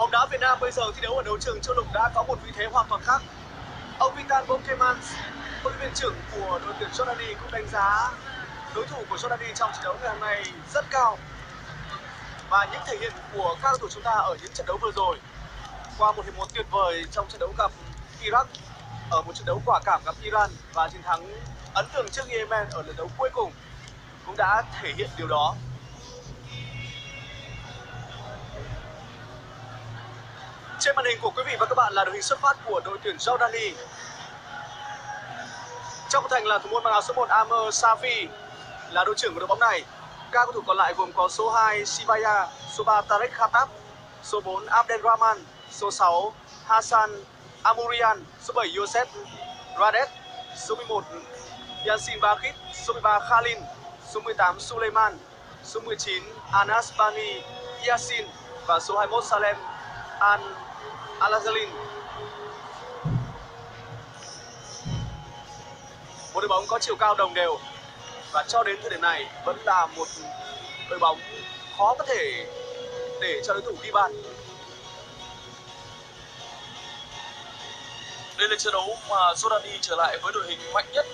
bóng đá Việt Nam bây giờ thi đấu ở đấu trường châu lục đã có một vị thế hoàn toàn khác. Ông Vitan Bokemans, huấn luyện viên trưởng của đội tuyển Jordani cũng đánh giá đối thủ của Jordani trong trận đấu ngày hôm nay rất cao. Và những thể hiện của các cầu thủ chúng ta ở những trận đấu vừa rồi, qua một hiệp một tuyệt vời trong trận đấu gặp Iraq, ở một trận đấu quả cảm gặp Iran và chiến thắng ấn tượng trước Yemen ở lần đấu cuối cùng, cũng đã thể hiện điều đó. Trên màn hình của quý vị và các bạn là đội hình xuất phát của đội tuyển Jordani. Trong khung thành là thủ môn mang áo số 1 Amr Safi, là đội trưởng của đội bóng này. Các cầu thủ còn lại gồm có số 2 Sibaya, số 3 Tarek Khattab, số 4 Abdelrahman, số 6 Hassan Amourian, số 7 Youssef Radet, số 11 Yassin Bakhit, số 13 Khalil, số 18 Suleiman, số 19 Anas Bani Yassin và số 21 Salem Al-Azalin. Một đội bóng có chiều cao đồng đều và cho đến thời điểm này vẫn là một đội bóng khó có thể để cho đối thủ ghi bàn. Đây là trận đấu mà Jordani trở lại với đội hình mạnh nhất.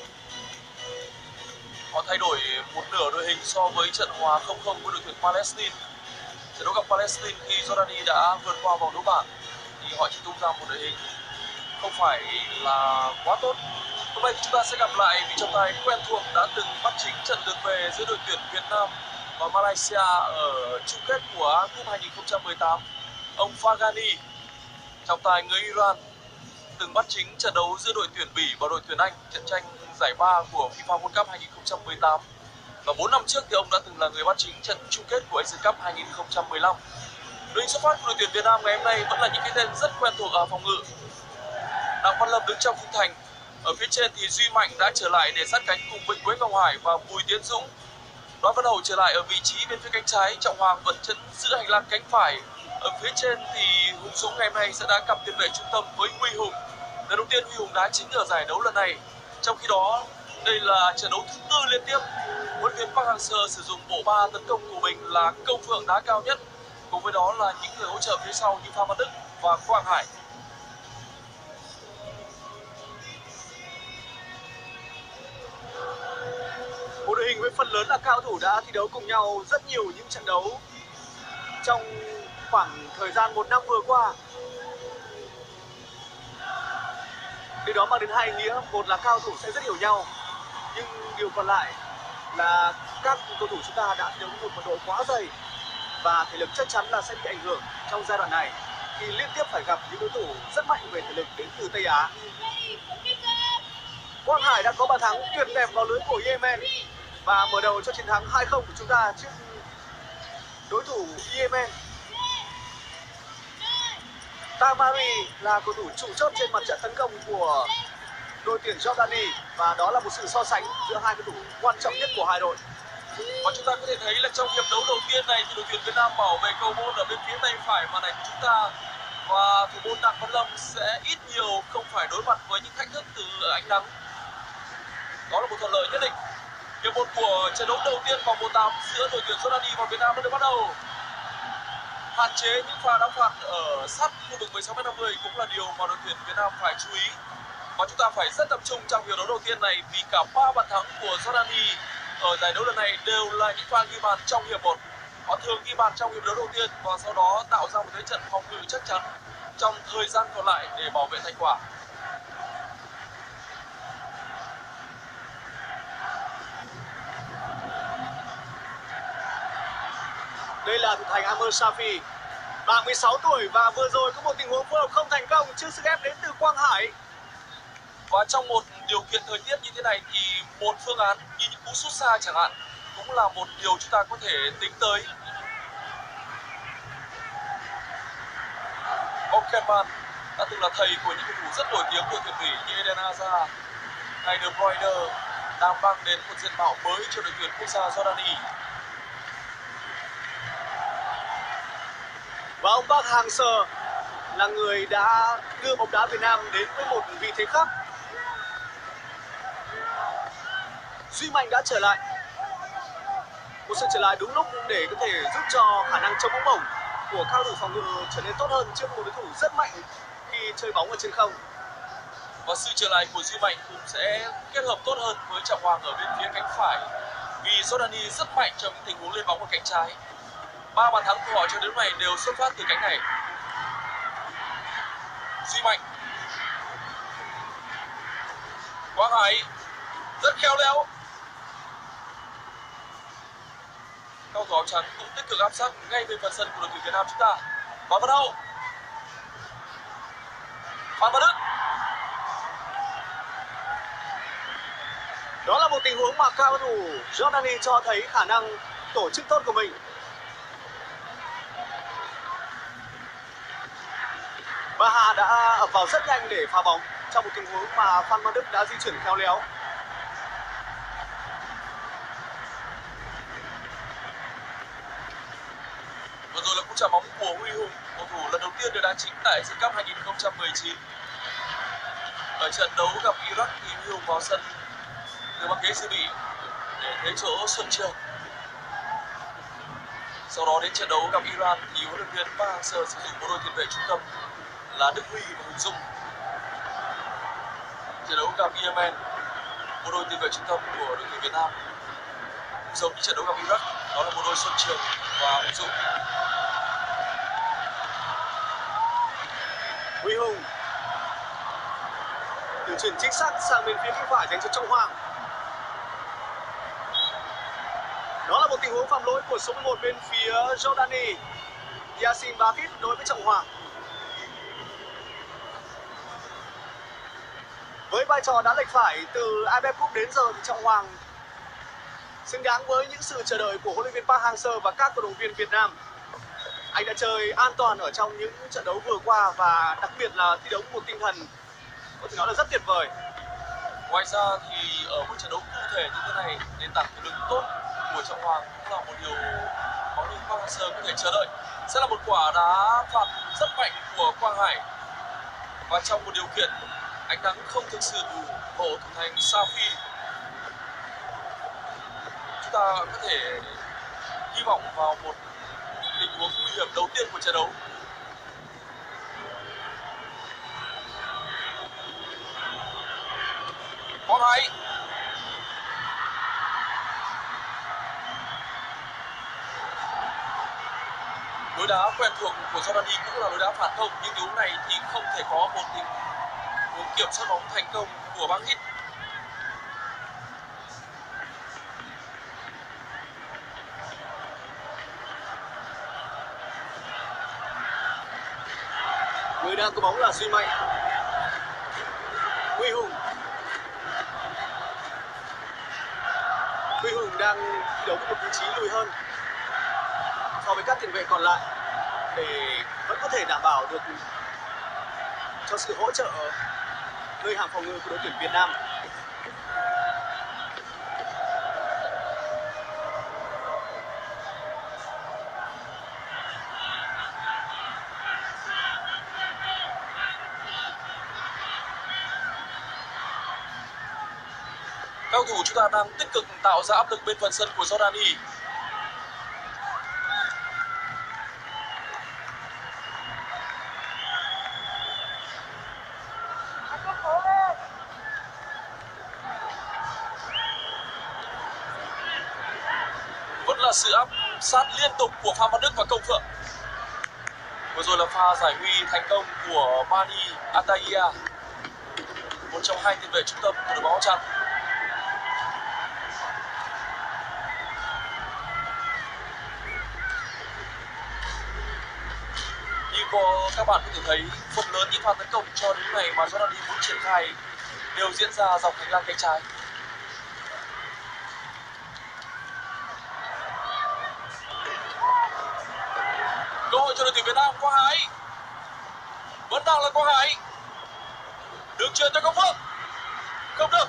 Họ thay đổi một nửa đội hình so với trận hòa 0-0 với đội tuyển Palestine. Trận đấu gặp Palestine khi Jordani đã vượt qua vòng đấu bảng thì họ chỉ tung ra một đội hình không phải là quá tốt. Hôm nay chúng ta sẽ gặp lại vị trọng tài quen thuộc đã từng bắt chính trận lượt về giữa đội tuyển Việt Nam và Malaysia ở chung kết của AFF 2018, ông Faghani, trọng tài người Iran, từng bắt chính trận đấu giữa đội tuyển Bỉ và đội tuyển Anh, trận tranh giải ba của FIFA World Cup 2018. Và 4 năm trước thì ông đã từng là người bắt chính trận chung kết của Asian Cup 2015. Đội hình xuất phát của đội tuyển Việt Nam ngày hôm nay vẫn là những cái tên rất quen thuộc ở phòng ngự. Đặng Văn Lâm đứng trong khung thành. Ở phía trên thì Duy Mạnh đã trở lại để sát cánh cùng với Quế Ngọc Hải và Bùi Tiến Dũng. Đoàn Văn Hậu trở lại ở vị trí bên phía cánh trái, Trọng Hoàng vẫn chân giữ hành lang cánh phải. Ở phía trên thì Hùng Dũng ngày hôm nay sẽ đá cặp tiền vệ trung tâm với Huy Hùng. Lần đầu tiên Huy Hùng đá chính ở giải đấu lần này. Trong khi đó, đây là trận đấu thứ tư liên tiếp huấn luyện viên Park Hang-seo sử dụng bộ ba tấn công của mình là Công Phượng đá cao nhất, cùng với đó là những người hỗ trợ phía sau như Phan Văn Đức và Quang Hải. Một đội hình với phần lớn là cao thủ đã thi đấu cùng nhau rất nhiều những trận đấu trong khoảng thời gian 1 năm vừa qua. Điều đó mang đến hai ý nghĩa, một là cao thủ sẽ rất hiểu nhau, nhưng điều còn lại là các cầu thủ chúng ta đã thi đấu một mật độ quá dày và thể lực chắc chắn là sẽ bị ảnh hưởng trong giai đoạn này khi liên tiếp phải gặp những đối thủ rất mạnh về thể lực đến từ Tây Á. Quang Hải đã có bàn thắng tuyệt đẹp vào lưới của Yemen và mở đầu cho chiến thắng 2-0 của chúng ta trước đối thủ Yemen. Tamari là cầu thủ trụ chốt trên mặt trận tấn công của đội tuyển Jordani và đó là một sự so sánh giữa hai cầu thủ quan trọng nhất của hai đội. Và chúng ta có thể thấy là trong hiệp đấu đầu tiên này thì đội tuyển Việt Nam bảo vệ cầu môn ở bên phía tay phải màn ảnh của chúng ta, và thủ môn Đặng Văn Lâm sẽ ít nhiều không phải đối mặt với những thách thức từ ánh nắng. Đó là một thuận lợi nhất định. Hiệp một của trận đấu đầu tiên vòng 1/8 giữa đội tuyển Jordani và Việt Nam đã được bắt đầu. Hạn chế những pha đá phạt ở sát khu vực 16m50 cũng là điều mà đội tuyển Việt Nam phải chú ý. Và chúng ta phải rất tập trung trong hiệp đấu đầu tiên này vì cả 3 bàn thắng của Jordani ở giải đấu lần này đều là những pha ghi bàn trong hiệp 1. Họ thường ghi bàn trong hiệp đấu đầu tiên và sau đó tạo ra một thế trận phòng ngự chắc chắn trong thời gian còn lại để bảo vệ thành quả. Đây là thủ thành Amr Safi, 36 tuổi và vừa rồi có một tình huống phối hợp không thành công trước sức ép đến từ Quang Hải. Và trong một điều kiện thời tiết như thế này thì một phương án như những cú sút xa chẳng hạn cũng là một điều chúng ta có thể tính tới. Okerman đã từng là thầy của những cầu thủ rất nổi tiếng của tuyển Bỉ như Eden Hazard hay De Bruyne, đang mang đến một diện mạo mới cho đội tuyển quốc gia Jordani. Và ông Park Hang-seo là người đã đưa bóng đá Việt Nam đến với một vị thế khác. Duy Mạnh đã trở lại. Một sự trở lại đúng lúc để có thể giúp cho khả năng chống bóng bổng của các cầu thủ phòng ngự trở nên tốt hơn trước một đối thủ rất mạnh khi chơi bóng ở trên không. Và sự trở lại của Duy Mạnh cũng sẽ kết hợp tốt hơn với Trọng Hoàng ở bên phía cánh phải, vì Jordani rất mạnh trong tình huống lên bóng ở cánh trái. 3 bàn thắng của họ cho đến lúc này đều xuất phát từ cánh này. Duy Mạnh, Quang Hải rất khéo léo. Cầu thủ áo trắng cũng tích cực áp sát ngay về phần sân của đội tuyển Việt Nam chúng ta. Và bắt đầu Phan Văn Đức. Đó là một tình huống mà cao thủ Jordani cho thấy khả năng tổ chức tốt của mình. Và Hà đã ập vào rất nhanh để phá bóng trong một tình huống mà Phan Văn Đức đã di chuyển khéo léo. Vừa rồi là cú chạm bóng của Huy Hùng, cầu thủ lần đầu tiên được đá chính tại World Cup 2019. Ở trận đấu gặp Iraq thì Huy Hùng vào sân từ băng ghế dự bị để thấy chỗ Xuân Trường. Sau đó đến trận đấu gặp Iran thì huấn luyện viên Park Hang-seo sử dụng bộ đôi tiền vệ trung tâm là Đức Huy và Hùng Dung. Trận đấu gặp Yemen, bộ đôi tiền vệ trung tâm của đội tuyển Việt Nam giống như trận đấu gặp Iraq, đó là bộ đôi Xuân Trường và Hùng Dung. Huy Hùng đường chuyền chính xác sang bên phía cánh phải dành cho Trọng Hoàng. Đó là một tình huống phạm lỗi của số 11 bên phía Jordani, Yassin Bakit đối với Trọng Hoàng. Với vai trò đá lệch phải từ AFF Cup đến giờ thì Trọng Hoàng xứng đáng với những sự chờ đợi của huấn luyện viên Park Hang-seo và các cổ động viên Việt Nam. Anh đã chơi an toàn ở trong những trận đấu vừa qua và đặc biệt là thi đấu một tinh thần có thể nói là rất tuyệt vời. Ngoài ra thì ở một trận đấu cụ thể như thế này, nền tảng thể lực tốt của Trọng Hoàng cũng là một điều mà huấn luyện viên Park Hang-seo có thể chờ đợi. Sẽ là một quả đá phạt rất mạnh của Quang Hải, và trong một điều kiện ánh nắng không thực sự hộ thủ thành Safi, chúng ta có thể hy vọng vào một tình huống nguy hiểm đầu tiên của trận đấu. Quang Hải, lối đá quen thuộc của Jordani cũng là lối đá phản công, nhưng tình huống này thì không thể có một tình huống kiểm soát bóng thành công của Bakit. Người đang có bóng là Duy Mạnh. Huy Hùng. Huy Hùng đang thi đấu một vị trí lùi hơn so với các tiền vệ còn lại để vẫn có thể đảm bảo được cho sự hỗ trợ nơi hàng phòng ngự của đội tuyển Việt Nam. Các cầu thủ chúng ta đang tích cực tạo ra áp lực bên phần sân của Jordani. Vẫn là sự áp sát liên tục của Phan Văn Đức và Công Phượng. Vừa rồi là pha giải nguy thành công của Mani Ataya, một trong hai tiền vệ trung tâm của đội bóng áo trắng. Các bạn có thể thấy phần lớn những pha tấn công cho đến ngày mà Jordani muốn triển khai đều diễn ra dọc hành lang cánh trái. Cơ hội cho đội tuyển Việt Nam. Quang Hải, vẫn đang là Quang Hải, đường chuyền cho Công Phượng, không được.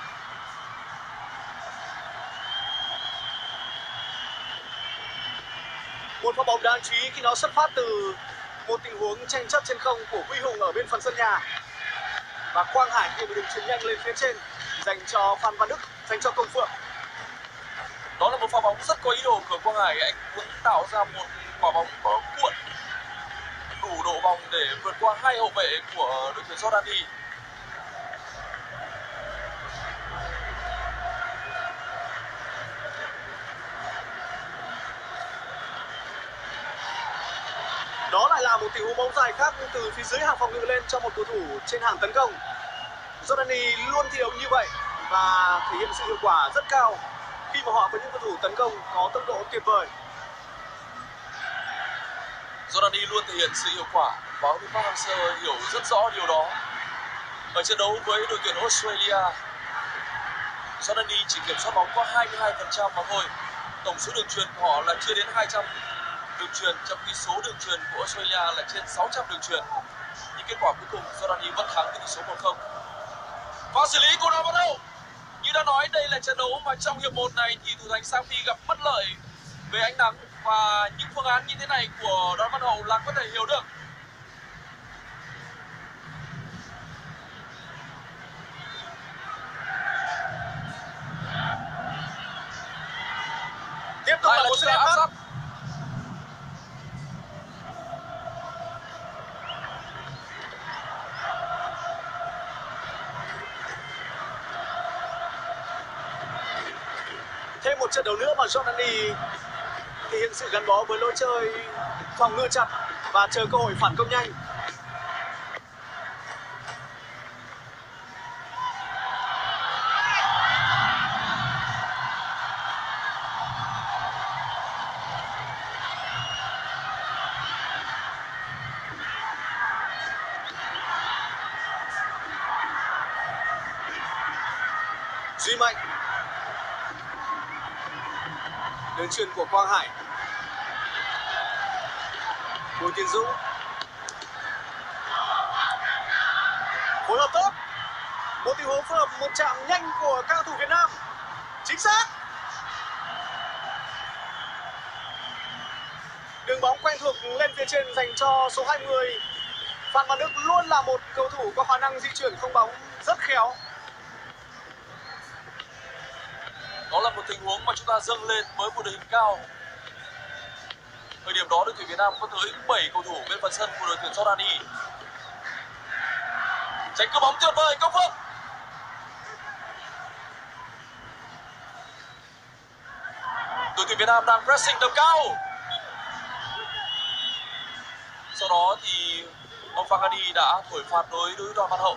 Một pha bóng đáng chú ý khi nó xuất phát từ một tình huống tranh chấp trên không của Huy Hùng ở bên phần sân nhà, và Quang Hải thì một đường chuyền nhanh lên phía trên dành cho Phan Văn Đức, dành cho Công Phượng. Đó là một pha bóng rất có ý đồ của Quang Hải, anh muốn tạo ra một quả bóng có cuộn đủ độ vòng để vượt qua hai hậu vệ của đội tuyển Jordani. Đó lại là một tình huống bóng dài khác từ phía dưới hàng phòng ngự lên cho một cầu thủ trên hàng tấn công. Jordani luôn thi đấu như vậy và thể hiện sự hiệu quả rất cao khi mà họ có những cầu thủ tấn công có tốc độ tuyệt vời. Jordani luôn thể hiện sự hiệu quả và huấn luyện viên Park Hang-seo hiểu rất rõ điều đó. Ở trận đấu với đội tuyển Australia, Jordani chỉ kiểm soát bóng có 22% mà thôi. Tổng số đường chuyền của họ là chưa đến 200 đường chuyền, trong khi số đường chuyền của Australia là trên 600 đường chuyền. Nhưng kết quả cuối cùng Jordani vẫn thắng với tỷ số 1-0. Và xử lý của nó bắt đầu. Như đã nói, đây là trận đấu mà trong hiệp 1 này thì thủ thành Safi gặp bất lợi về ánh nắng, và những phương án như thế này của Đoàn Văn Hậu là có thể hiểu được. Tiếp tục là một sự áp sát. Thêm một trận đấu nữa mà Jordani thể hiện sự gắn bó với lối chơi phòng ngự chặt và chờ cơ hội phản công nhanh. Duy Mạnh, đường chuyền của Quang Hải, Bùi Tiến Dũng phối hợp tốt, một tình huống phối hợp một chạm nhanh của các cầu thủ Việt Nam, chính xác. Đường bóng quen thuộc lên phía trên dành cho số 20. Phan Văn Đức luôn là một cầu thủ có khả năng di chuyển không bóng rất khéo. Đó là một tình huống mà chúng ta dâng lên với một đội hình cao. Thời điểm đó đội tuyển Việt Nam có tới 7 cầu thủ bên phần sân của đội tuyển Jordani. Tránh cướp bóng tuyệt vời, Công Phượng. Đội tuyển Việt Nam đang pressing tầm cao. Sau đó thì ông Fagani đã thổi phạt đối với Đoàn Văn Hậu.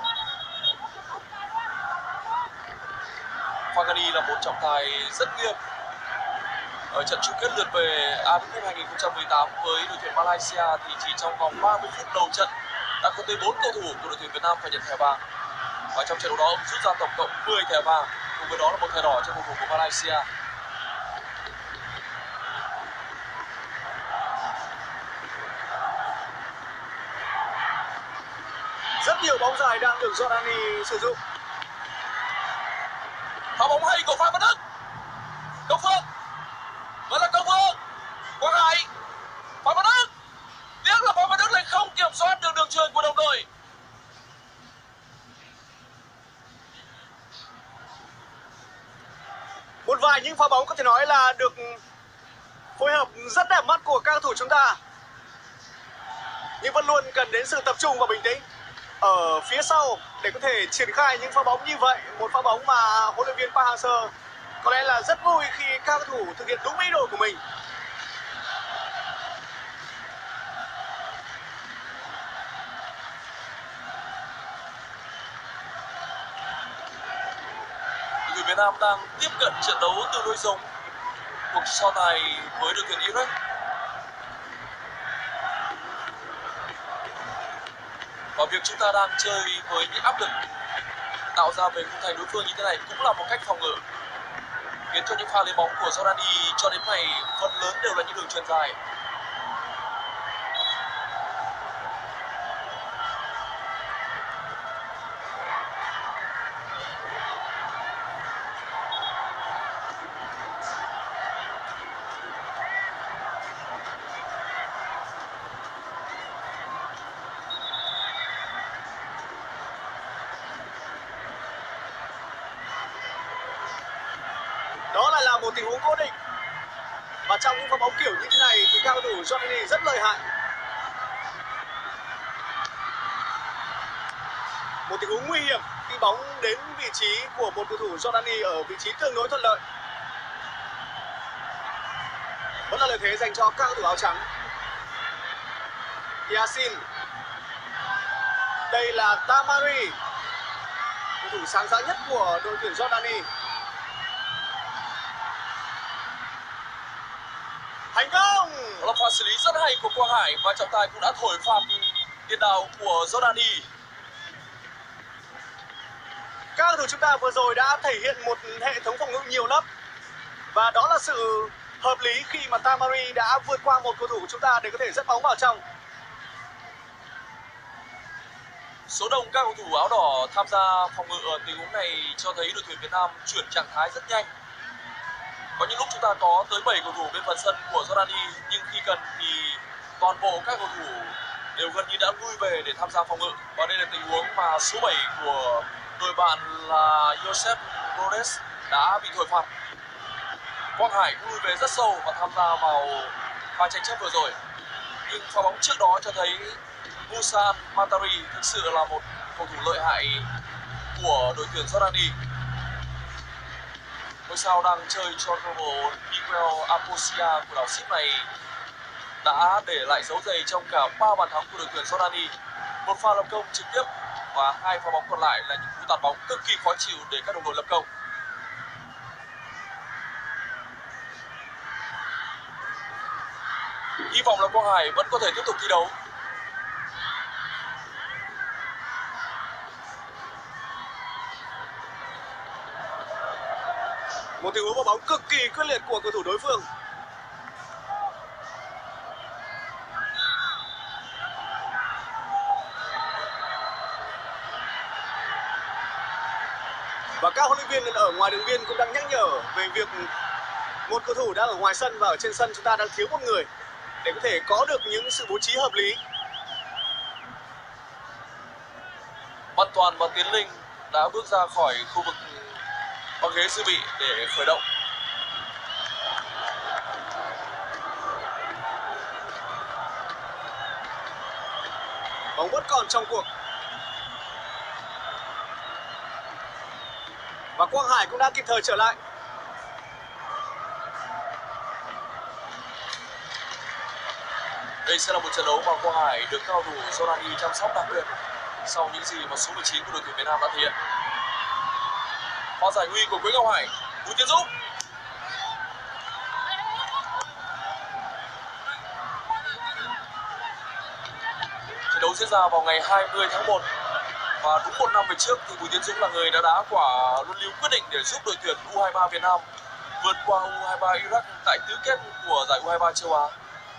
Fagani là một trọng tài rất nghiêm. Ở trận chung kết lượt về AFF Cup 2018 với đội tuyển Malaysia thì chỉ trong vòng 30 phút đầu trận đã có tới 4 cầu thủ của đội tuyển Việt Nam phải nhận thẻ vàng. Và trong trận đấu đó ông rút ra tổng cộng 10 thẻ vàng, cùng với đó là một thẻ đỏ cho cầu thủ của Malaysia. Rất nhiều bóng dài đang được Jordani sử dụng. Pha bóng hay của Phan Văn Đức. Công Phượng. Vẫn là Công Phượng. Quang Hải. Phan Văn Đức. Tiếc là Phan Văn Đức lại không kiểm soát được đường chuyền của đồng đội. Một vài những pha bóng có thể nói là được phối hợp rất đẹp mắt của các cầu thủ chúng ta, nhưng vẫn luôn cần đến sự tập trung và bình tĩnh ở phía sau để có thể triển khai những pha bóng như vậy. Một pha bóng mà huấn luyện viên Park Hang-seo có lẽ là rất vui khi các cầu thủ thực hiện đúng ý đồ của mình. Đội tuyển Việt Nam đang tiếp cận trận đấu tương đối giống cuộc so tài với đội tuyển Iraq. Và việc chúng ta đang chơi với những áp lực tạo ra về khung thành đối phương như thế này cũng là một cách phòng ngự, khiến cho những pha lấy bóng của Jordani cho đến nay phần lớn đều là những đường chuyền dài. Đó lại là một tình huống cố định, và trong những pha bóng kiểu như thế này thì các cầu thủ Jordani rất lợi hại. Một tình huống nguy hiểm khi bóng đến vị trí của một cầu thủ Jordani ở vị trí tương đối thuận lợi. Vẫn là lợi thế dành cho các cầu thủ áo trắng. Yasin. Đây là Tamari, cầu thủ sáng giá nhất của đội tuyển Jordani. Thành công! Đó là pha xử lý rất hay của Quang Hải và trọng tài cũng đã thổi phạt tiền đạo của Jordani. Các cầu thủ chúng ta vừa rồi đã thể hiện một hệ thống phòng ngự nhiều lớp và đó là sự hợp lý khi mà Tamari đã vượt qua một cầu thủ của chúng ta để có thể dẫn bóng vào trong. Số đông các cầu thủ áo đỏ tham gia phòng ngự ở tình huống này cho thấy đội tuyển Việt Nam chuyển trạng thái rất nhanh. Có những lúc chúng ta có tới 7 cầu thủ bên phần sân của Jordani, nhưng khi cần thì toàn bộ các cầu thủ đều gần như đã lui về để tham gia phòng ngự. Và đây là tình huống mà số 7 của đội bạn là Joseph Rhodes đã bị thổi phạt. Quang Hải cũng lui về rất sâu và tham gia vào pha tranh chấp vừa rồi. Nhưng pha bóng trước đó cho thấy Musa Matari thực sự là một cầu thủ lợi hại của đội tuyển Jordani. Ngôi sao đang chơi cho câu lạc bộ Miguel Aposia của đảo Ship này đã để lại dấu giày trong cả 3 bàn thắng của đội tuyển Jordani. Một pha lập công trực tiếp và 2 pha bóng còn lại là những cú tạt bóng cực kỳ khó chịu để các đồng đội lập công. Hy vọng là Quang Hải vẫn có thể tiếp tục thi đấu. Một tình huống vào bóng cực kỳ quyết liệt của cầu thủ đối phương. Và các huấn luyện viên ở ngoài đường biên cũng đang nhắc nhở về việc một cầu thủ đang ở ngoài sân và ở trên sân chúng ta đang thiếu một người để có thể có được những sự bố trí hợp lý. Văn Toàn và Tiến Linh đã bước ra khỏi khu vực băng ghế dự bị để khởi động. Bóng vẫn còn trong cuộc. Và Quang Hải cũng đã kịp thời trở lại. Đây sẽ là một trận đấu mà Quang Hải được cao thủ Jordani chăm sóc đặc biệt sau những gì mà số 19 của đội tuyển Việt Nam đã thể hiện. Pha giải nguy của Quế Ngọc Hải, Bùi Tiến Dũng. Trận đấu diễn ra vào ngày 20 tháng 1 và đúng một năm về trước thì Bùi Tiến Dũng là người đã đá quả luân lưu quyết định để giúp đội tuyển U23 Việt Nam vượt qua U23 Iraq tại tứ kết của giải U23 châu Á.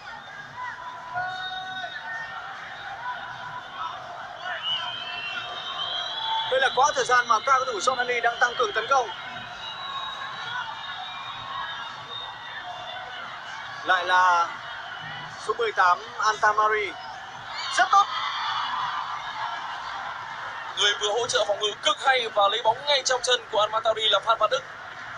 Đây là quãng thời gian mà các cầu thủ Jordani đang tăng cường tấn công. Lại là số 18 Antamari. Rất tốt. Người vừa hỗ trợ phòng ngự cực hay và lấy bóng ngay trong chân của Anmatari là Phan Văn Đức.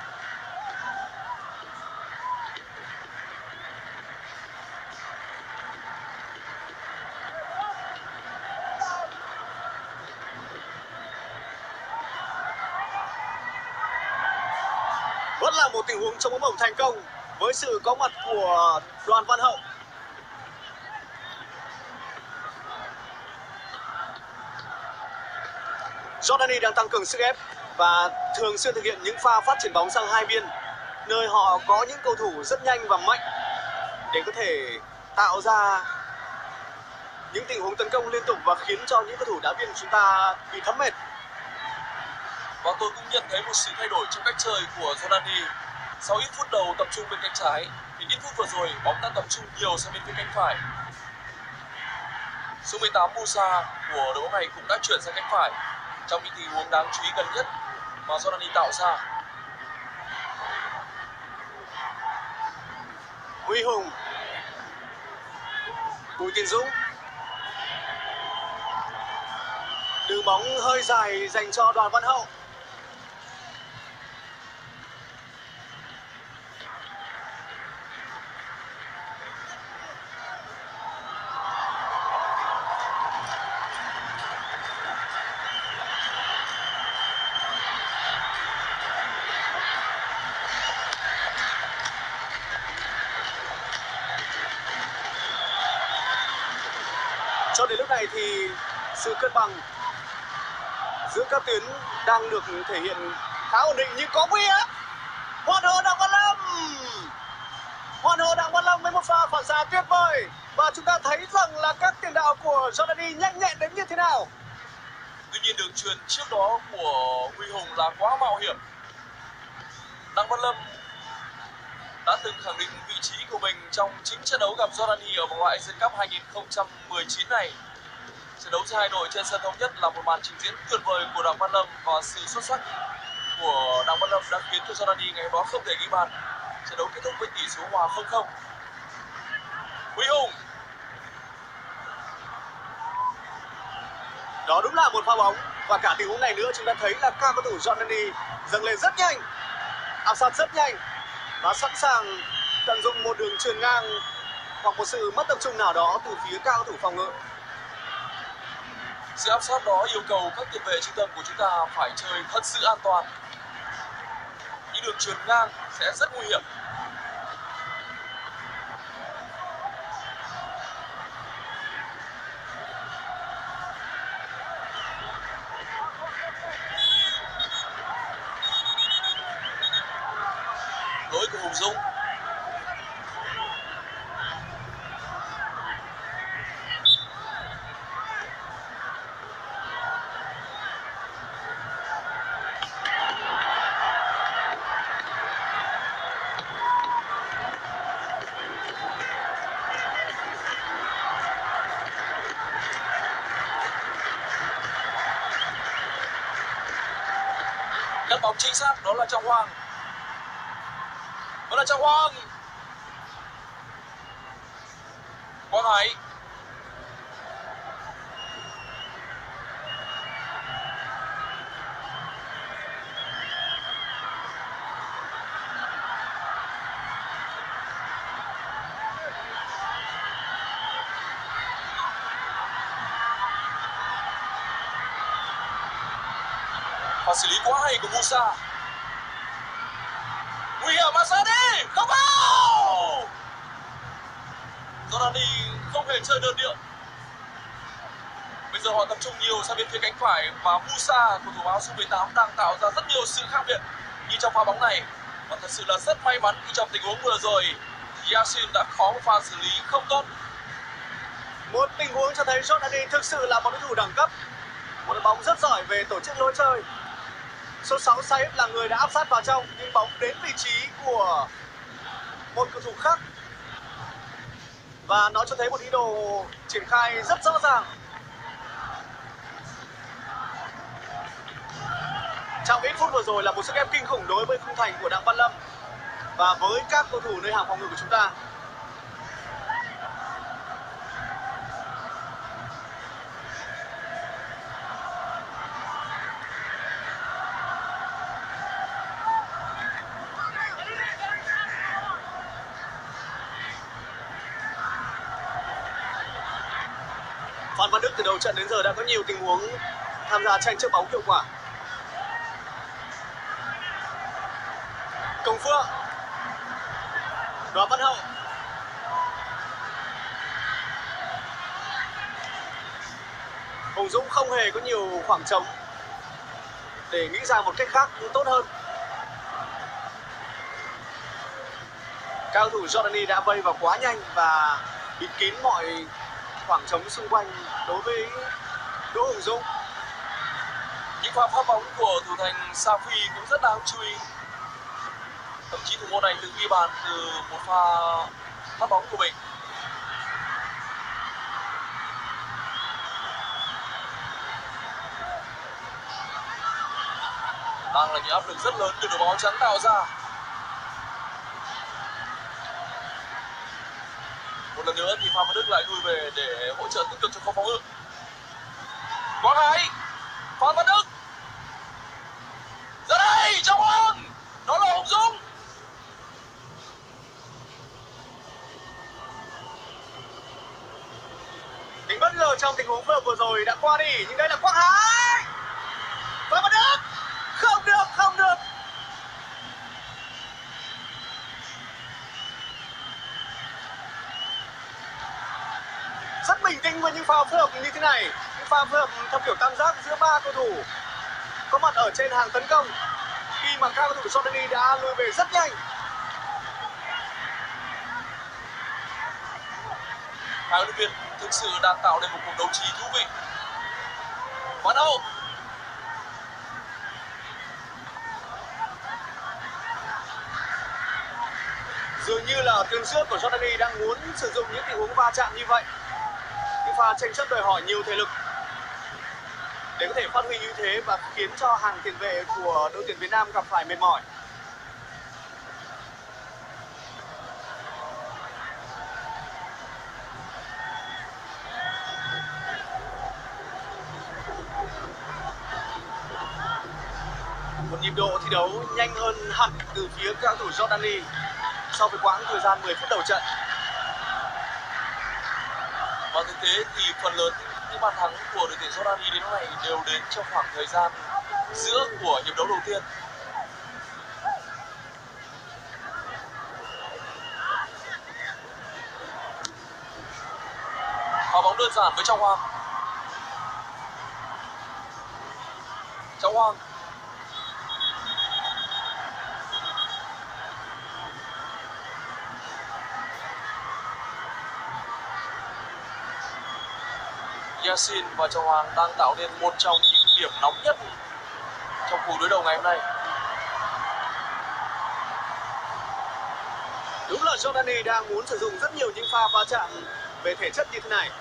Vẫn là một tình huống chống bóng bổng thành công với sự có mặt của Đoàn Văn Hậu. Jordani đang tăng cường sức ép và thường xuyên thực hiện những pha phát triển bóng sang hai biên, nơi họ có những cầu thủ rất nhanh và mạnh để có thể tạo ra những tình huống tấn công liên tục và khiến cho những cầu thủ đá biên của chúng ta bị thấm mệt. Và tôi cũng nhận thấy một sự thay đổi trong cách chơi của Jordani. Sau ít phút đầu tập trung bên cánh trái thì ít phút vừa rồi bóng đã tập trung nhiều sang bên phía cánh phải. Số 18 Musa của đội bóng này cũng đã chuyển sang cánh phải trong những tình huống đáng chú ý gần nhất mà Jordani tạo ra. Huy Hùng, Bùi Tiến Dũng, đường bóng hơi dài dành cho Đoàn Văn Hậu. Cho đến lúc này thì sự cân bằng giữa các tuyến đang được thể hiện khá ổn định, nhưng có nguy á. Hoàn hồn Đặng Văn Lâm, hoàn hồn Đặng Văn Lâm với một pha phản xạ tuyệt vời, và chúng ta thấy rằng là các tiền đạo của Jordani nhanh nhẹn đến như thế nào. Tuy nhiên đường chuyền trước đó của Huy Hùng là quá mạo hiểm. Đặng Văn Lâm đã từng khẳng định vị trí của mình trong chính trận đấu gặp Jordani ở vòng loại Asian Cup 2019 này. Trận đấu giữa hai đội trên sân Thống Nhất là một màn trình diễn tuyệt vời của Đặng Văn Lâm, và sự xuất sắc của Đặng Văn Lâm đã khiến cho Jordani ngày hôm đó không thể ghi bàn. Trận đấu kết thúc với tỷ số hòa 0-0. Huy Hùng, đó đúng là một pha bóng, và cả tình huống này nữa chúng ta thấy là các cầu thủ Jordani dâng lên rất nhanh, áp sát rất nhanh và sẵn sàng tận dụng một đường chuyền ngang hoặc một sự mất tập trung nào đó từ phía các cầu thủ phòng ngự. sự áp sát đó yêu cầu các tiền vệ trung tâm của chúng ta phải chơi thật sự an toàn. Những đường chuyền ngang sẽ rất nguy hiểm. Lỗi của Hùng Dũng. Cắt bóng chính xác, đó là Trọng Hoàng. Đó là Trọng Hoàng. Quang Hải. Pha xử lý quá hay của Musa. Nguy hiểm mà sao đi, không vào. Jordani không hề chơi đơn điệu. Bây giờ họ tập trung nhiều sang bên phía cánh phải, và Musa, cầu thủ áo số 18, đang tạo ra rất nhiều sự khác biệt như trong pha bóng này. Và thật sự là rất may mắn khi trong tình huống vừa rồi Yasin đã có một pha xử lý không tốt. Một tình huống cho thấy Jordani thực sự là một đối thủ đẳng cấp, một đội bóng rất giỏi về tổ chức lối chơi. Số 6 Saif là người đã áp sát vào trong, nhưng bóng đến vị trí của một cầu thủ khác, và nó cho thấy một ý đồ triển khai rất rõ ràng. Trong ít phút vừa rồi là một sức ép kinh khủng đối với khung thành của Đặng Văn Lâm và với các cầu thủ nơi hàng phòng ngự của chúng ta. Phan Văn Đức từ đầu trận đến giờ đã có nhiều tình huống tham gia tranh chấp bóng hiệu quả. Công Phượng, Đoàn Văn Hậu, Hùng Dũng không hề có nhiều khoảng trống để nghĩ ra một cách khác tốt hơn. Các cầu thủ Jordani đã vây vào quá nhanh và bịt kín mọi khoảng trống xung quanh đối với Đỗ Hùng Dũng. Những pha phát bóng của thủ thành Safi cũng rất đáng chú ý. Thậm chí thủ môn này từng ghi bàn từ một pha phát bóng của mình. Đang là những áp lực rất lớn từ đội bóng trắng tạo ra. Một lần nữa thì Phan Văn Đức lại lui về để hỗ trợ tích cực cho phòng ngự. Quang Hải, Phan Văn Đức, ra đây trong on, đó là Hùng Dũng. Tính bất ngờ trong tình huống vừa rồi đã qua đi, nhưng đây là Quang Hải, Phan Văn Đức, không được, không được. Rất bình tĩnh đánh với những pha phối hợp như thế này, những pha phối hợp theo kiểu tam giác giữa ba cầu thủ có mặt ở trên hàng tấn công, khi mà các cầu thủ Jordani đã lùi về rất nhanh. Hai huấn luyện viên thực sự đang tạo nên một cuộc đấu trí thú vị. Bắt đầu. Dường như là tuyến giữa của Jordani đang muốn sử dụng những tình huống va chạm như vậy, những pha tranh chấp đòi hỏi nhiều thể lực để có thể phát huy như thế và khiến cho hàng tiền vệ của đội tuyển Việt Nam gặp phải mệt mỏi. Một nhịp độ thi đấu nhanh hơn hẳn từ phía các cầu thủ Jordani so với quãng thời gian 10 phút đầu trận. Và thực tế thì phần lớn những bàn thắng của đội tuyển Jordani đến lúc này đều đến trong khoảng thời gian giữa của hiệp đấu đầu tiên. Pha bóng đơn giản với Trọng Hoàng. Trọng Hoàng. Yassin và Trọng Hoàng đang tạo nên một trong những điểm nóng nhất trong cuộc đối đầu ngày hôm nay. Đúng là Jordani đang muốn sử dụng rất nhiều những pha va chạm về thể chất như thế này.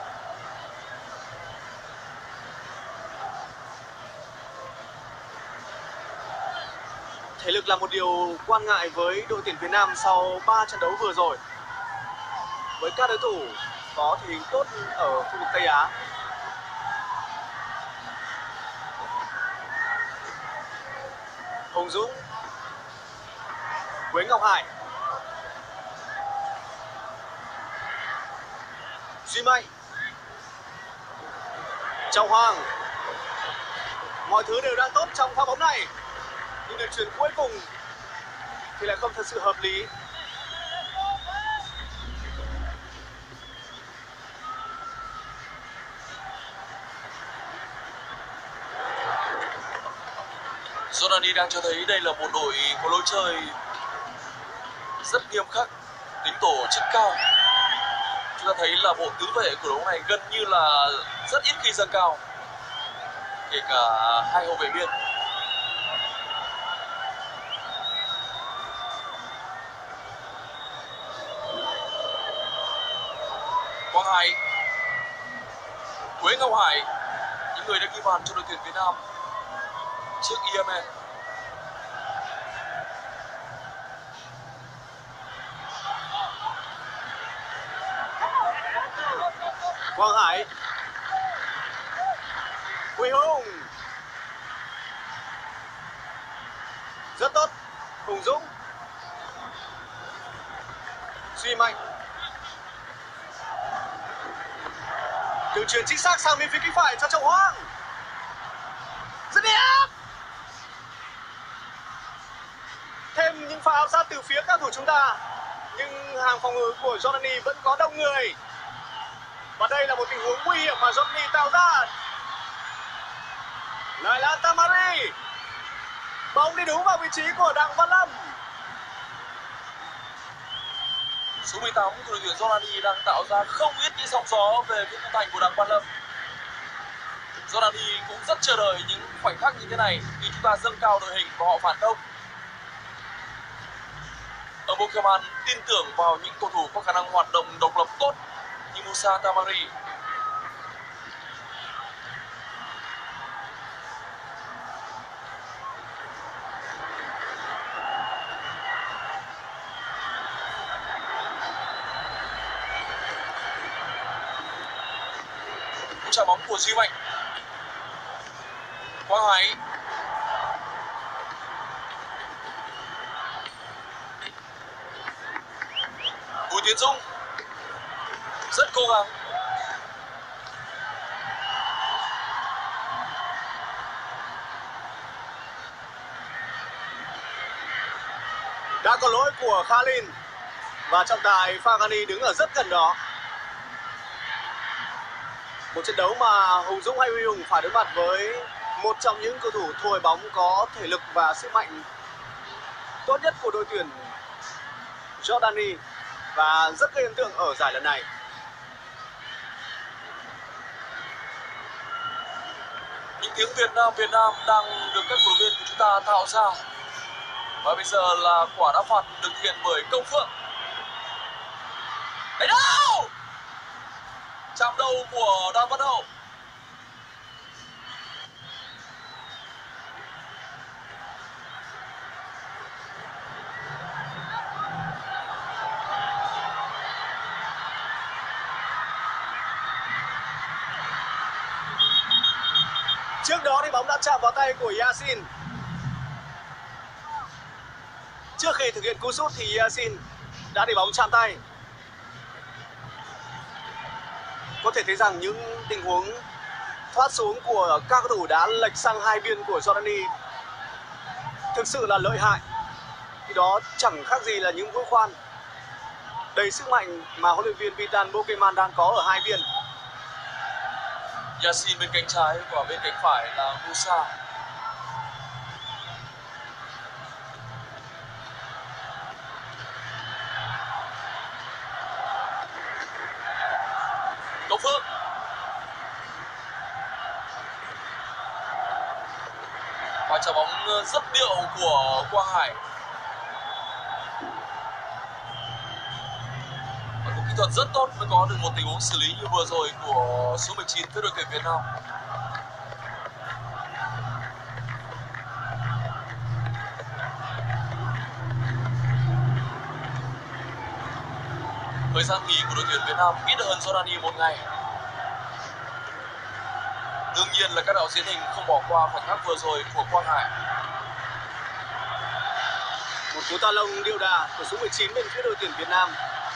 Thể lực là một điều quan ngại với đội tuyển Việt Nam sau 3 trận đấu vừa rồi. Với các đối thủ có thể hình tốt ở khu vực Tây Á. Hùng Dũng, Quế Ngọc Hải, Duy Mạnh, Trọng Hoàng. Mọi thứ đều đang tốt trong pha bóng này, nhưng đường chuyền cuối cùng thì lại không thật sự hợp lý. Jordani đang cho thấy đây là một đội có lối chơi rất nghiêm khắc, tính tổ chức cao. Chúng ta thấy là bộ tứ vệ của đấu này gần như là rất ít khi dâng cao, kể cả hai hậu vệ biên. Quang Hải, Quế Ngọc Hải, những người đã ghi bàn cho đội tuyển Việt Nam trước Yemen. Quang Hải, Huy Hùng, rất tốt. Hùng Dũng, Duy Mạnh, đường chuyền chính xác sang bên phía cánh phải cho Trọng Hoàng, rất đẹp. Thêm những pha áp sát từ phía các thủ chúng ta, nhưng hàng phòng ngự của Jordani vẫn có đông người. Và đây là một tình huống nguy hiểm mà Jordani tạo ra. Lại là Tamari. Bóng đi đúng vào vị trí của Đặng Văn Lâm. Số 18 của đội tuyển Jordani đang tạo ra không ít những sóng gió về phía khung thành của Đặng Văn Lâm. Jordani cũng rất chờ đợi những khoảnh khắc như thế này khi chúng ta dâng cao đội hình và họ phản công. Ở Bokeman tin tưởng vào những cầu thủ có khả năng hoạt động độc lập tốt như Musa Tamari. Cú trả bóng của Duy Mạnh. Quang Hải. Bùi Tiến Dũng rất cố gắng. Đã có lỗi của Khalin và trọng tài Faghani đứng ở rất gần đó. Một trận đấu mà Hùng Dũng hay Huy Hùng phải đối mặt với một trong những cầu thủ thổi bóng có thể lực và sức mạnh tốt nhất của đội tuyển Jordani và rất gây ấn tượng ở giải lần này. Những tiếng Việt Nam đang được các cổ động viên của chúng ta tạo ra. Và bây giờ là quả đá phạt được thực hiện bởi Công Phượng. Đánh đâu? Chạm đầu của Đoàn Văn Hậu. Trước đó thì bóng đã chạm vào tay của Yasin. Trước khi thực hiện cú sút thì Yasin đã để bóng chạm tay. Có thể thấy rằng những tình huống thoát xuống của các cầu thủ đã lệch sang hai biên của Jordani thực sự là lợi hại. Thì đó chẳng khác gì là những mũi khoan đầy sức mạnh mà huấn luyện viên Vitan Bokeman đang có ở hai biên. Yasin bên cánh trái và bên cánh phải là Musa. Công Phượng. Và trái bóng rất điệu của Quang Hải. Và cũng kỹ thuật rất tốt mới có được một tình huống xử lý như vừa rồi của số 19 với đội tuyển Việt Nam. Thời gian nghỉ của đội tuyển Việt Nam ít hơn Jordani một ngày. Đương nhiên là các đạo diễn hình không bỏ qua khoảnh khắc vừa rồi của Quang Hải. Một cú ta lông điêu đà của số 19 bên phía đội tuyển Việt Nam.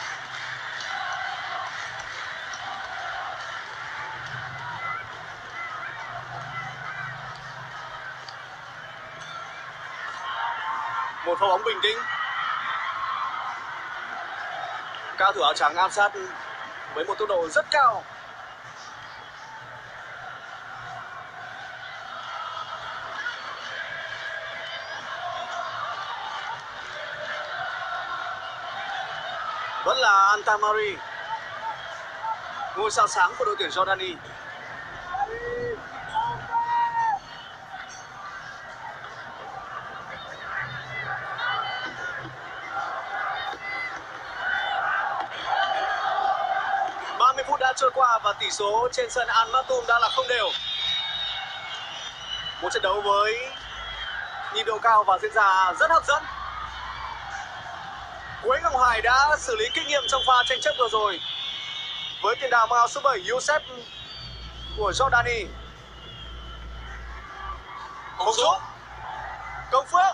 Một pha bóng bình tĩnh. Cao thủ áo trắng áp sát với một tốc độ rất cao. Vẫn là Antamari, ngôi sao sáng của đội tuyển Jordani. Phút đã trôi qua và tỷ số trên sân Al Maktoum đã là không đều. Một trận đấu với nhịp độ cao và diễn ra rất hấp dẫn. Quế Ngọc Hải đã xử lý kinh nghiệm trong pha tranh chấp vừa rồi với tiền đạo mang áo số 7 Youssef của Jordani. Hùng Dũng, Công Phượng,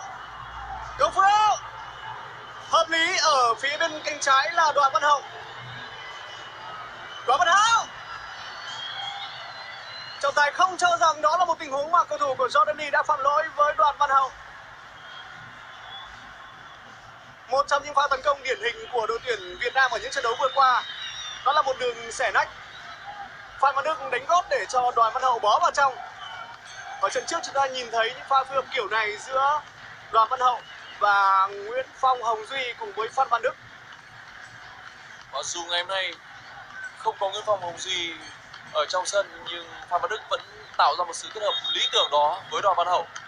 hợp lý ở phía bên cánh trái là Đoàn Văn Hậu. Đoàn Văn Hậu, trọng tài không cho rằng đó là một tình huống mà cầu thủ của Jordani đã phạm lỗi với Đoàn Văn Hậu. Một trong những pha tấn công điển hình của đội tuyển Việt Nam ở những trận đấu vừa qua, đó là một đường xẻ nách. Phan Văn Đức đánh gót để cho Đoàn Văn Hậu bó vào trong. Ở trận trước chúng ta nhìn thấy những pha phối hợp kiểu này giữa Đoàn Văn Hậu và Nguyễn Phong Hồng Duy cùng với Phan Văn Đức. Mặc dù ngày hôm nay không có Nguyễn Phong Hồng Duy ở trong sân nhưng Phan Văn Đức vẫn tạo ra một sự kết hợp lý tưởng đó với Đoàn Văn Hậu.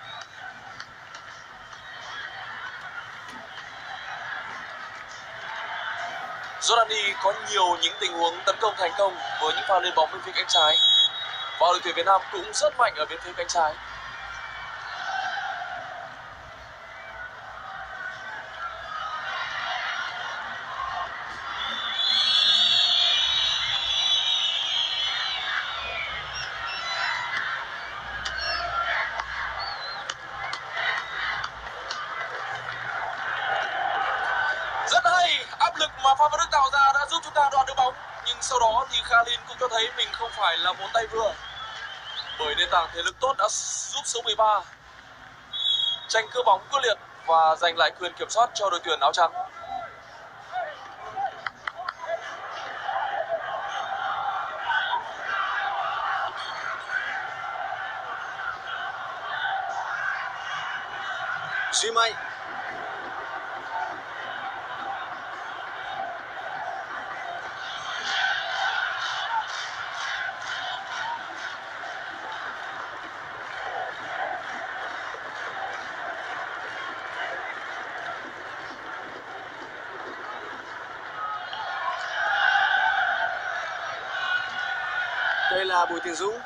Jordani có nhiều những tình huống tấn công thành công với những pha lên bóng bên phía cánh trái. Và đội tuyển Việt Nam cũng rất mạnh ở bên phía cánh trái. Rất hay, áp lực mà Phan Văn Đức tạo ra đã giúp chúng ta đoạt được bóng. Nhưng sau đó thì Khalin cũng cho thấy mình không phải là một tay vừa. Bởi nền tảng thể lực tốt đã giúp số 13 tranh cướp bóng quyết liệt và giành lại quyền kiểm soát cho đội tuyển áo trắng. Duy Mạnh. Đây là Bùi Tiến Dũng.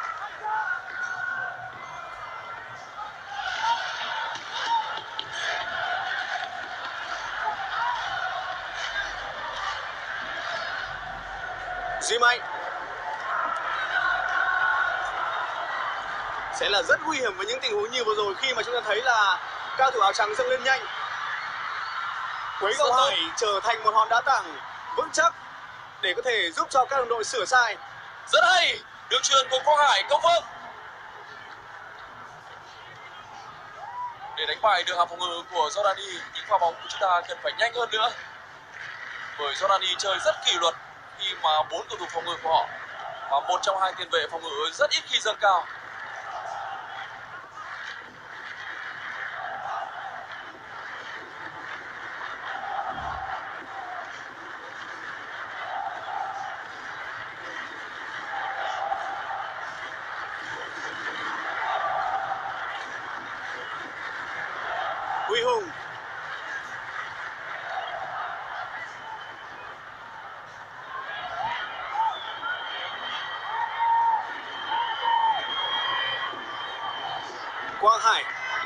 Duy Mạnh. Sẽ là rất nguy hiểm với những tình huống như vừa rồi khi mà chúng ta thấy là cao thủ áo trắng dâng lên nhanh. Quấy Ngọc Hải trở thành một hòn đá tảng vững chắc để có thể giúp cho các đồng đội sửa sai. Rất hay, đường truyền của Quang Hải công vâng. Để đánh bại được hàng phòng ngự của Jordani, những pha bóng của chúng ta cần phải nhanh hơn nữa. Bởi Jordani chơi rất kỷ luật khi mà 4 cầu thủ phòng ngự của họ và một trong hai tiền vệ phòng ngự rất ít khi dâng cao. Huy Hùng. Quang Hải.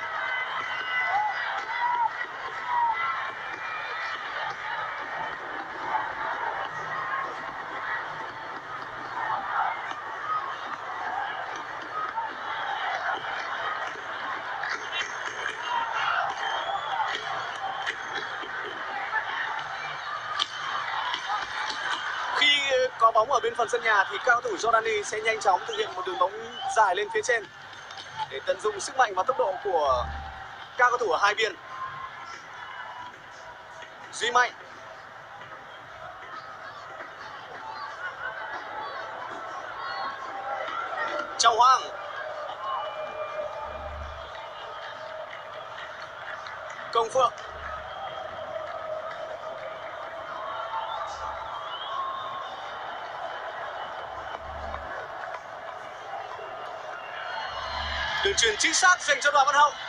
Khi có bóng ở bên phần sân nhà thì cao thủ Jordani sẽ nhanh chóng thực hiện một đường bóng dài lên phía trên để tận dụng sức mạnh và tốc độ của các cầu thủ ở hai biên. Duy Mạnh. Trọng Hoàng. Công Phượng. Đường truyền chính xác dành cho Đoàn Văn Hậu.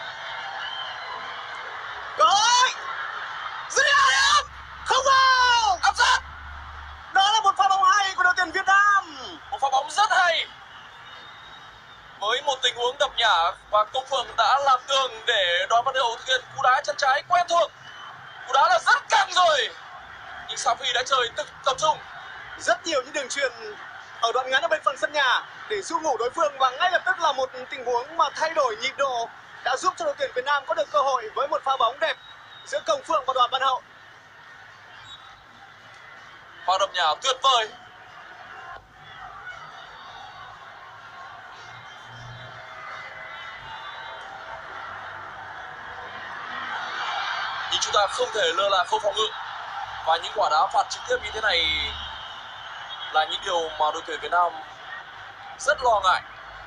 Cơ hội dứt điểm không vào, áp sát. Đó là một pha bóng hay của đội tuyển Việt Nam. Một pha bóng rất hay. Với một tình huống đập nhả và Công Phượng đã làm tường để Đoàn Văn Hậu thực hiện cú đá chân trái quen thuộc. Cú đá là rất căng rồi. Nhưng Sa Phi đã chơi tập trung. Rất nhiều những đường truyền ở đoạn ngắn ở bên phần sân nhà để du ngủ đối phương và ngay lập tức là một tình huống mà thay đổi nhịp độ đã giúp cho đội tuyển Việt Nam có được cơ hội với một pha bóng đẹp giữa Công Phượng và Đoàn Văn Hậu. Pha đập nhả tuyệt vời. Nhưng chúng ta không thể lơ là khâu phòng ngự. Và những quả đá phạt trực tiếp như thế này là những điều mà đội tuyển Việt Nam rất lo ngại.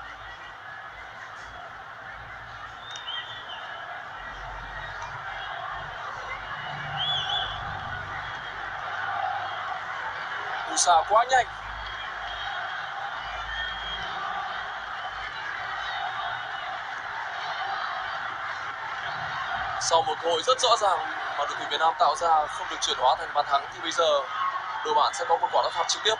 Musa quá nhanh. Sau một cơ hội rất rõ ràng mà đội tuyển Việt Nam tạo ra không được chuyển hóa thành bàn thắng thì bây giờ đội bạn sẽ có một quả đá phạt trực tiếp.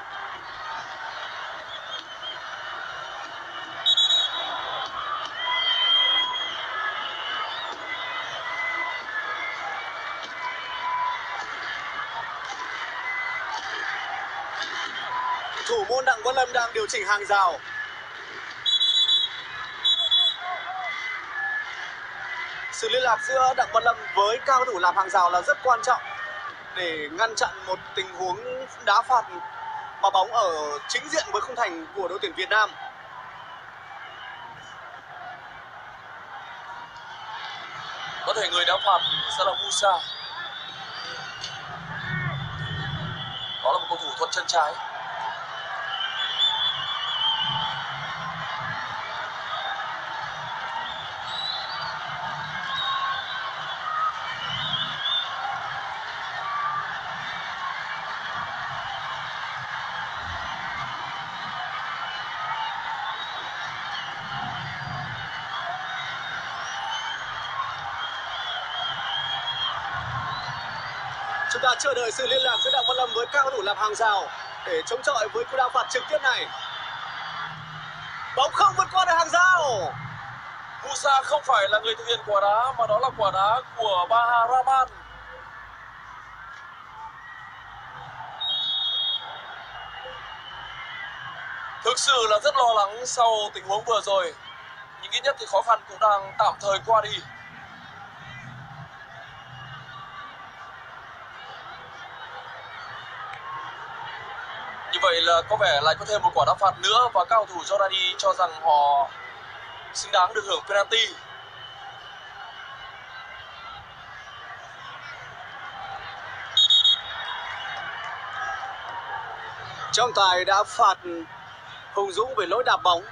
Thủ môn Đặng Văn Lâm đang điều chỉnh hàng rào. Sự liên lạc giữa Đặng Văn Lâm với cao thủ làm hàng rào là rất quan trọng để ngăn chặn một tình huống đá phạt mà bóng ở chính diện với khung thành của đội tuyển Việt Nam. Có thể người đá phạt sẽ là Musa. Đó là một cầu thủ thuận chân trái. Chúng ta chờ đợi sự liên lạc giữa Đặng Văn Lâm với các cầu thủ làm hàng rào để chống chọi với cú đá phạt trực tiếp này. Bóng không vượt qua được hàng rào. Musa không phải là người thực hiện quả đá mà đó là quả đá của Baha Rahman. Thực sự là rất lo lắng sau tình huống vừa rồi. Nhưng ít nhất thì khó khăn cũng đang tạm thời qua đi. Như vậy là có vẻ lại có thêm một quả đá phạt nữa và các cầu thủ Jordani cho rằng họ xứng đáng được hưởng penalty. Trọng tài đã phạt Hùng Dũng về lỗi đạp bóng.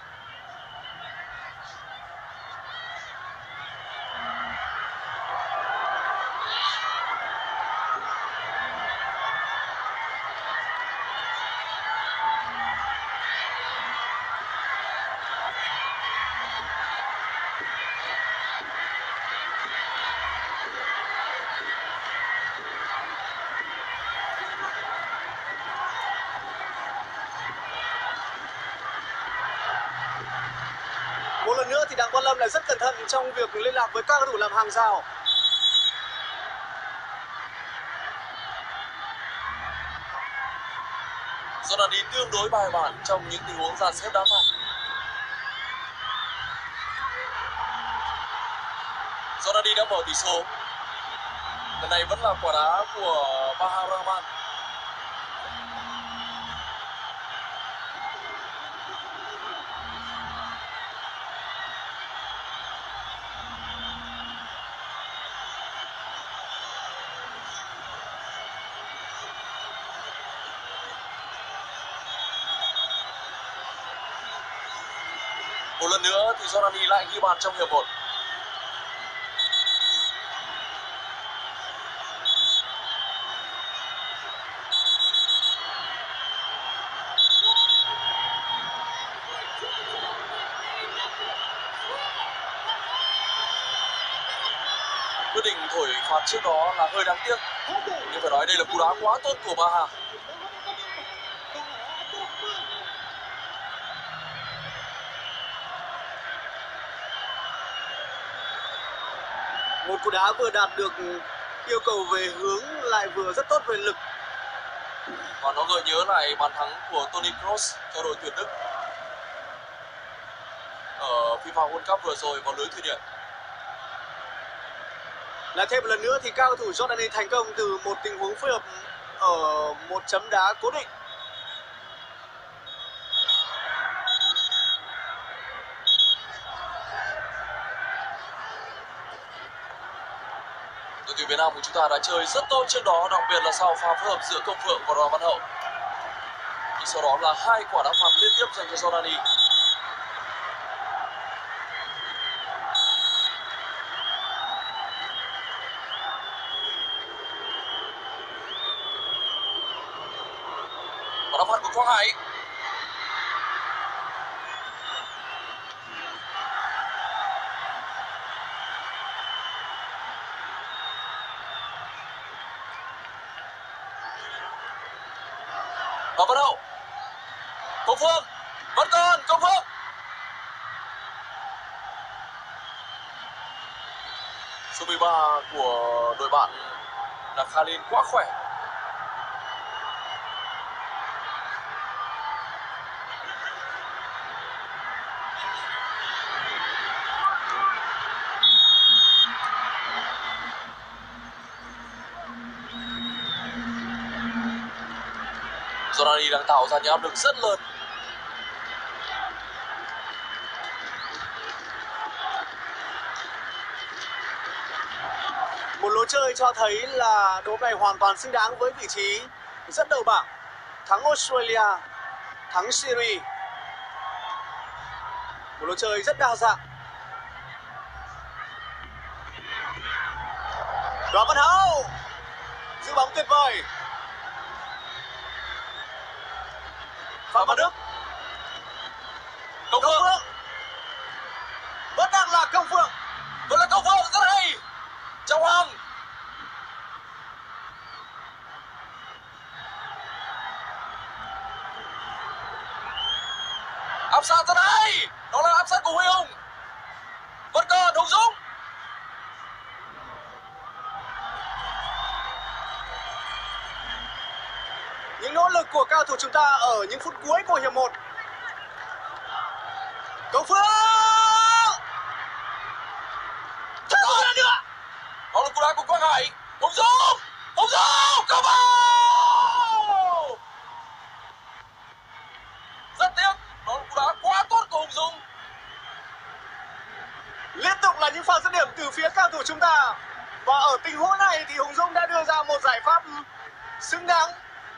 Một lần nữa thì Đặng Văn Lâm lại rất cẩn thận trong việc liên lạc với các cầu thủ làm hàng rào. Jordani tương đối bài bản trong những tình huống dàn xếp đá phạt. Jordani đã mở tỷ số. Lần này vẫn là quả đá của Baha Rahman. Một lần nữa thì Jordani lại ghi bàn trong hiệp 1. Quyết định thổi phạt trước đó là hơi đáng tiếc. Nhưng phải nói đây là cú đá quá tốt của Baha. Một cú đá vừa đạt được yêu cầu về hướng lại vừa rất tốt về lực. Và nó gợi nhớ lại bàn thắng của Toni Kroos cho đội tuyển Đức ở FIFA World Cup vừa rồi vào lưới Thụy Điển. Lại thêm một lần nữa thì các cầu thủ Jordani thành công từ một tình huống phối hợp ở một chấm đá cố định. Đội tuyển Việt Nam của chúng ta đã chơi rất tốt trước đó, đặc biệt là sau pha phối hợp giữa Công Phượng và Đoàn Văn Hậu. Nhưng sau đó là 2 quả đá phạt liên tiếp dành cho Jordani. Quả đá phạt của Quang Hải. Và bắt đầu Công Phượng vẫn còn Công Phượng. Số 13 của đội bạn là Khalil quá khỏe. Jordani đang tạo ra những áp lực rất lớn. Một lối chơi cho thấy là đội này hoàn toàn xứng đáng với vị trí dẫn đầu bảng. Thắng Australia, thắng Syria. Một lối chơi rất đa dạng. Đoàn Văn Hậu giữ bóng tuyệt vời. Phạm Văn Đức. Công Phượng. Vẫn đang là Công Phượng. Vẫn là Công Phượng rất hay. Trọng Hoàng. áp sát ra đây, đó là áp sát của Huy Hùng. Vẫn còn Hùng Dũng. Những nỗ lực của cao thủ chúng ta ở những phút cuối của hiệp 1. Công Phượng thêm một lần nữa. Đó là cú đá của Quang Hải. Hùng Dũng, cầu vào. Rất tiếc, đó là cú đá quá tốt của Hùng Dũng. Liên tục là những pha dứt điểm từ phía cao thủ chúng ta. Và ở tình huống này thì Hùng Dũng đã đưa ra một giải pháp xứng đáng.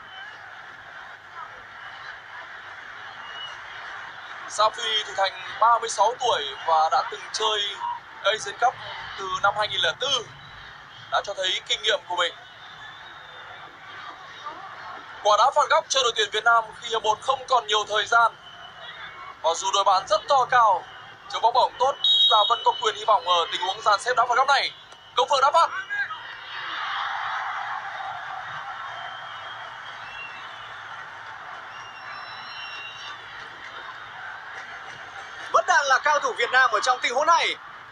Safi thì thành 36 tuổi và đã từng chơi Asian Cup từ năm 2004, đã cho thấy kinh nghiệm của mình. Quả đá phạt góc cho đội tuyển Việt Nam khi hiệp 1 không còn nhiều thời gian. Và dù đội bạn rất to cao, chống bóng bổng tốt, chúng ta vẫn có quyền hy vọng ở tình huống dàn xếp đá phạt góc này. Công Phượng đá phạt. Vẫn đang là cao thủ Việt Nam ở trong tình huống này.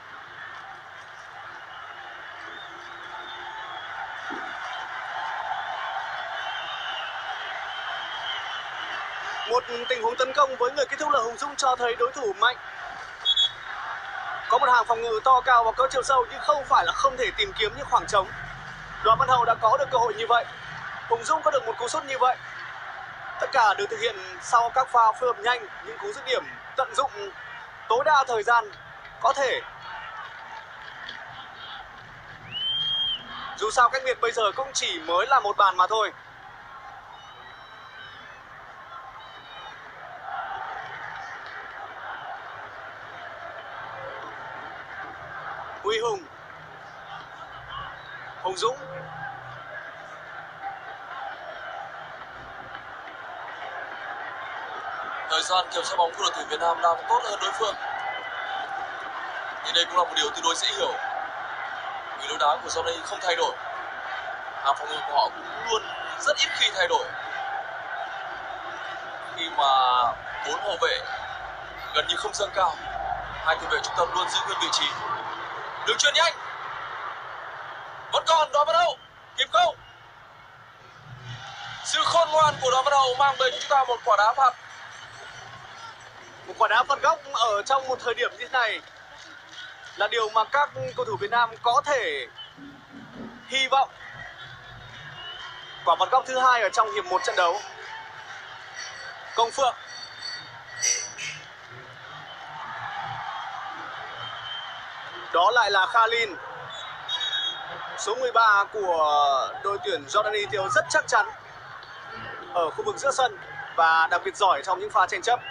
Một tình huống tấn công với người kết thúc là Hùng Dũng cho thấy đối thủ mạnh. Có một hàng phòng ngự to cao và có chiều sâu nhưng không phải là không thể tìm kiếm những khoảng trống. Đoàn Văn Hậu đã có được cơ hội như vậy. Hùng Dũng có được một cú sút như vậy. Tất cả được thực hiện sau các pha phối hợp nhanh, những cú dứt điểm tận dụng tối đa thời gian có thể. Dù sao cách biệt bây giờ cũng chỉ mới là một bàn mà thôi. Huy Hùng, Hùng Dũng, thời gian kiểm soát bóng của đội tuyển Việt Nam đang tốt hơn đối phương. Nhưng đây cũng là một điều tương đối dễ hiểu, vì lối đá của Johnny không thay đổi. Hàng phòng ngự của họ cũng luôn rất ít khi thay đổi, khi mà 4 hậu vệ gần như không dâng cao. Hai tiền vệ trung tâm luôn giữ nguyên vị trí. Đường chuyền nhanh, vẫn còn Đoàn Văn Hậu kịp không? Sự khôn ngoan của Đoàn Văn Hậu mang đến chúng ta một quả đá phạt. một quả đá phạt góc ở trong một thời điểm như thế này là điều mà các cầu thủ Việt Nam có thể hy vọng. Quả phạt góc thứ hai ở trong hiệp 1 trận đấu. Công Phượng, đó lại là Khalin, số 13 của đội tuyển Jordani thì rất chắc chắn ở khu vực giữa sân và đặc biệt giỏi trong những pha tranh chấp.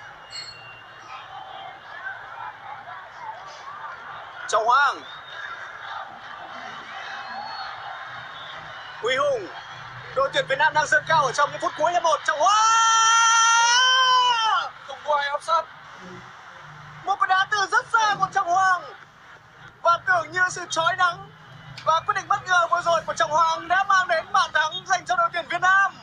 Trọng Hoàng, Huy Hùng, đội tuyển Việt Nam đang dâng cao ở trong những phút cuối hiệp 1. Trọng Hoàng Không có ai áp sát. một quả đá từ rất xa của Trọng Hoàng và tưởng như sự chói nắng và quyết định bất ngờ vừa rồi của Trọng Hoàng đã mang đến bàn thắng dành cho đội tuyển Việt Nam.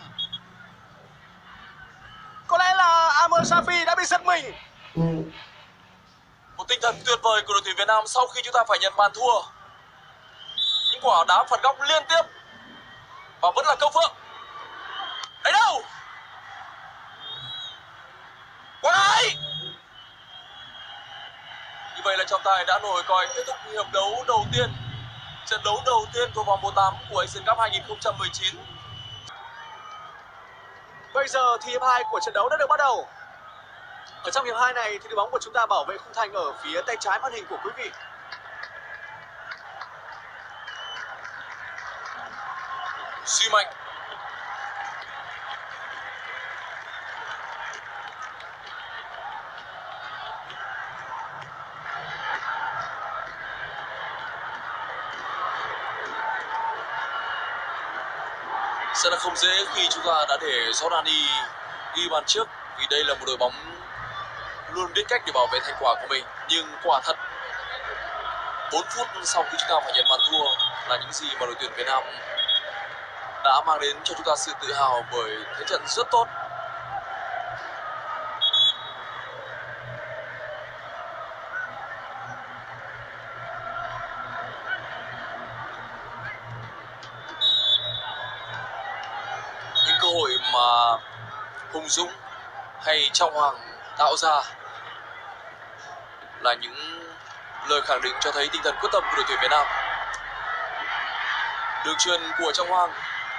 Có lẽ là Amr Safi đã bị giật mình. Một tinh thần tuyệt vời của đội tuyển Việt Nam sau khi chúng ta phải nhận bàn thua. Những quả đá phạt góc liên tiếp và vẫn là Công Phượng. Đấy đâu? Quang Hải. Như vậy là trọng tài đã nổi còi kết thúc hiệp đấu đầu tiên, trận đấu đầu tiên của vòng 1/8 của Asian Cup 2019. Bây giờ thì hiệp 2 của trận đấu đã được bắt đầu. Ở trong hiệp 2 này thì đội bóng của chúng ta bảo vệ khung thành ở phía tay trái màn hình của quý vị. Duy Mạnh. Sẽ là không dễ khi chúng ta đã để Jordani ghi bàn trước, vì đây là một đội bóng luôn biết cách để bảo vệ thành quả của mình. Nhưng quả thật 4 phút sau khi chúng ta phải nhận bàn thua là những gì mà đội tuyển Việt Nam đã mang đến cho chúng ta sự tự hào bởi thế trận rất tốt. mà Hùng Dũng hay Trọng Hoàng tạo ra là những lời khẳng định cho thấy tinh thần quyết tâm của đội tuyển Việt Nam. Đường chuyền của Trọng Hoàng.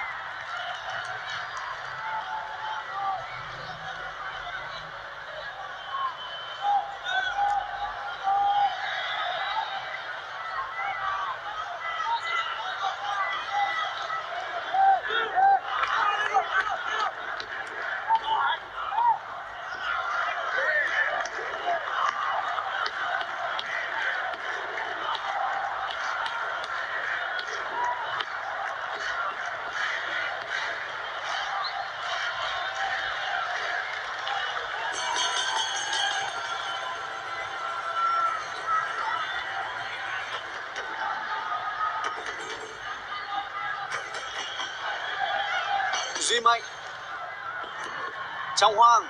Duy Mạnh, Trọng Hoàng.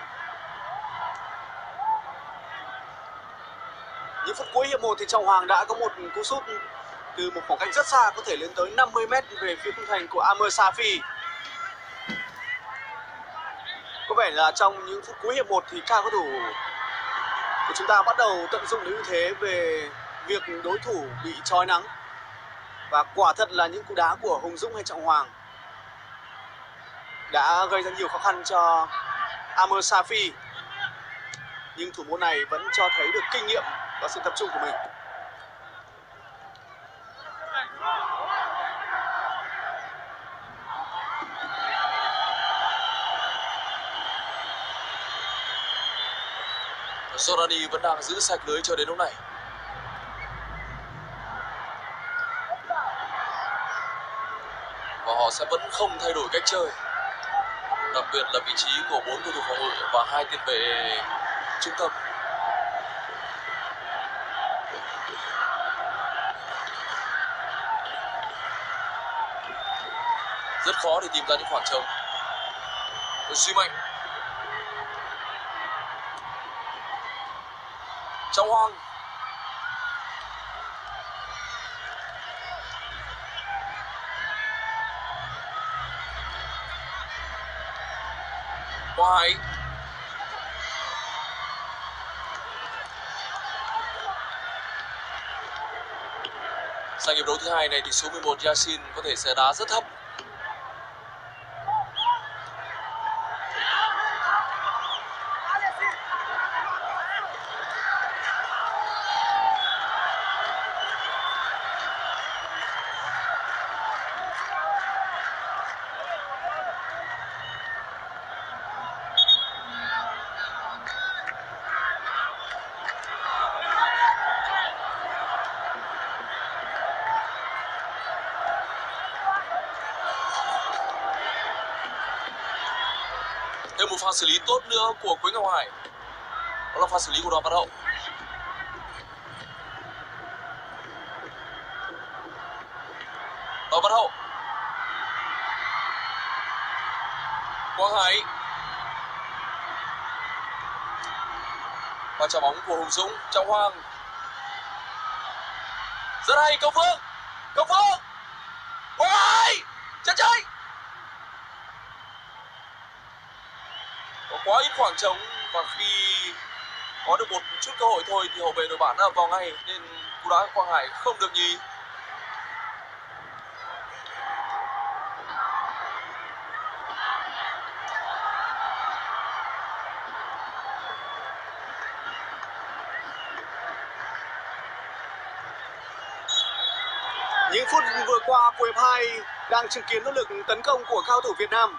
Những phút cuối hiệp 1 thì Trọng Hoàng đã có một cú sút từ một khoảng cách rất xa, có thể lên tới 50 m về phía khung thành của Amr Safi. Có vẻ là trong những phút cuối hiệp 1 thì các cầu thủ của chúng ta bắt đầu tận dụng ưu thế về việc đối thủ bị chói nắng. Và quả thật là những cú đá của Hùng Dũng hay Trọng Hoàng đã gây ra nhiều khó khăn cho Amr Safi. Nhưng thủ môn này vẫn cho thấy được kinh nghiệm và sự tập trung của mình. Jordani vẫn đang giữ sạch lưới cho đến lúc này. Và họ sẽ vẫn không thay đổi cách chơi. Đặc biệt là vị trí của 4 cầu thủ phòng ngự và 2 tiền vệ trung tâm. Rất khó để tìm ra những khoảng trống. Duy Mạnh, Trọng Hoàng, Quang Hải, sang hiệp đấu thứ hai này thì số 11 Yasin có thể sẽ đá rất thấp. Thêm một pha xử lý tốt nữa của Quế Ngọc Hải. Đó là pha xử lý của Đoàn Văn Hậu. Đoàn Văn Hậu, Quang Hải, và trả bóng của Hùng Dũng. Trọng Hoàng, rất hay. Công Phương, Quang Hải, chân chơi. Có quá ít khoảng trống và khi có được một chút cơ hội thôi thì hậu vệ đội bạn đã vào ngay, nên cú đá Quang Hải không được nhì. Những phút vừa qua của hiệp 2 đang chứng kiến nỗ lực tấn công của cao thủ Việt Nam.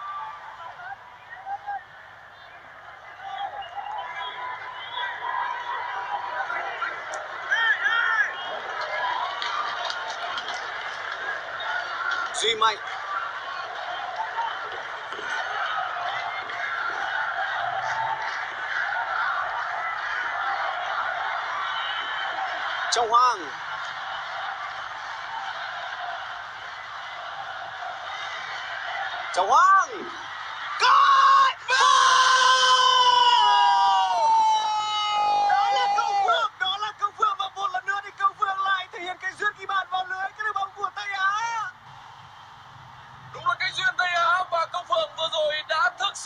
Duy Mạnh, Trọng Hoàng, Trọng Hoàng, cắt vào! Đó là Công Phượng và một lần nữa thì Công Phượng lại thể hiện cái duyên ghi bàn vào lưới cái đường bóng của Tây Á. Đúng là cái duyên Tây Á, và Công Phượng vừa rồi đã thực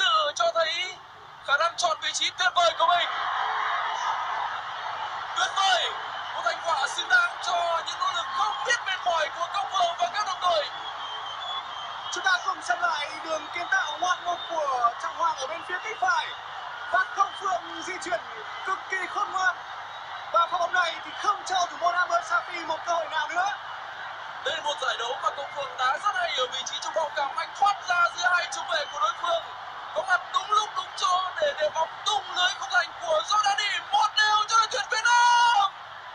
Tuyệt vời, một thành quả xứng đáng cho những nỗ lực không biết mệt mỏi của Công Phượng và các đồng đội. Chúng ta cùng xem lại đường kiến tạo ngoạn mục của Trọng Hoàng ở bên phía cánh phải và Công Phượng di chuyển cực kỳ khôn ngoan, và pha bóng này thì không cho thủ môn Amr Safi một cơ hội nào nữa. Đây là một giải đấu mà Công Phượng đá rất hay ở vị trí trung phong, cảm anh thoát ra giữa hai trung vệ của đối phương, có mặt đúng lúc đúng chỗ để bóng tung lưới khung thành của Jordani. 1-0 cho đội tuyển Việt Nam.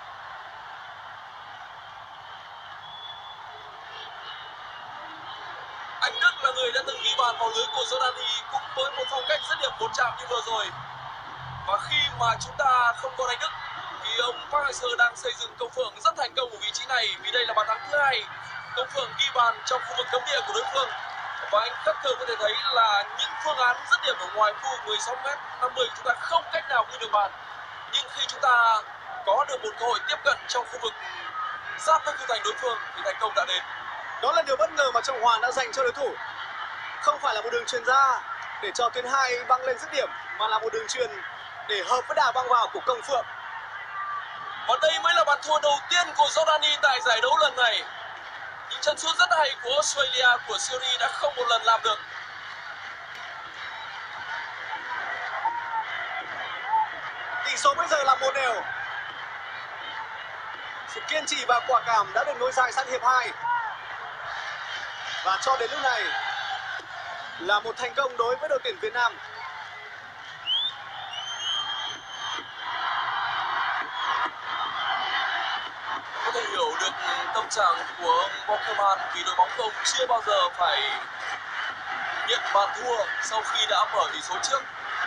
Anh Đức là người đã từng ghi bàn vào lưới của Jordani cũng với một phong cách dứt điểm một chạm như vừa rồi. Và khi mà chúng ta không có Anh Đức thì ông Park Hang-seo đang xây dựng Công Phượng rất thành công ở vị trí này, vì đây là bàn thắng thứ hai Công Phượng ghi bàn trong khu vực cấm địa của đối phương. Và anh khắc thường có thể thấy là những phương án dứt điểm ở ngoài khu vực 16m50 chúng ta không cách nào ghi được bàn. Nhưng khi chúng ta có được một cơ hội tiếp cận trong khu vực giáp với khung thành đối phương thì thành công đã đến. Đó là điều bất ngờ mà Trọng Hoàng đã dành cho đối thủ. Không phải là một đường chuyền ra để cho tuyến 2 băng lên dứt điểm, mà là một đường chuyền để hợp với đà băng vào của Công Phượng. Và đây mới là bàn thua đầu tiên của Jordani tại giải đấu lần này. Những chân sút rất hay của Australia, của Syria đã không một lần làm được. Tỷ số bây giờ là 1-0. Sự kiên trì và quả cảm đã được nối dài sang hiệp 2. Và cho đến lúc này là một thành công đối với đội tuyển Việt Nam. Có thể hiểu được tâm trạng của ông Bockelman vì đội bóng không chưa bao giờ phải nhận bàn thua sau khi đã mở tỷ số trước.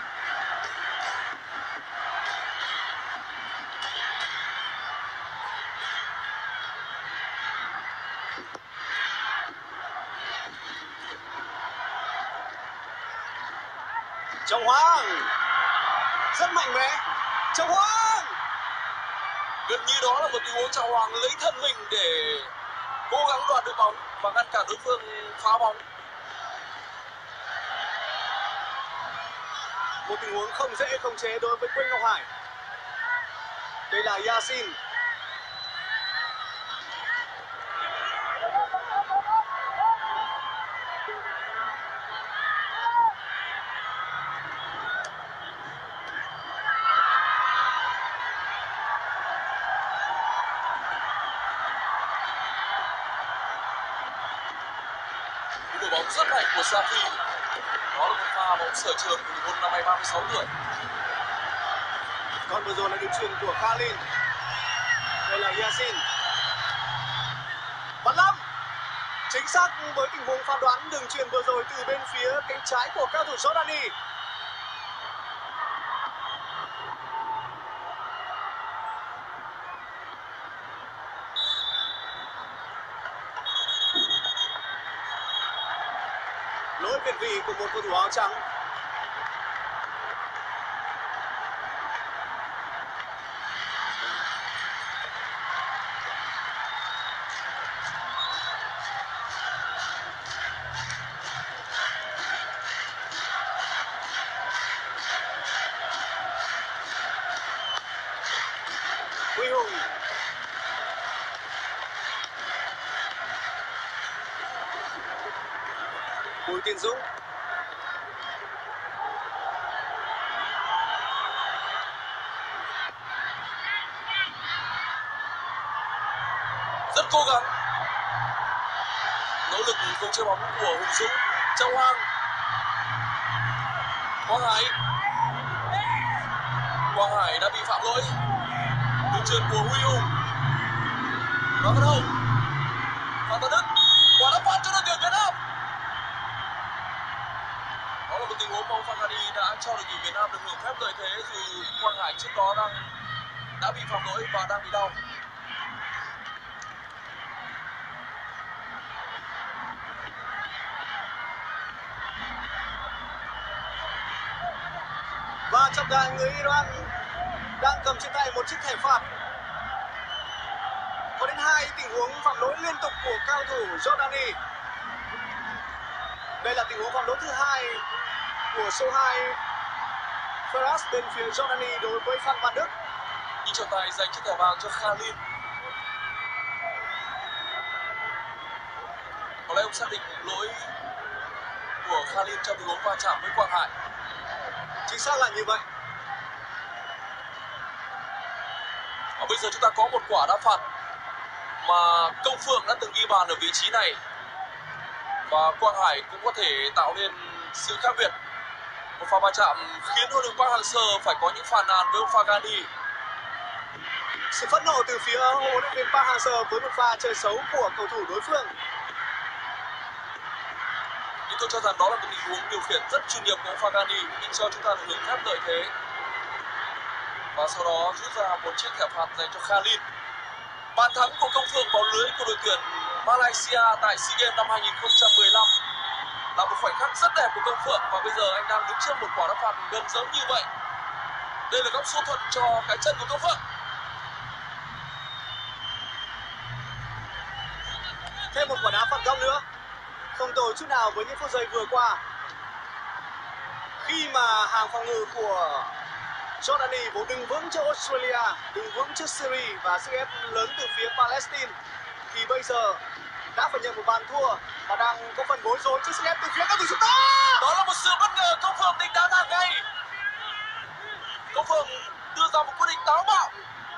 Trọng Hoàng rất mạnh mẽ. Trọng Hoàng Gần như đó là một tình huống Trọng Hoàng lấy thân mình để cố gắng đoạt được bóng và ngăn cản đối phương phá bóng. một tình huống không dễ khống chế đối với Quỳnh Ngọc Hải. Đây là Yasin. Một bóng rất mạnh của Safi. Đó là một pha bóng sở trường của một năm nay 36 tuổi. Còn vừa rồi là đường chuyền của Khalil. Đây là Yasin. Bắn lắm. Chính xác với tình huống phán đoán đường chuyền vừa rồi từ bên phía cánh trái của cao thủ Jordani. Lỗi việt vị của một cầu thủ áo trắng. Huy Hùng. Bùi Tiến Dũng. Rất cố gắng. Nỗ lực không chơi bóng của Hùng Dũng. Trọng Hoàng. Quang Hải đã bị phạm lỗi. Đường chuyền của Huy Hùng. Đó là đâu? Phan Tấn Đức. Quả đá phạt cho đội tuyển Việt Nam. Đó là một tình huống mà ông Phan Gani đã cho đội tuyển Việt Nam được hưởng phép lợi thế, dù Quang Hải trước đó đã bị phạm lỗi và đang bị đau. Và trọng tài người Iran đang cầm trên tay một chiếc thẻ phạt. Có đến 2 tình huống phạm lỗi liên tục của cao thủ Jordani. Đây là tình huống phạm lỗi thứ 2 của số 2 Faraz bên phía Jordani đối với Phan Văn Đức. Nhìn trọng tài dành chiếc thẻ vàng cho Khalil. Có lẽ ông xác định lỗi của Khalil trong tình huống va chạm với Quang Hải. Chính xác là như vậy. Và bây giờ chúng ta có một quả đá phạt mà Công Phượng đã từng ghi bàn ở vị trí này, và Quang Hải cũng có thể tạo nên sự khác biệt. Một pha va chạm khiến huấn luyện Park Hang-seo phải có những phàn nàn với ông Fagani. Sự phẫn nộ từ phía huấn luyện viên Park Hang-seo với một pha chơi xấu của cầu thủ đối phương. Nhưng tôi cho rằng đó là một tình huống điều khiển rất chuyên nghiệp của ông Fagani, nhưng cho chúng ta được hưởng phép lợi thế. Và sau đó rút ra một chiếc thẻ phạt dành cho Khalil. Bàn thắng của Công Phượng vào lưới của đội tuyển Malaysia tại SEA Games năm 2015 là một khoảnh khắc rất đẹp của Công Phượng, và bây giờ anh đang đứng trước một quả đá phạt gần giống như vậy. Đây là góc số thuận cho cái chân của Công Phượng. Thêm một quả đá phạt góc nữa. Không tồi chút nào với những phút giây vừa qua. Khi mà hàng phòng ngự của Jordani vốn đứng vững trước Australia, đứng vững trước Syria và sức ép lớn từ phía Palestine, thì bây giờ đã phải nhận một bàn thua và đang có phần bối rối trước sức ép từ phía các thủ chúng ta. Đó là một sự bất ngờ. Công Phượng định đá ra ngay. Công Phượng đưa ra một quyết định táo bạo,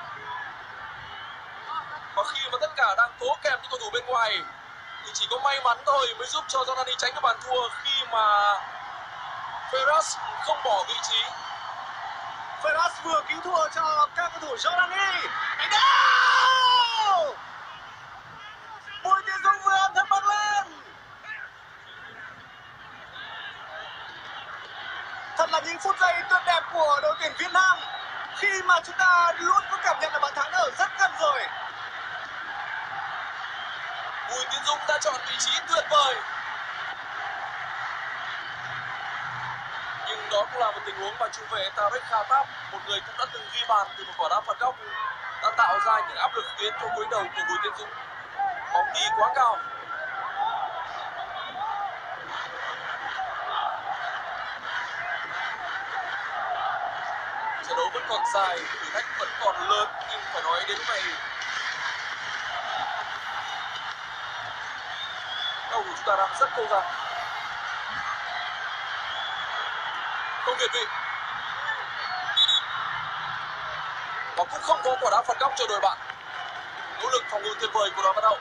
và khi mà tất cả đang cố kèm những cầu thủ bên ngoài thì chỉ có may mắn thôi mới giúp cho Jordani tránh cái bàn thua khi mà Ferraz không bỏ vị trí. Ferraz vừa cứu thua cho các cầu thủ Jordani. Đánh đâu! Bùi Tiến Dũng vừa âm thầm bật lên. Thật là những phút giây tuyệt đẹp của đội tuyển Việt Nam khi mà chúng ta luôn có cảm nhận là bàn thắng ở rất gần rồi. Bùi Tiến Dũng đã chọn vị trí tuyệt vời, nhưng đó cũng là một tình huống mà trung vệ Tarek Khattab, một người cũng đã từng ghi bàn từ một quả đá phạt góc, đã tạo ra những áp lực khiến cho gối đầu của Bùi Tiến Dũng. Bóng đi quá cao. Trận đấu vẫn còn dài, thử thách vẫn còn lớn, nhưng phải nói đến lúc này cầu thủ chúng ta đang rất cố gắng. Không việt vị, và cũng không có quả đá phạt góc cho đội bạn. Nỗ lực phòng ngự tuyệt vời của đoàn Văn Hậu.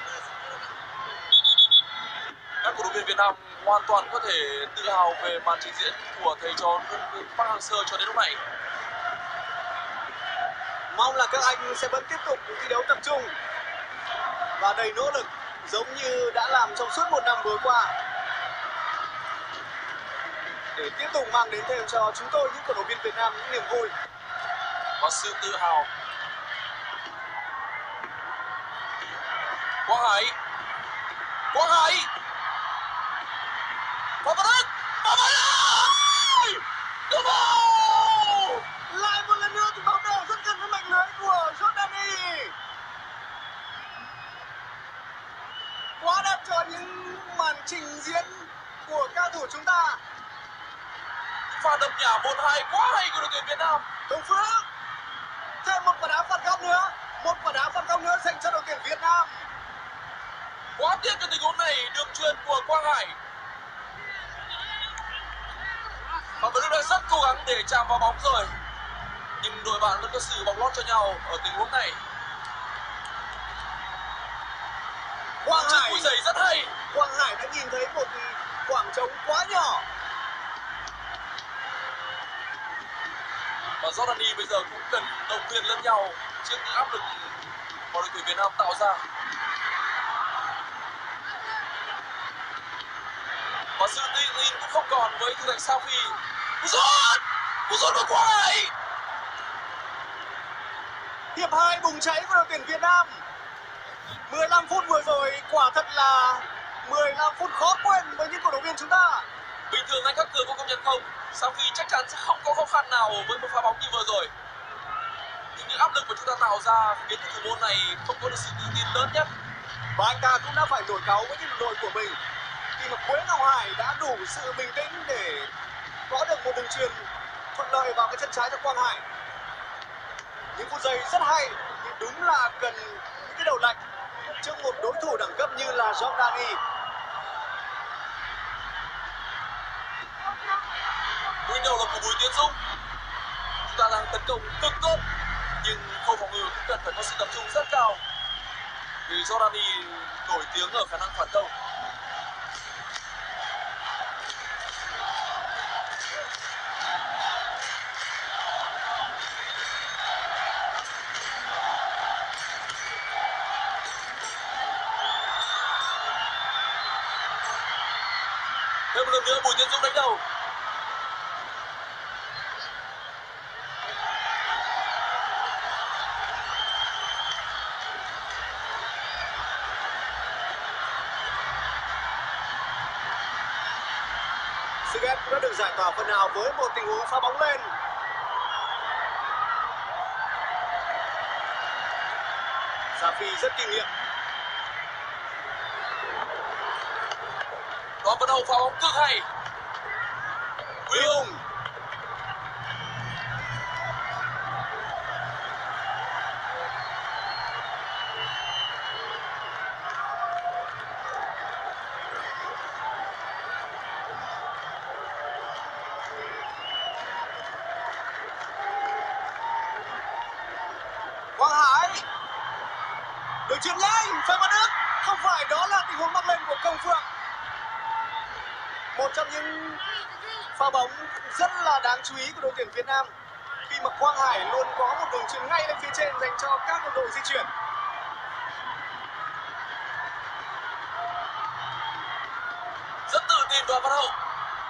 Các cổ động viên Việt Nam hoàn toàn có thể tự hào về màn trình diễn của thầy trò huấn luyện viên Park Hang-seo cho đến lúc này. Mong là các anh sẽ vẫn tiếp tục thi đấu tập trung và đầy nỗ lực giống như đã làm trong suốt một năm vừa qua, để tiếp tục mang đến thêm cho chúng tôi, những cổ động viên Việt Nam, những niềm vui và sự tự hào. Quang Hải, Quang Hải, và vào đất, và vào đất, đúng không? lại một lần nữa thì bóng đều rất gần với mảnh lưới của Jordani. Quá đẹp cho những màn trình diễn của cao thủ chúng ta. Pha đập nhả 1-2 quá hay của đội tuyển Việt Nam. Công Phượng, thêm một quả đá phạt góc nữa, một quả đá phạt góc nữa dành cho đội tuyển Việt Nam. Quá tiếc cho tình huống này, đường chuyền của Quang Hải. Và vẫn đã rất cố gắng để chạm vào bóng rồi, nhưng đội bạn vẫn có sự bóng lót cho nhau ở tình huống này. Quang Hải, cú giày rất hay. Quang Hải đã nhìn thấy một khoảng trống quá nhỏ. Và Jordani bây giờ cũng cần động viên lẫn nhau trước những áp lực mà đội tuyển Việt Nam tạo ra. Và sự tự tin cũng không còn với thủ thành Safi. Cú sút của Quang Hải. Hiệp 2 bùng cháy của đội tuyển Việt Nam. 15 phút vừa rồi quả thật là 15 phút khó quên với những cổ động viên chúng ta. Bình thường anh các cường có công nhận không? Safi chắc chắn sẽ không có khó khăn nào với một pha bóng như vừa rồi. Nhưng những áp lực mà chúng ta tạo ra khiến thủ môn này không có được sự tự tin lớn nhất. Và anh ta cũng đã phải nổi cáu với những đội của mình khi mà Quế Ngọc Hải đã đủ sự bình tĩnh để có được một đường chuyền thuận lợi vào cái chân trái cho Quang Hải. Những phút giây rất hay, nhưng đúng là cần những cái đầu lạnh trước một đối thủ đẳng cấp như là Jordani. Cú đầu là của Bùi Tiến Dũng. Chúng ta đang tấn công cực tốt, nhưng khâu phòng ngự cũng cần phải có sự tập trung rất cao, vì Jordani nổi tiếng ở khả năng phản công. Thêm một lần nữa Bùi Tiến Dũng đánh đầu. Sức ép cũng đã được giải tỏa phần nào với một tình huống phá bóng lên. Gia Phi rất kinh nghiệm. Đoàn Văn Hậu phá bóng cực hay. Huy Hùng. Quang Hải được chuyền nhanh, Phan Văn Đức, không phải, đó là tình huống mắc lên của Công Phượng. Một trong những pha bóng rất là đáng chú ý của đội tuyển Việt Nam, khi mà Quang Hải luôn có một đường chuyền ngay lên phía trên dành cho các cầu thủ di chuyển. Rất tự tin Đoàn Văn Hậu.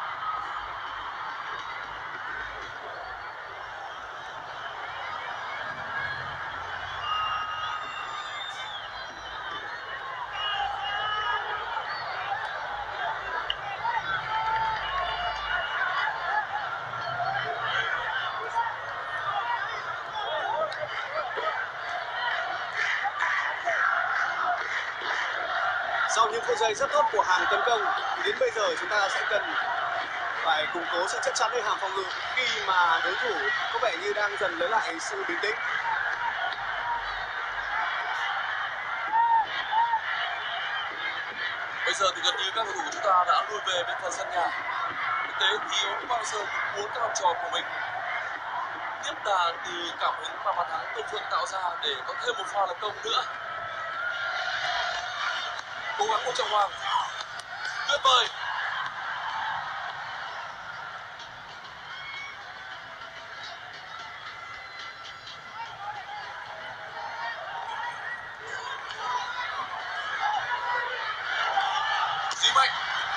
Sau những phút giây rất tốt của hàng tấn công, đến bây giờ chúng ta sẽ cần phải củng cố sự chắc chắn ở hàng phòng ngự khi mà đối thủ có vẻ như đang dần lấy lại sự bình tĩnh. Bây giờ thì gần như các cầu thủ của chúng ta đã lui về bên phần sân nhà. Thực tế thì không bao giờ cũng muốn các học trò của mình tiếp đà từ cảm hứng mà bàn thắng Công Phượng tạo ra để có thêm một pha lập công nữa. Cố gắng của Trọng Hoàng tuyệt vời. Duy Mạnh.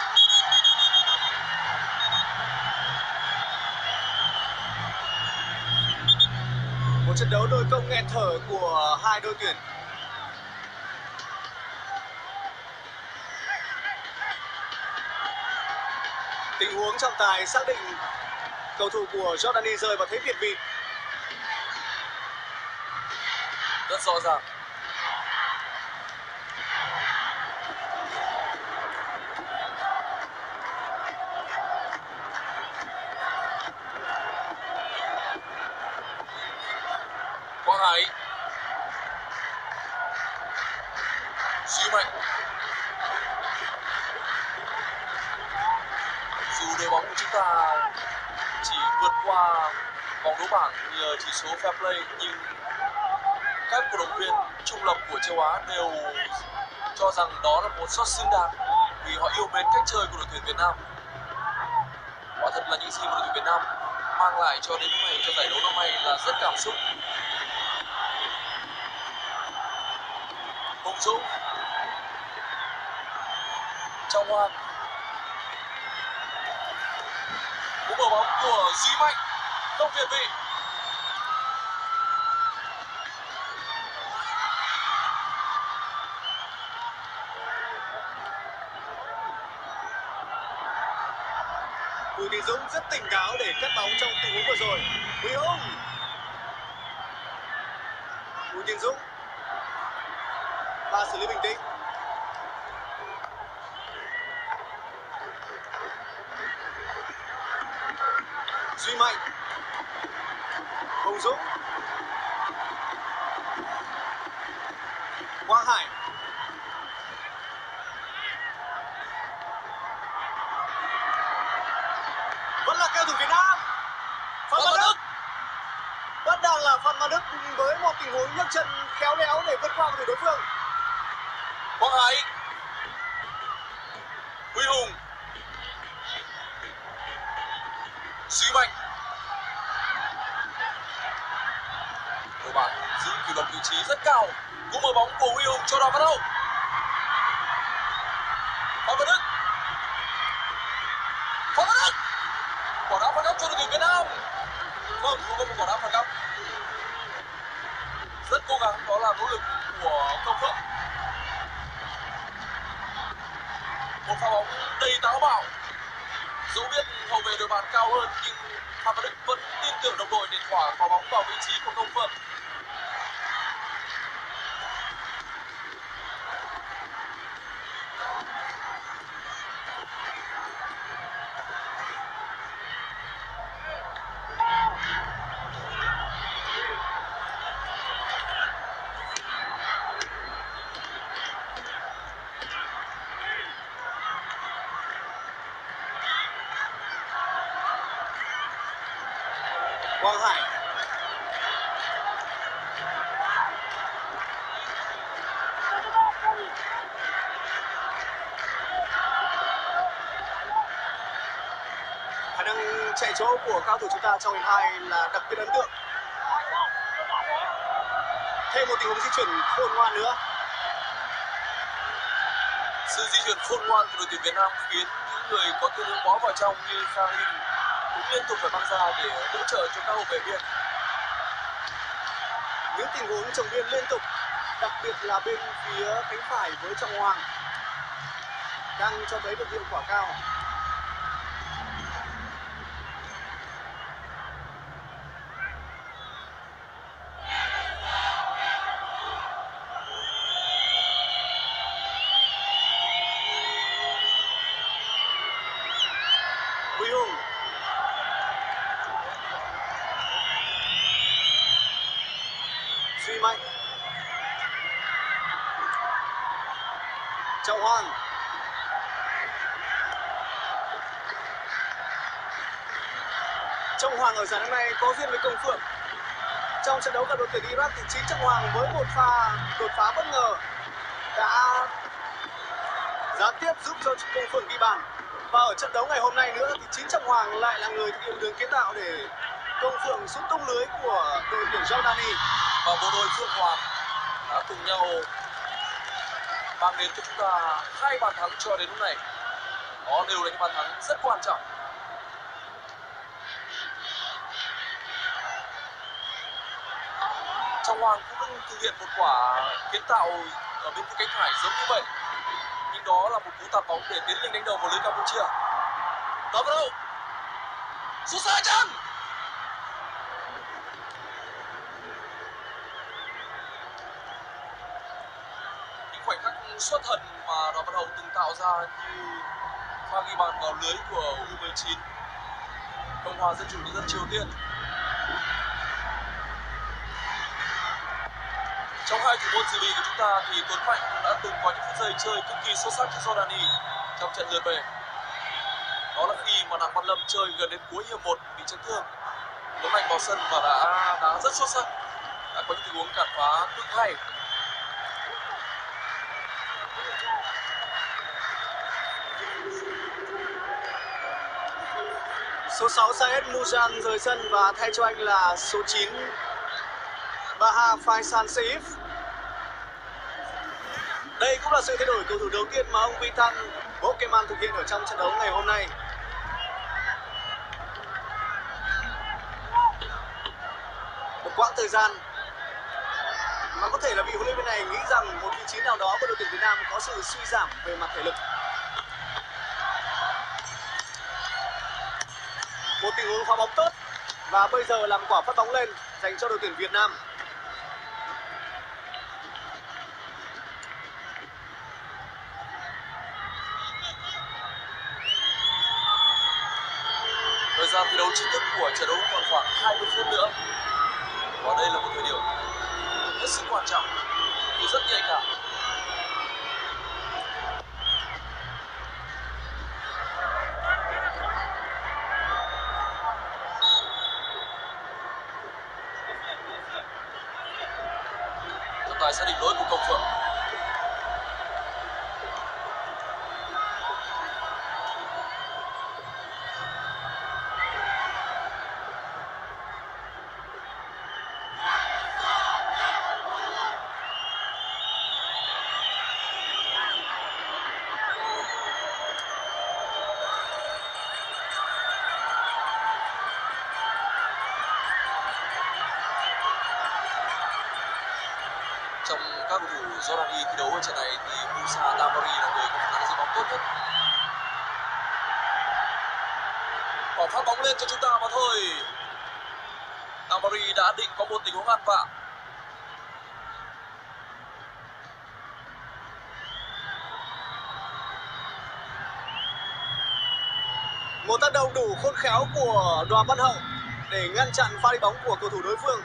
Một trận đấu đôi công nghẹt thở của hai đội tuyển. Tình huống trọng tài xác định cầu thủ của Jordani rơi vào thế việt vị. Rất rõ ràng. Quang Hải. Duy Mạnh. Dù đội bóng của chúng ta chỉ vượt qua vòng đấu bảng nhờ chỉ số fair play, nhưng các cổ động viên trung lập của châu Á đều cho rằng đó là một suất xứng đáng vì họ yêu mến cách chơi của đội tuyển Việt Nam. Quả thật là những gì mà đội tuyển Việt Nam mang lại cho đến lúc này cho giải đấu năm nay là rất cảm xúc. Hùng Dũng. Trọng Hoàng. Cú mở bóng của Duy Mạnh không việt vị. Bùi Tiến Dũng rất tỉnh táo để cắt bóng trong tình huống vừa rồi. Huy Hùng. Bùi Tiến Dũng. Và xử lý bình tĩnh. Duy Mạnh. Hùng Dũng. Đức với một tình huống nhấc chân khéo léo để vượt qua đối phương. Quang Hải, Huy Hùng, Duy Mạnh. Đội bạn giữ kỷ luật vị trí rất cao. Cú mở bóng của Huy Hùng cho Đoàn Văn Hậu. Phạm Văn Đức. Phạm Văn Đức. Quả đá phạt góc cho đội tuyển Việt Nam. Vâng, không có một quả đá phạt góc. Rất cố gắng, đó là nỗ lực của Công Phượng. Một pha bóng đầy táo bạo. Dẫu biết hậu vệ đội bạn cao hơn nhưng Phạm Văn Đức vẫn tin tưởng đồng đội để thỏa quả bóng vào vị trí của Công Phượng. Quang Hải. Khả năng chạy chỗ của cao thủ chúng ta trong hiệp 2 là đặc biệt ấn tượng. Thêm một tình huống di chuyển khôn ngoan nữa. Sự di chuyển khôn ngoan của đội tuyển Việt Nam khiến những người có tư thế bó vào trong như Khang Linh cũng liên tục phải băng ra để hỗ trợ cho các hậu vệ biên. Những tình huống chồng biên liên tục, đặc biệt là bên phía cánh phải với Trọng Hoàng, đang cho thấy được hiệu quả cao. Huy Hùng. Duy Mạnh. Trọng Hoàng. Trọng Hoàng ở giải đấu này có duyên với Công Phượng. Trong trận đấuกับđội tuyển Iraq thì chính Trọng Hoàng với một pha đột phá bất ngờ đã gián tiếp giúp cho Công Phượng ghi bàn. Và ở trận đấu ngày hôm nay nữa thì chính Trọng Hoàng lại là người thực hiện đường kiến tạo để Công Phượng sút tung lưới của đội tuyển Jordani. Và bộ đôi Phượng Hoàng đã cùng nhau mang đến cho chúng ta 2 bàn thắng cho đến lúc này. Đó đều là những bàn thắng rất quan trọng. Trọng Hoàng cũng thực hiện một quả kiến tạo ở bên cánh phải giống như vậy, nhưng đó là một cú tạt bóng để tiến lên đánh đầu vào lưới Campuchia. Đó vào đâu? Sút xa chân. Những khoảnh khắc xuất thần mà Đoàn Văn Hậu từng tạo ra như pha ghi bàn vào lưới của U19 Cộng hòa Dân chủ Nhân dân Triều Tiên. Trong 2 thủ môn dự bị của chúng ta thì Tuấn Mạnh cũng đã từng có những phút giây chơi cực kỳ xuất sắc cho Jordani trong trận lượt về. Đó là khi mà Đặng Văn Lâm chơi gần đến cuối hiệp 1 bị chấn thương. Tuấn Mạnh vào sân và đã rất xuất sắc, đã có những tình huống cản phá cực hay. Số 6 Saed Mujan rời sân và thay cho anh là số 9 Baha Faisal Saif. Đây cũng là sự thay đổi cầu thủ đầu tiên mà ông Vitan Bokeman thực hiện ở trong trận đấu ngày hôm nay. Một quãng thời gian mà có thể là vị huấn luyện viên này nghĩ rằng một vị trí nào đó của đội tuyển Việt Nam có sự suy giảm về mặt thể lực. Một tình huống phá bóng tốt và bây giờ làm quả phát bóng lên dành cho đội tuyển Việt Nam. Thời gian thi đấu chính thức của trận đấu còn khoảng 20 phút nữa. Và đây là một thời điểm hết sức quan trọng, rất nhạy cảm. lại xác định lỗi của Công Phượng. Trong các cầu thủ Jordani thi đấu ở trận này thì Moussa Tamari là người có khả năng giữ bóng tốt nhất. Quả phát bóng lên cho chúng ta mà thôi. Tamari đã định có một tình huống ăn vạ. Một tác động đủ khôn khéo của Đoàn Văn Hậu để ngăn chặn pha đi bóng của cầu thủ đối phương.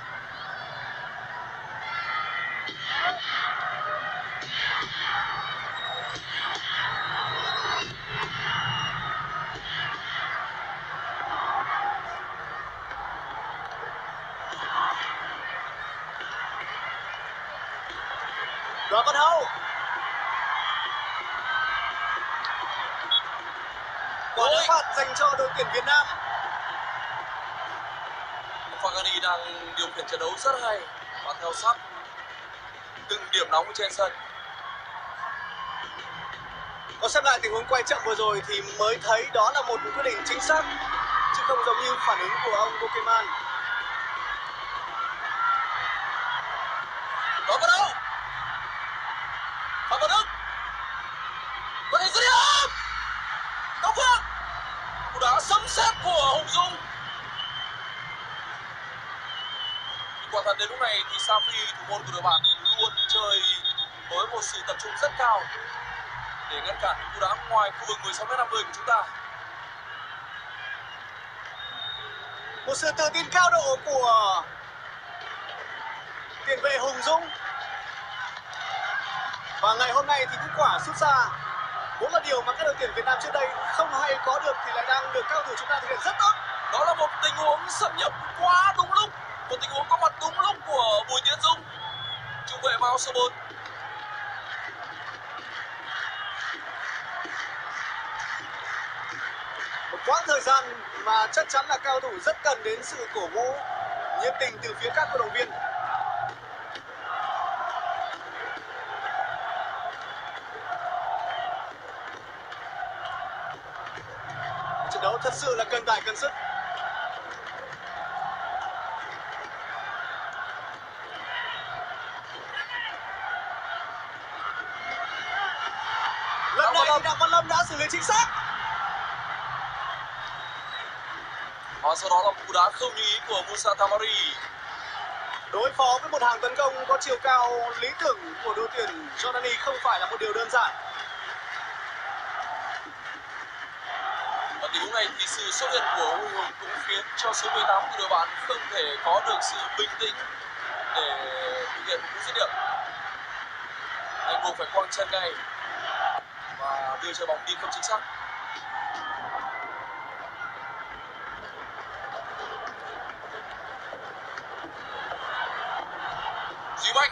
Đoàn Văn Hậu. Quả đá phạt dành cho đội tuyển Việt Nam. Fagani đang điều khiển trận đấu rất hay và theo sát từng điểm nóng trên sân. Có xem lại tình huống quay chậm vừa rồi thì mới thấy đó là một quyết định chính xác, chứ không giống như phản ứng của ông Bokeman. Đó vào đâu? Phạm Văn Đức có thể dứt điểm. Công Phượng, cú đá sấm sét của Hùng Dũng. Quả thật đến lúc này thì Safi, thủ môn của đội bạn, luôn chơi với một sự tập trung rất cao để ngăn cản cú đá ngoài khu vực 16m50 của chúng ta. Một sự tự tin cao độ của tiền vệ Hùng Dũng. Và ngày hôm nay thì kết quả sút xa cũng là điều mà các đội tuyển Việt Nam trước đây không hay có được thì lại đang được các cầu thủ chúng ta thực hiện rất tốt. Đó là một tình huống xâm nhập quá đúng lúc, một tình huống có mặt đúng lúc của Bùi Tiến Dũng, trung vệ mang áo số 4. Một quãng thời gian mà chắc chắn là cao thủ rất cần đến sự cổ vũ nhiệt tình từ phía các cổ động viên. Trận đấu thật sự là cân tài cân sức. Lần này thì Đặng Văn Lâm đã xử lý chính xác. Và sau đó là cú đá không như ý của Moussa Tamari. Đối phó với một hàng tấn công có chiều cao lý tưởng của đội tuyển Jordani không phải là một điều đơn giản. Ở tình huống này thì sự xuất hiện của Huy Hùng cũng khiến cho số 18 của đội bạn không thể có được sự bình tĩnh để thực hiện một cú dứt điểm. Anh buộc phải quăng chân ngay và đưa cho bóng đi không chính xác. Duy Mạnh.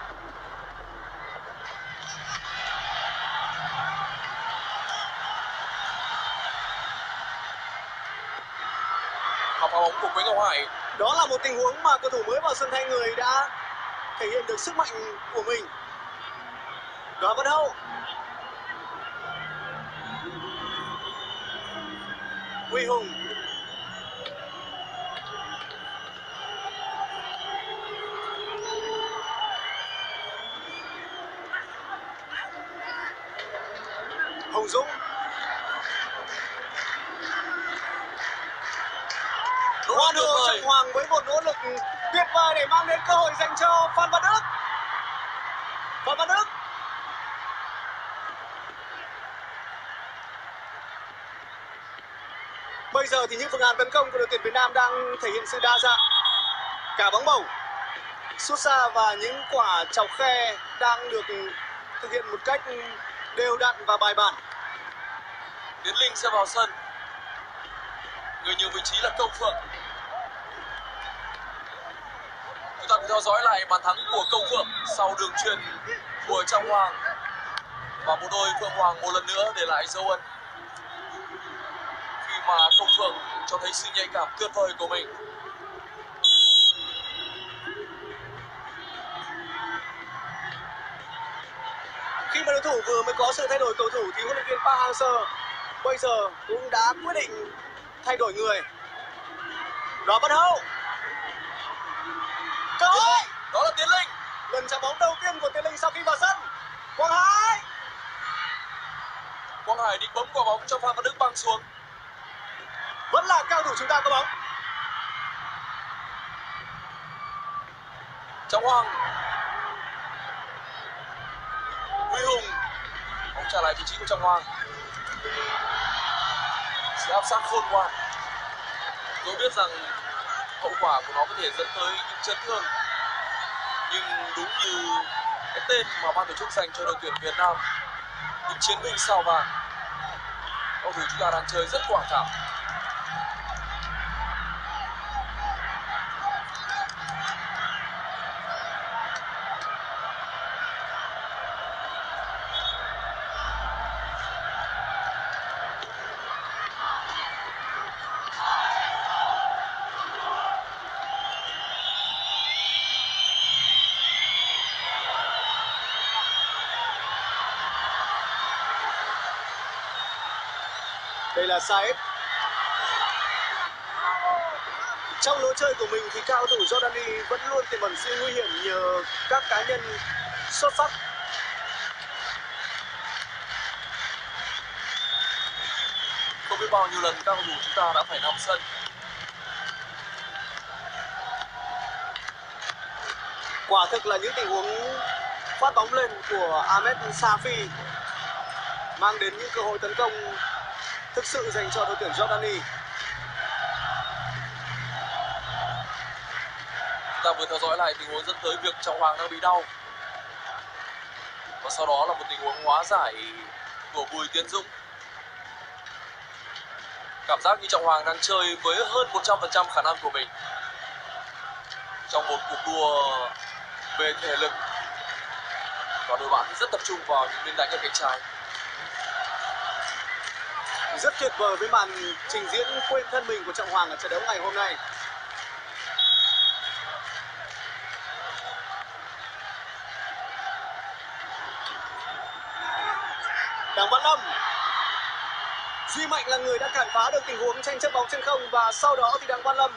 Pha bóng của Quế Ngọc Hải. Đó là một tình huống mà cầu thủ mới vào sân thay người đã thể hiện được sức mạnh của mình. Đoàn Văn Hậu. Huy Hùng. Hùng Dũng. Hoa Đường Trọng Hoàng với một nỗ lực tuyệt vời để mang đến cơ hội dành cho Phan Văn Đức. Phan Văn Đức. Bây giờ thì những phương án tấn công của đội tuyển Việt Nam đang thể hiện sự đa dạng. Cả bóng bổng, sút xa và những quả chọc khe đang được thực hiện một cách đều đặn và bài bản. Tiến Linh sẽ vào sân. Người nhường vị trí là Công Phượng. Chúng ta cũng theo dõi lại bàn thắng của Công Phượng sau đường chuyền của Trọng Hoàng, và bộ đôi Phượng Hoàng một lần nữa để lại dấu ấn khi mà Công Phượng cho thấy sự nhạy cảm tuyệt vời của mình. Khi mà đối thủ vừa mới có sự thay đổi cầu thủ thì huấn luyện viên Park Hang-seo bây giờ cũng đã quyết định thay đổi người. Đó vẫn hậu. Cơ hội. Đó là Tiến Linh. Lần chạm bóng đầu tiên của Tiến Linh sau khi vào sân. Quang Hải. Quang Hải định bấm quả bóng cho Phan Văn Đức băng xuống. Vẫn là cao thủ chúng ta có bóng. Trọng Hoàng. Huy Hùng. Bóng trả lại vị trí của Trọng Hoàng. Sự áp sát khôn ngoan. Tôi biết rằng hậu quả của nó có thể dẫn tới những chấn thương, nhưng đúng như cái tên mà ban tổ chức dành cho đội tuyển Việt Nam, những chiến binh sao vàng, cầu thủ chúng ta đang chơi rất quả cảm. Đây là Saeb. Trong lối chơi của mình thì cao thủ Jordani vẫn luôn tiềm ẩn sự nguy hiểm nhờ các cá nhân xuất sắc. Không biết bao nhiêu lần các cầu thủ chúng ta đã phải nằm sân. Quả thực là những tình huống phát bóng lên của Ahmed Safi mang đến những cơ hội tấn công thực sự dành cho đội tuyển Jordani. Chúng ta vừa theo dõi lại tình huống dẫn tới việc Trọng Hoàng đang bị đau, và sau đó là một tình huống hóa giải của Bùi Tiến Dũng. Cảm giác như Trọng Hoàng đang chơi với hơn 100% khả năng của mình trong một cuộc đua về thể lực, và đội bạn rất tập trung vào những biên đánh ở cánh trái. Rất tuyệt vời với màn trình diễn quên thân mình của Trọng Hoàng ở trận đấu ngày hôm nay. Đặng Văn Lâm. Duy Mạnh là người đã cản phá được tình huống tranh chấp bóng trên không, và sau đó thì Đặng Văn Lâm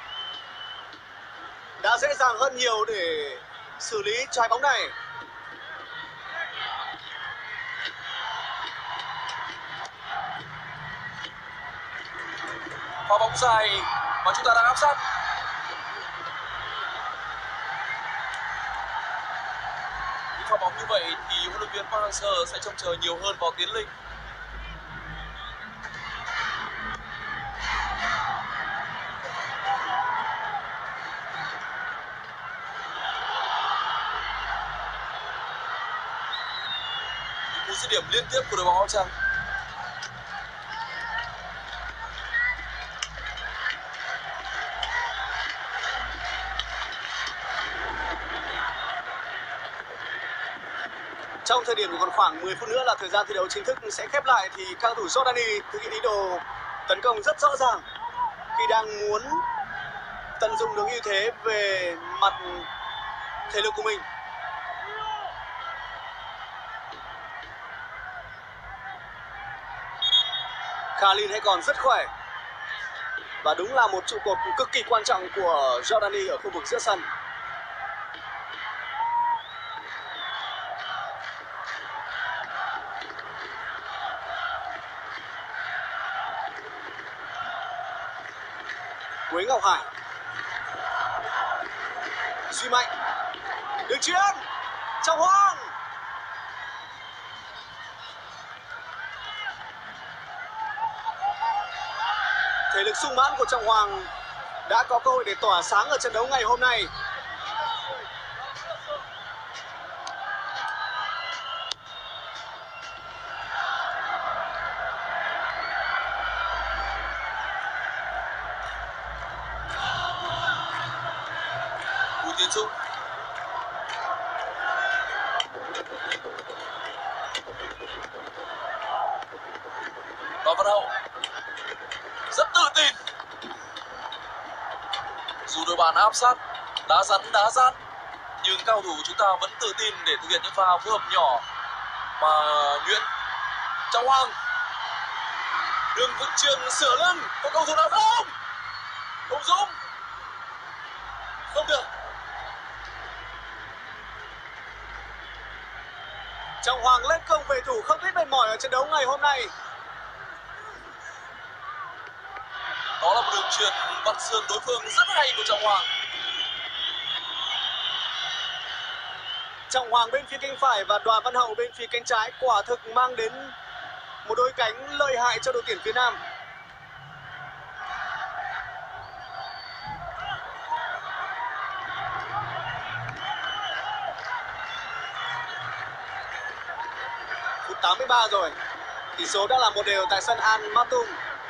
đã dễ dàng hơn nhiều để xử lý trái bóng này. Pha bóng dài mà chúng ta đang áp sát. Những pha bóng như vậy thì huấn luyện viên Park Hang-seo sẽ trông chờ nhiều hơn vào Tiến Linh. Những cú dứt điểm liên tiếp của đội bóng áo trắng. Trong thời điểm còn khoảng 10 phút nữa là thời gian thi đấu chính thức sẽ khép lại, thì các cầu thủ Jordani thực hiện ý đồ tấn công rất rõ ràng khi đang muốn tận dụng được ưu thế về mặt thể lực của mình. Khalil hay còn rất khỏe, và đúng là một trụ cột cực kỳ quan trọng của Jordani ở khu vực giữa sân. Quế Ngọc Hải. Duy Mạnh. Đường chuyền. Trọng Hoàng. Thể lực sung mãn của Trọng Hoàng đã có cơ hội để tỏa sáng ở trận đấu ngày hôm nay. Bùi Tiến Dũng áp sát, đá rắn, nhưng cao thủ chúng ta vẫn tự tin để thực hiện những pha phối hợp nhỏ mà nhuyễn. Trọng Hoàng, đường vận chuyển sửa lưng, có cầu thủ nào không? Hùng Dũng, không được. Trọng Hoàng lên công về thủ không ít mệt mỏi ở trận đấu ngày hôm nay. Đó là một đường chuyền vặn sườn đối phương rất hay của Trọng Hoàng. Trọng Hoàng bên phía cánh phải và Đoàn Văn Hậu bên phía cánh trái quả thực mang đến một đôi cánh lợi hại cho đội tuyển phía Nam. Phút 83 rồi, tỷ số đã là 1-1 tại sân Al Maktoum.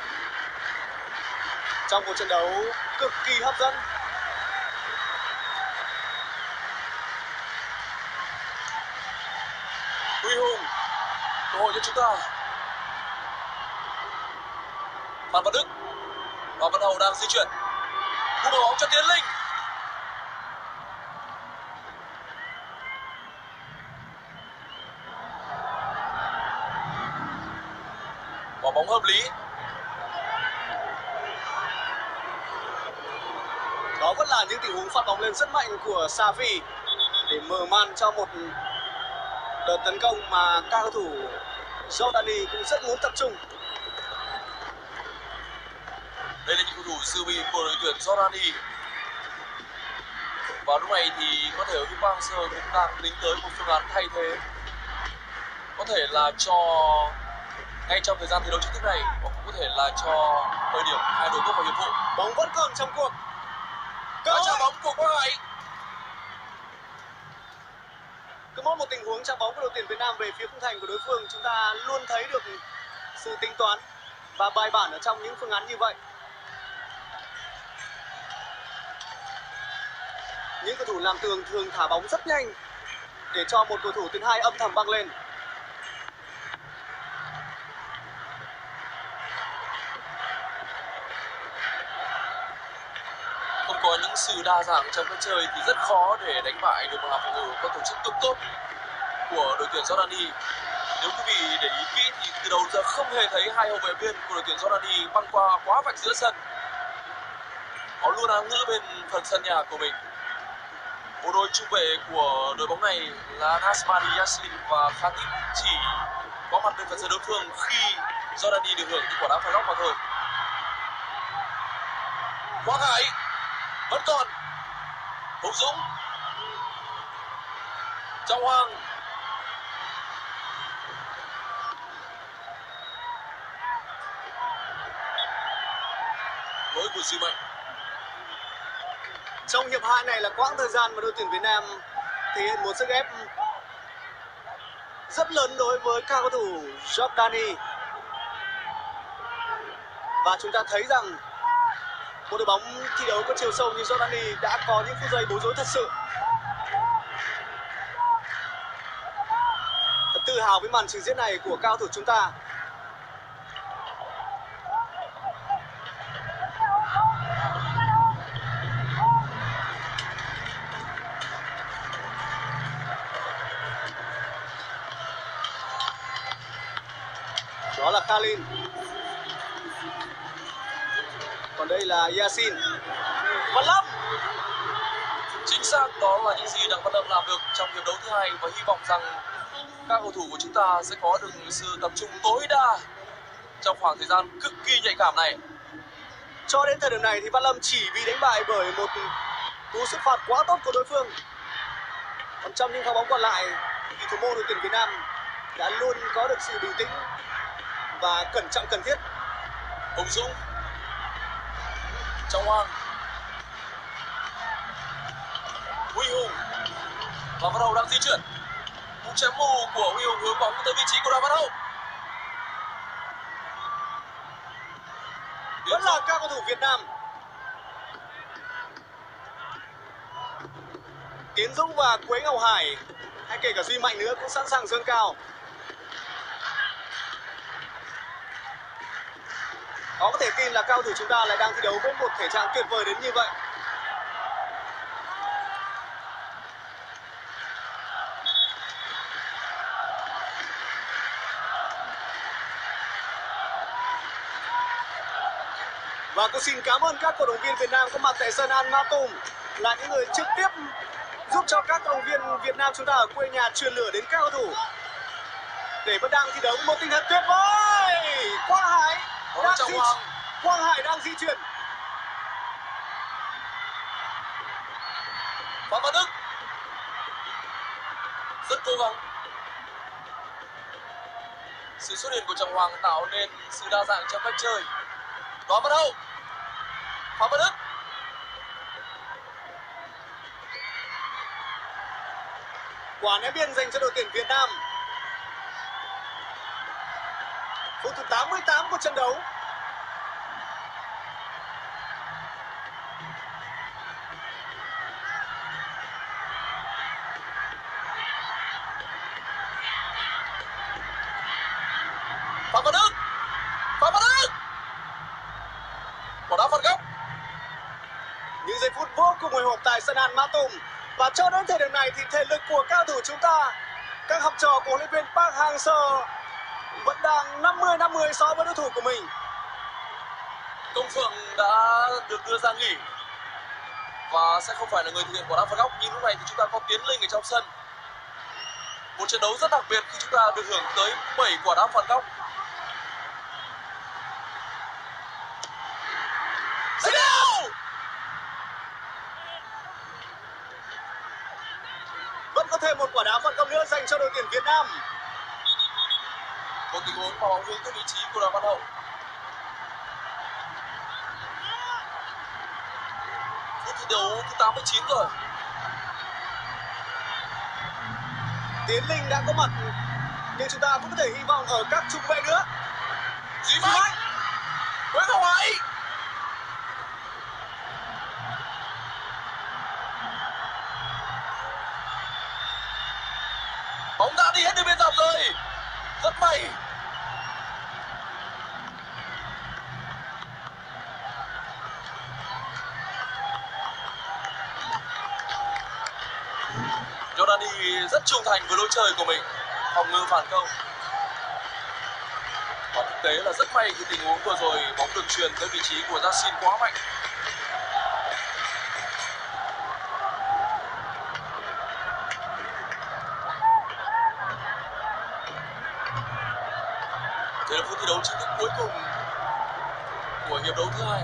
Trong một trận đấu cực kỳ hấp dẫn. Huy Hùng, cơ hội cho chúng ta. Phan Văn Đức, Đoàn Văn Hậu đang di chuyển, cú mở bóng cho Tiến Linh. Quả bóng hợp lý. Đó vẫn là những tình huống phát bóng lên rất mạnh của Xavi để mở màn cho một đợt tấn công mà các cầu thủ Jordani cũng rất muốn tập trung. Đây là những cầu thủ dự bị của đội tuyển Jordani. Và lúc này thì có thể ở Hữu Quang Sơ cũng đang tính tới một phương án thay thế. Có thể là cho ngay trong thời gian thi đấu chính thức này, hoặc cũng có thể là cho thời điểm hai đội bước vào hiệp phụ. Bóng vẫn còn trong cuộc. Cơ chạm bóng của Quang Hải. Cứ mỗi một tình huống chạm bóng của đội tuyển Việt Nam về phía khung thành của đối phương, chúng ta luôn thấy được sự tính toán và bài bản ở trong những phương án như vậy. Những cầu thủ làm tường thường thả bóng rất nhanh để cho một cầu thủ thứ hai âm thầm băng lên. Không có những sự đa dạng trong cách chơi thì rất khó để đánh bại được một hàng phòng ngự có tổ chức cực tốt của đội tuyển Jordani. Nếu quý vị để ý kỹ thì từ đầu giờ không hề thấy hai hậu vệ biên của đội tuyển Jordani băng qua quá vạch giữa sân. Họ luôn áng ngữ bên phần sân nhà của mình. Bộ đôi trung vệ của đội bóng này là Nasmani Yassin và Khatib chỉ có mặt bên phần sân đối phương khi Jordani được hưởng những quả đá phạt góc mà thôi. Quang Hải vẫn còn. Hùng Dũng, Trọng Hoàng, lỗi của Duy Mạnh. Trong hiệp 2 này là quãng thời gian mà đội tuyển Việt Nam thể hiện một sức ép rất lớn đối với các cầu thủ Jordani. Và chúng ta thấy rằng một đội bóng thi đấu có chiều sâu như Jordani đã có những phút giây bối rối thật sự. Thật tự hào với màn trình diễn này của cao thủ chúng ta. Đó là Khalin. Còn đây là Yassin. Văn Lâm. Chính xác, đó là những gì Đặng Văn Lâm làm được trong hiệp đấu thứ hai và hy vọng rằng các cầu thủ của chúng ta sẽ có được sự tập trung tối đa trong khoảng thời gian cực kỳ nhạy cảm này. Cho đến thời điểm này thì Văn Lâm chỉ bị đánh bại bởi một cú sút phạt quá tốt của đối phương. Còn trong những pha bóng còn lại thì thủ môn đội tuyển Việt Nam đã luôn có được sự bình tĩnh và cẩn trọng cần thiết. Hùng Dũng, Trọng Hoàng, Huy Hùng, Đoàn Văn Hậu đang di chuyển. Cú chém mù của Huy Hùng hướng bóng tới vị trí của Đoàn Văn Hậu. Vẫn là các cầu thủ Việt Nam. Tiến Dũng và Quế Ngọc Hải hay kể cả Duy Mạnh nữa cũng sẵn sàng dâng cao. Khó có thể tin là cao thủ chúng ta lại đang thi đấu với một thể trạng tuyệt vời đến như vậy. Và cũng xin cảm ơn các cổ động viên Việt Nam có mặt tại sân Al Maktoum, là những người trực tiếp giúp cho các cổ động viên Việt Nam chúng ta ở quê nhà truyền lửa đến các cầu thủ để vẫn đang thi đấu một tinh thần tuyệt vời. Quang Hải đang di chuyển. Phạm Văn Đức rất cố gắng. Sự xuất hiện của Trọng Hoàng tạo nên sự đa dạng trong cách chơi. Đoán bắt đầu. Phạm Văn Đức. Quả ném biên dành cho đội tuyển Việt Nam. Phút thứ 88 của trận đấu. Phạm Văn Đức. Quả đá phạt góc. Những giây phút vô cùng hồi hộp tại sân Al Maktoum, và cho đến thời điểm này thì thể lực của cao thủ chúng ta, các học trò của huấn luyện viên Park Hang-seo vẫn đang 50-50 so với đối thủ của mình. Công Phượng đã được đưa ra nghỉ và sẽ không phải là người thực hiện quả đá phạt góc. Nhưng lúc này thì chúng ta có Tiến Linh ở trong sân. Một trận đấu rất đặc biệt khi chúng ta được hưởng tới 7 quả đá phạt góc. Vẫn có thêm một quả đá phạt góc nữa dành cho đội tuyển Việt Nam. Một tình huống mà bóng hướng tới vị trí của Đoàn Văn Hậu. Phút thi đấu thứ 89 rồi. Tiến Linh đã có mặt, nhưng chúng ta vẫn có thể hy vọng ở các trung vệ nữa. Duy Mạnh, Nguyễn Ngọc Hải. Bóng đã đi hết đường biên dọc rồi. Rất may. Jordani rất trung thành với lối chơi của mình, phòng ngự phản công. Và thực tế là rất may khi tình huống vừa rồi bóng được truyền tới vị trí của Yassin quá mạnh. Đây là phút thi đấu chính thức cuối cùng của hiệp đấu thứ 2.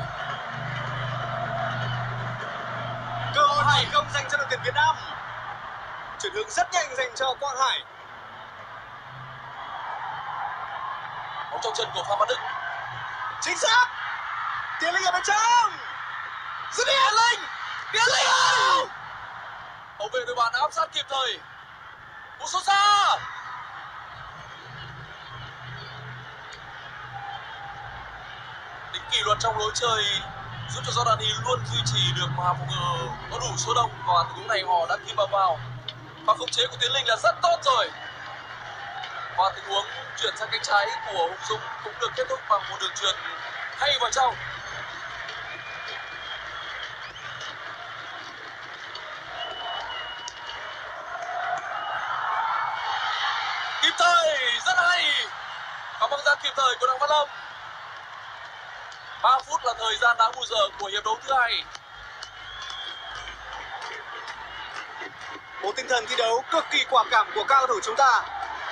Cơ hội thành công dành cho đội tuyển Việt Nam. Chuyển hướng rất nhanh dành cho Quang Hải. Bóng trong chân của Phạm Văn Đức. Chính xác. Tiến Linh ở bên trong. Dứt điểm. Tiến Linh. Hậu vệ đội bạn áp sát kịp thời. Cú sút xa. Tính kỷ luật trong lối chơi giúp cho Jordani luôn duy trì được màn phòng ngự có đủ số đông, và tình huống này họ đã kịp vào. Và khống chế của Tiến Linh là rất tốt rồi. Và tình huống chuyển sang cánh trái của Hùng Dũng cũng được kết thúc bằng một đường chuyền hay vào trong. Kịp thời, rất hay. Và bóng ra kịp thời của Đặng Văn Lâm. 3 phút là thời gian đá bù giờ của hiệp đấu thứ 2. Một tinh thần thi đấu cực kỳ quả cảm của các cầu thủ chúng ta.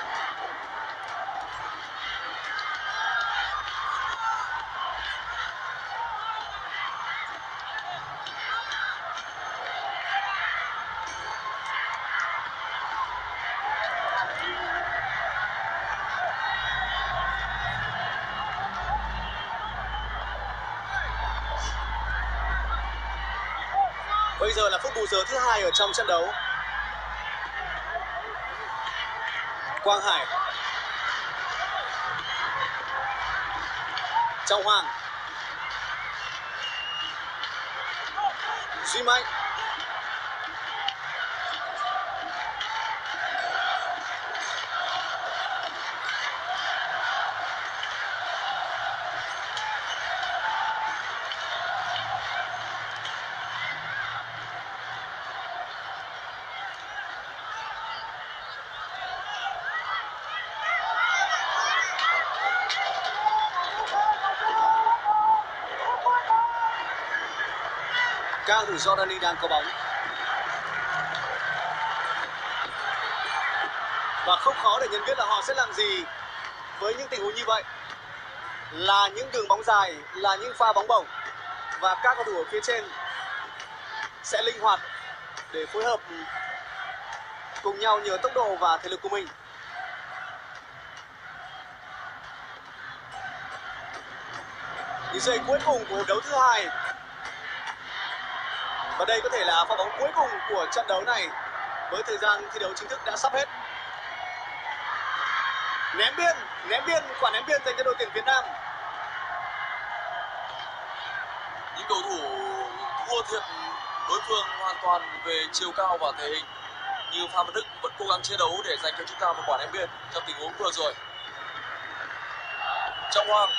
Bây giờ là phút bù giờ thứ 2 ở trong trận đấu. Quang Hải, Trọng Hoàng, Duy Mạnh, Cao thủ Jordani đang có bóng. Và không khó để nhận biết là họ sẽ làm gì với những tình huống như vậy. Là những đường bóng dài, là những pha bóng bổng. Và các cầu thủ ở phía trên sẽ linh hoạt để phối hợp cùng nhau nhờ tốc độ và thể lực của mình. Những giây cuối cùng của hiệp đấu thứ hai. Và đây có thể là pha bóng cuối cùng của trận đấu này với thời gian thi đấu chính thức đã sắp hết. Ném biên, quả ném biên dành cho đội tuyển Việt Nam. Những cầu thủ thua thiệt đối phương hoàn toàn về chiều cao và thể hình, như Phan Văn Đức vẫn cố gắng chiến đấu để dành cho chúng ta một quả ném biên trong tình huống vừa rồi. Trọng Hoàng,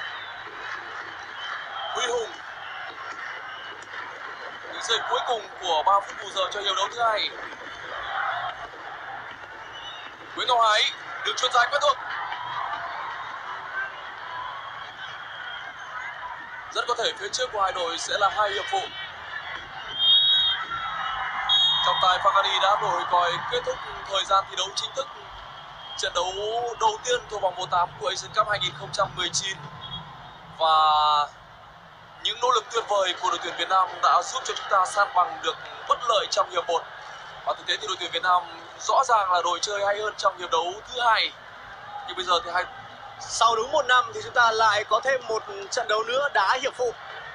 Huy Hùng. Những giây cuối cùng của 3 phút bù giờ cho hiệp đấu thứ hai. Nguyễn Ngọc Hải, đường chuyền dài quen thuộc. Rất có thể phía trước của hai đội sẽ là hai hiệp phụ. Trọng tài Fagani đã nổi còi kết thúc thời gian thi đấu chính thức trận đấu đầu tiên thuộc vòng 1/8 của Asian Cup 2019. Và những nỗ lực tuyệt vời của đội tuyển Việt Nam đã giúp cho chúng ta san bằng được bất lợi trong hiệp 1. Và thực tế thì đội tuyển Việt Nam rõ ràng là đội chơi hay hơn trong hiệp đấu thứ hai. Nhưng bây giờ thì sau đúng 1 năm thì chúng ta lại có thêm một trận đấu nữa đá hiệp phụ.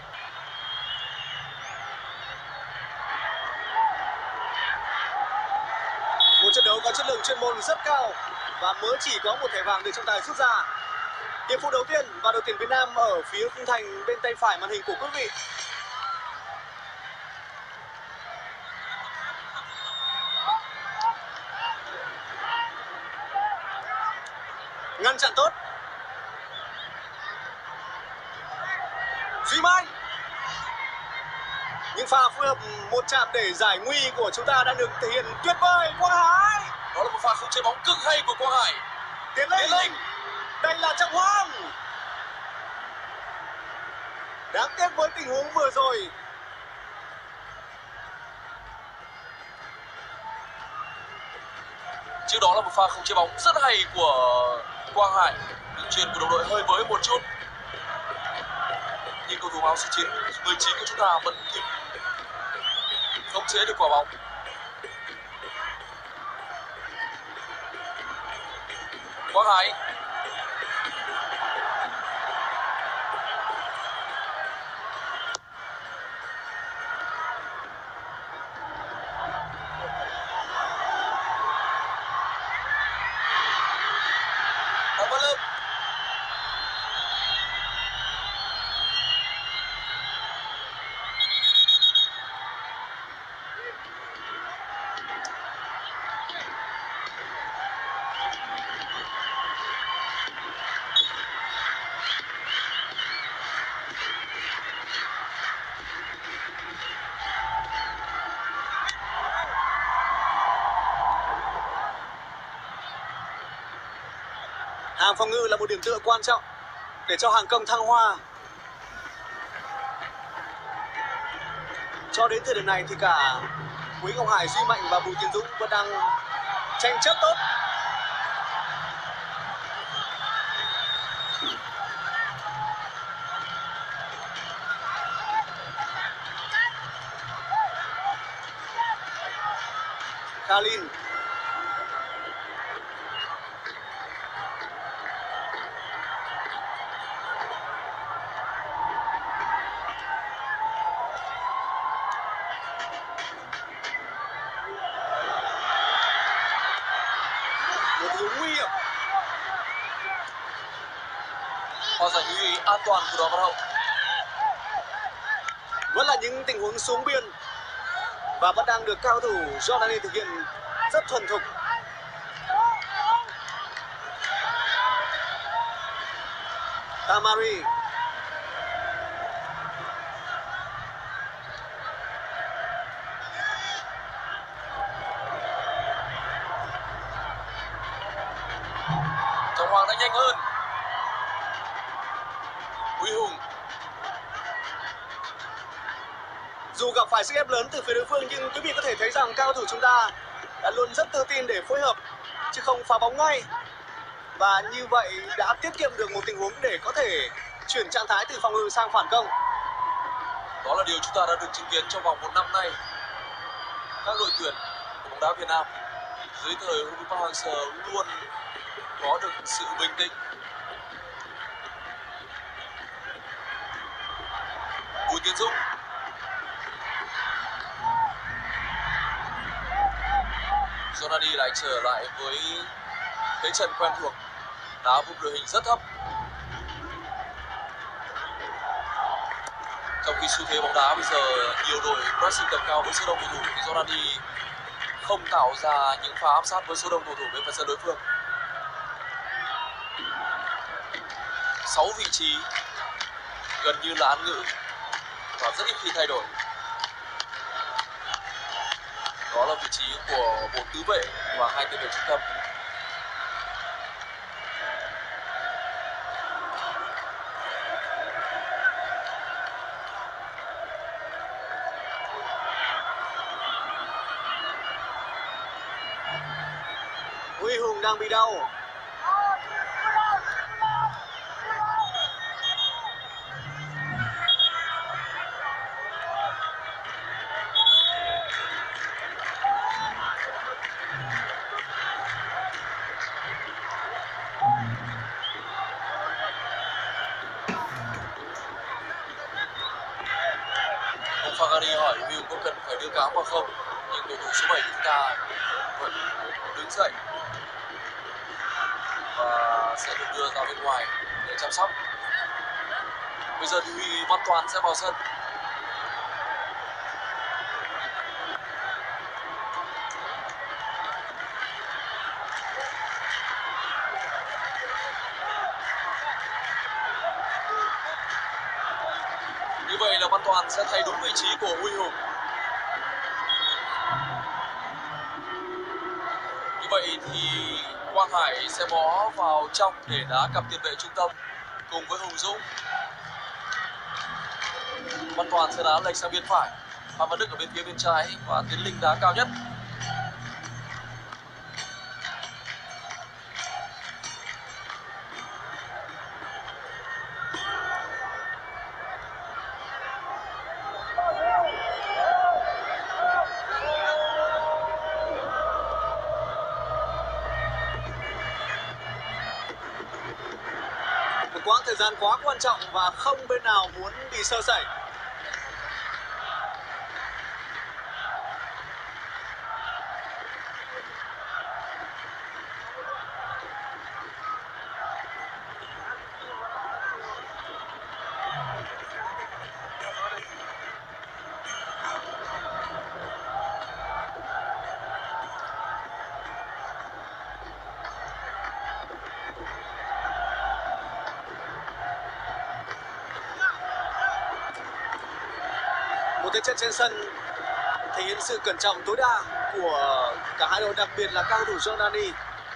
Một trận đấu có chất lượng chuyên môn rất cao và mới chỉ có một thẻ vàng được trọng tài rút ra. Hiệp phụ đầu tiên và đội tuyển Việt Nam ở phía khung thành bên tay phải màn hình của quý vị. Ngăn chặn tốt. Duy Mai. Nhưng pha phối hợp một chạm để giải nguy của chúng ta đang được thể hiện tuyệt vời. Quang Hải. Đó là một pha không chế bóng cực hay của Quang Hải. Tiến lên. Đây là Trọng Hoàng. Đáng tiếc với tình huống vừa rồi. Trước đó là một pha không chế bóng rất hay của Quang Hải. Đường chuyền của đồng đội hơi với một chút. Nhưng cầu thủ áo số 19 của chúng ta vẫn kịp khống chế được quả bóng. Quang Hải. Hoàng Văn Lâm. Hàng phòng ngự là một điểm tựa quan trọng để cho hàng công thăng hoa. Cho đến thời điểm này thì cả Quý Ngọc Hải, Duy Mạnh và Bùi Tiến Dũng vẫn đang tranh chấp tốt. Khalin. Nguy hiểm. Và giải nguy an toàn của Đoàn Văn Hậu. Vẫn là những tình huống xuống biên và vẫn đang được cao thủ Jordani thực hiện rất thuần thục. Tamari. Trọng Hoàng đã nhanh hơn. Huy Hùng. Dù gặp phải sức ép lớn từ phía đối phương nhưng quý vị có thể thấy rằng cao thủ chúng ta đã luôn rất tự tin để phối hợp chứ không phá bóng ngay. Và như vậy đã tiết kiệm được một tình huống để có thể chuyển trạng thái từ phòng ngự sang phản công. Đó là điều chúng ta đã được chứng kiến trong vòng một năm nay. Các đội tuyển của bóng đá Việt Nam dưới thời Hugo Park Hang-seo luôn có được sự bình tĩnh. Bùi Tiến Dũng, Jonani lại trở lại với thế trận quen thuộc, đá vùng đội hình rất thấp. Trong khi xu thế bóng đá bây giờ nhiều đội pressing tầm cao với số đông cầu thủ thì Jonani không tạo ra những pha áp sát với số đông cầu thủ bên phần sân đối phương. 6 vị trí gần như là án ngữ và rất ít khi thay đổi. Đó là vị trí của một tứ vệ và 2 tiền vệ trung tâm. Huy Hùng đang bị đau. Ông Fagari hỏi Huy Hùng có cần phải đưa cám vào không, nhưng cầu thủ số 7 chúng ta vẫn đứng dậy và sẽ được đưa ra bên ngoài để chăm sóc. Bây giờ thì Huy Văn Toàn sẽ vào sân. Như vậy là Văn Toàn sẽ thay đúng vị trí của Huy Hùng. Như vậy thì Quang Hải sẽ bó vào trong để đá cặp tiền vệ trung tâm cùng với Hùng Dũng. Văn Toàn sẽ đá lệch sang bên phải, Phan Văn Đức ở bên phía bên trái và Tiến Linh đá cao nhất. Một quãng thời gian quá quan trọng và không bên nào muốn bị sơ sẩy. Một thế trận trên sân thể hiện sự cẩn trọng tối đa của cả hai đội, đặc biệt là cao thủ Jonani.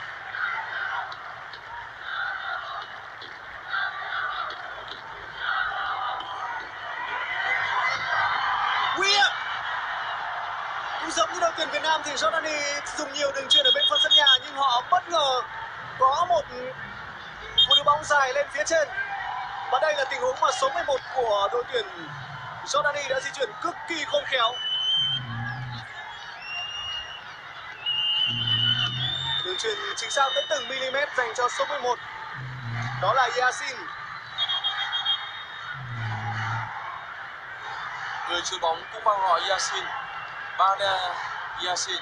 William cũng giống như đội tuyển Việt Nam thì Jonani dùng nhiều đường chuyền ở bên phần sân nhà, nhưng họ bất ngờ có một đưa bóng dài lên phía trên. Và đây là tình huống mà số 11 của đội tuyển Jonani đã di chuyển cực kỳ khôn khéo. Đường chuyền chính xác tới từng mm dành cho số 11. Đó là Yasin. Người chuyền bóng cũng mang họ Yasin, Bana Yasin.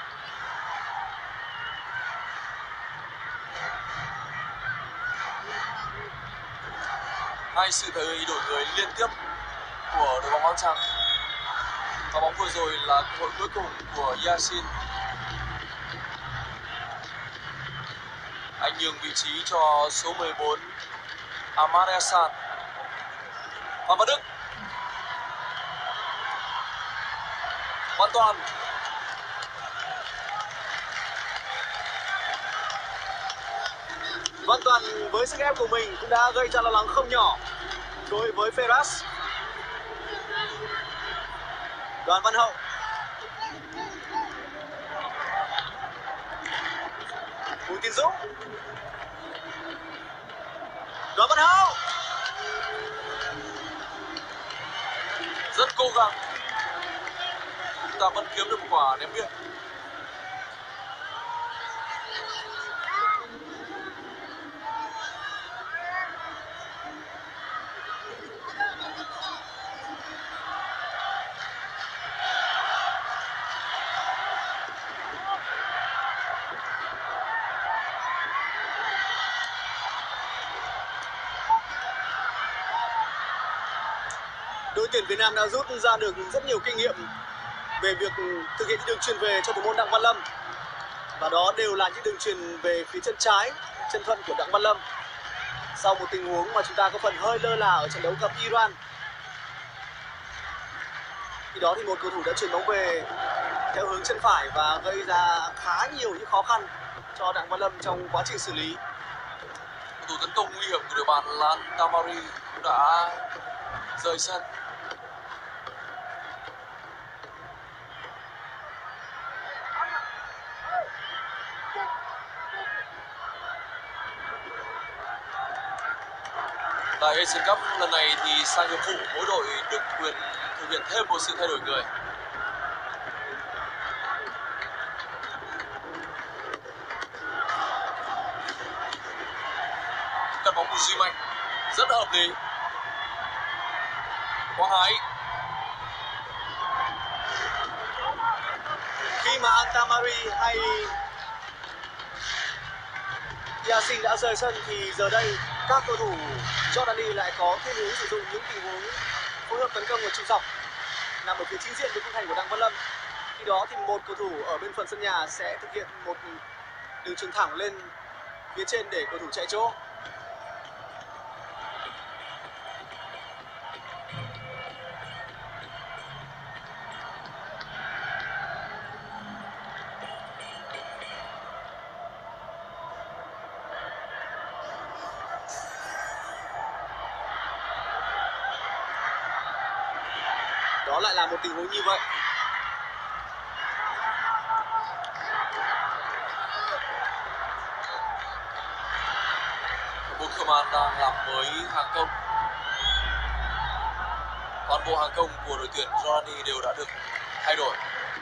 Hai sự thay đổi người liên tiếp của đội bóng áo trắng. Và bóng vừa rồi là cơ hội cuối cùng của Yasin. Anh nhường vị trí cho số 14 Ahmad Hassan. Phan Văn Đức, Văn Toàn, Văn Toàn với sức ép của mình cũng đã gây ra lo lắng không nhỏ đối với Ferraz. Đoàn Văn Hậu. Bùi Tiến Dũng. Đoàn Văn Hậu. Rất cố gắng. Chúng ta vẫn kiếm được một quả ném biên. Đội tuyển Việt Nam đã rút ra được rất nhiều kinh nghiệm về việc thực hiện những đường chuyền về cho thủ môn Đặng Văn Lâm, và đó đều là những đường chuyền về phía chân trái, chân thuận của Đặng Văn Lâm. Sau một tình huống mà chúng ta có phần hơi lơ là ở trận đấu gặp Iran, khi đó thì một cầu thủ đã chuyền bóng về theo hướng chân phải và gây ra khá nhiều những khó khăn cho Đặng Văn Lâm trong quá trình xử lý. Cầu thủ tấn công nguy hiểm của đội bạn là Tamari cũng đã rời sân. Tại Asian Cup lần này thì sang hiệp phụ mỗi đội được quyền thực hiện thêm một sự thay đổi người. Cắt bóng của Duy Mạnh rất hợp lý. Quang Hải. Khi mà Antamari hay Yasin đã rời sân thì giờ đây các cầu thủ Jordani lại có thiên hướng sử dụng những tình huống phối hợp tấn công ở trụ dọc nằm ở phía chính diện với khung thành của Đặng Văn Lâm. Khi đó thì một cầu thủ ở bên phần sân nhà sẽ thực hiện một đường chuyền thẳng lên phía trên để cầu thủ chạy chỗ. Đó lại là một tình huống như vậy. Buchanan đang làm mới hàng công. Toàn bộ hàng công của đội tuyển Jordani đều đã được thay đổi.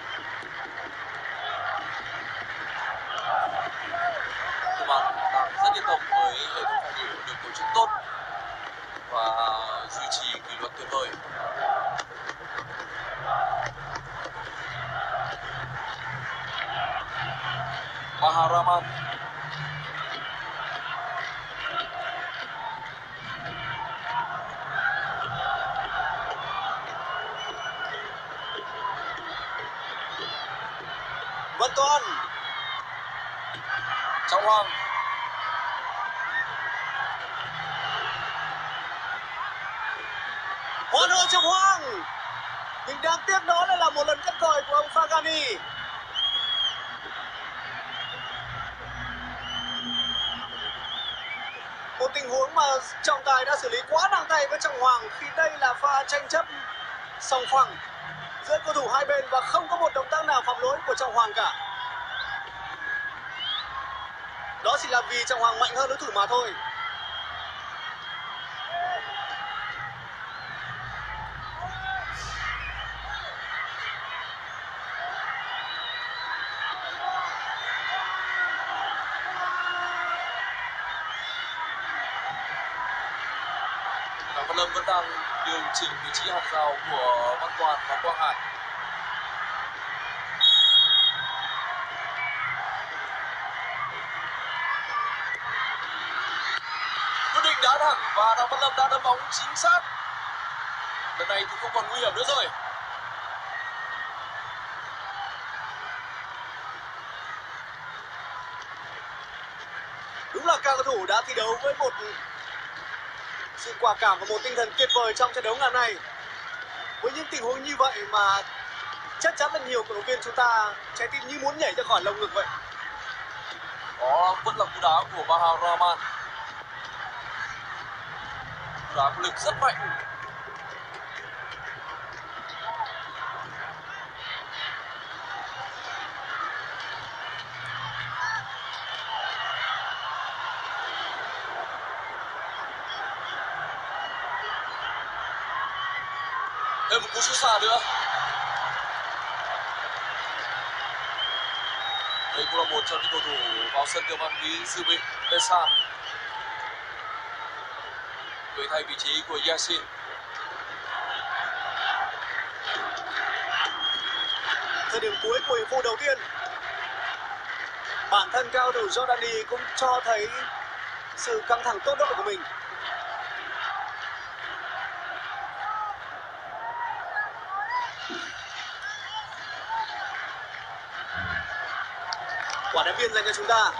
Buchanan đang rất yên tâm với hệ thống phòng ngự được tổ chức tốt và duy trì kỷ luật tuyệt vời. Maharaman. Văn Toan. Trọng Hoàng. Hoan hô Trọng Hoàng. Nhưng đáng tiếc đó lại là một lần cắt còi của ông Fagani. Một tình huống mà trọng tài đã xử lý quá nặng tay với Trọng Hoàng khi đây là pha tranh chấp song phẳng giữa cầu thủ hai bên và không có một động tác nào phạm lỗi của Trọng Hoàng cả. Đó chỉ là vì Trọng Hoàng mạnh hơn đối thủ mà thôi. Văn Lâm vẫn đang điều chỉnh vị trí hàng rào của Văn Toàn và Quang Hải. Quyết định đá thẳng và Đặng Văn Lâm đã đâm bóng chính xác. Lần này thì không còn nguy hiểm nữa rồi. Đúng là các cầu thủ đã thi đấu với một sự quả cảm và một tinh thần tuyệt vời trong trận đấu ngày hôm nay. Với những tình huống như vậy mà chắc chắn là nhiều cổ động viên chúng ta trái tim như muốn nhảy ra khỏi lồng ngực vậy. Đó vẫn là cú đá của Maharaman. Cú đá có lực rất mạnh. Thêm một cú sút xa nữa. Đây cũng là một trong những cầu thủ vào sân theo mang ví dự bị Pesan đổi thay vị trí của Yasin. Thời điểm cuối của hiệp phụ đầu tiên, bản thân cao thủ Jordani cũng cho thấy sự căng thẳng tốt độ của mình. Quả đá biên dành cho chúng ta.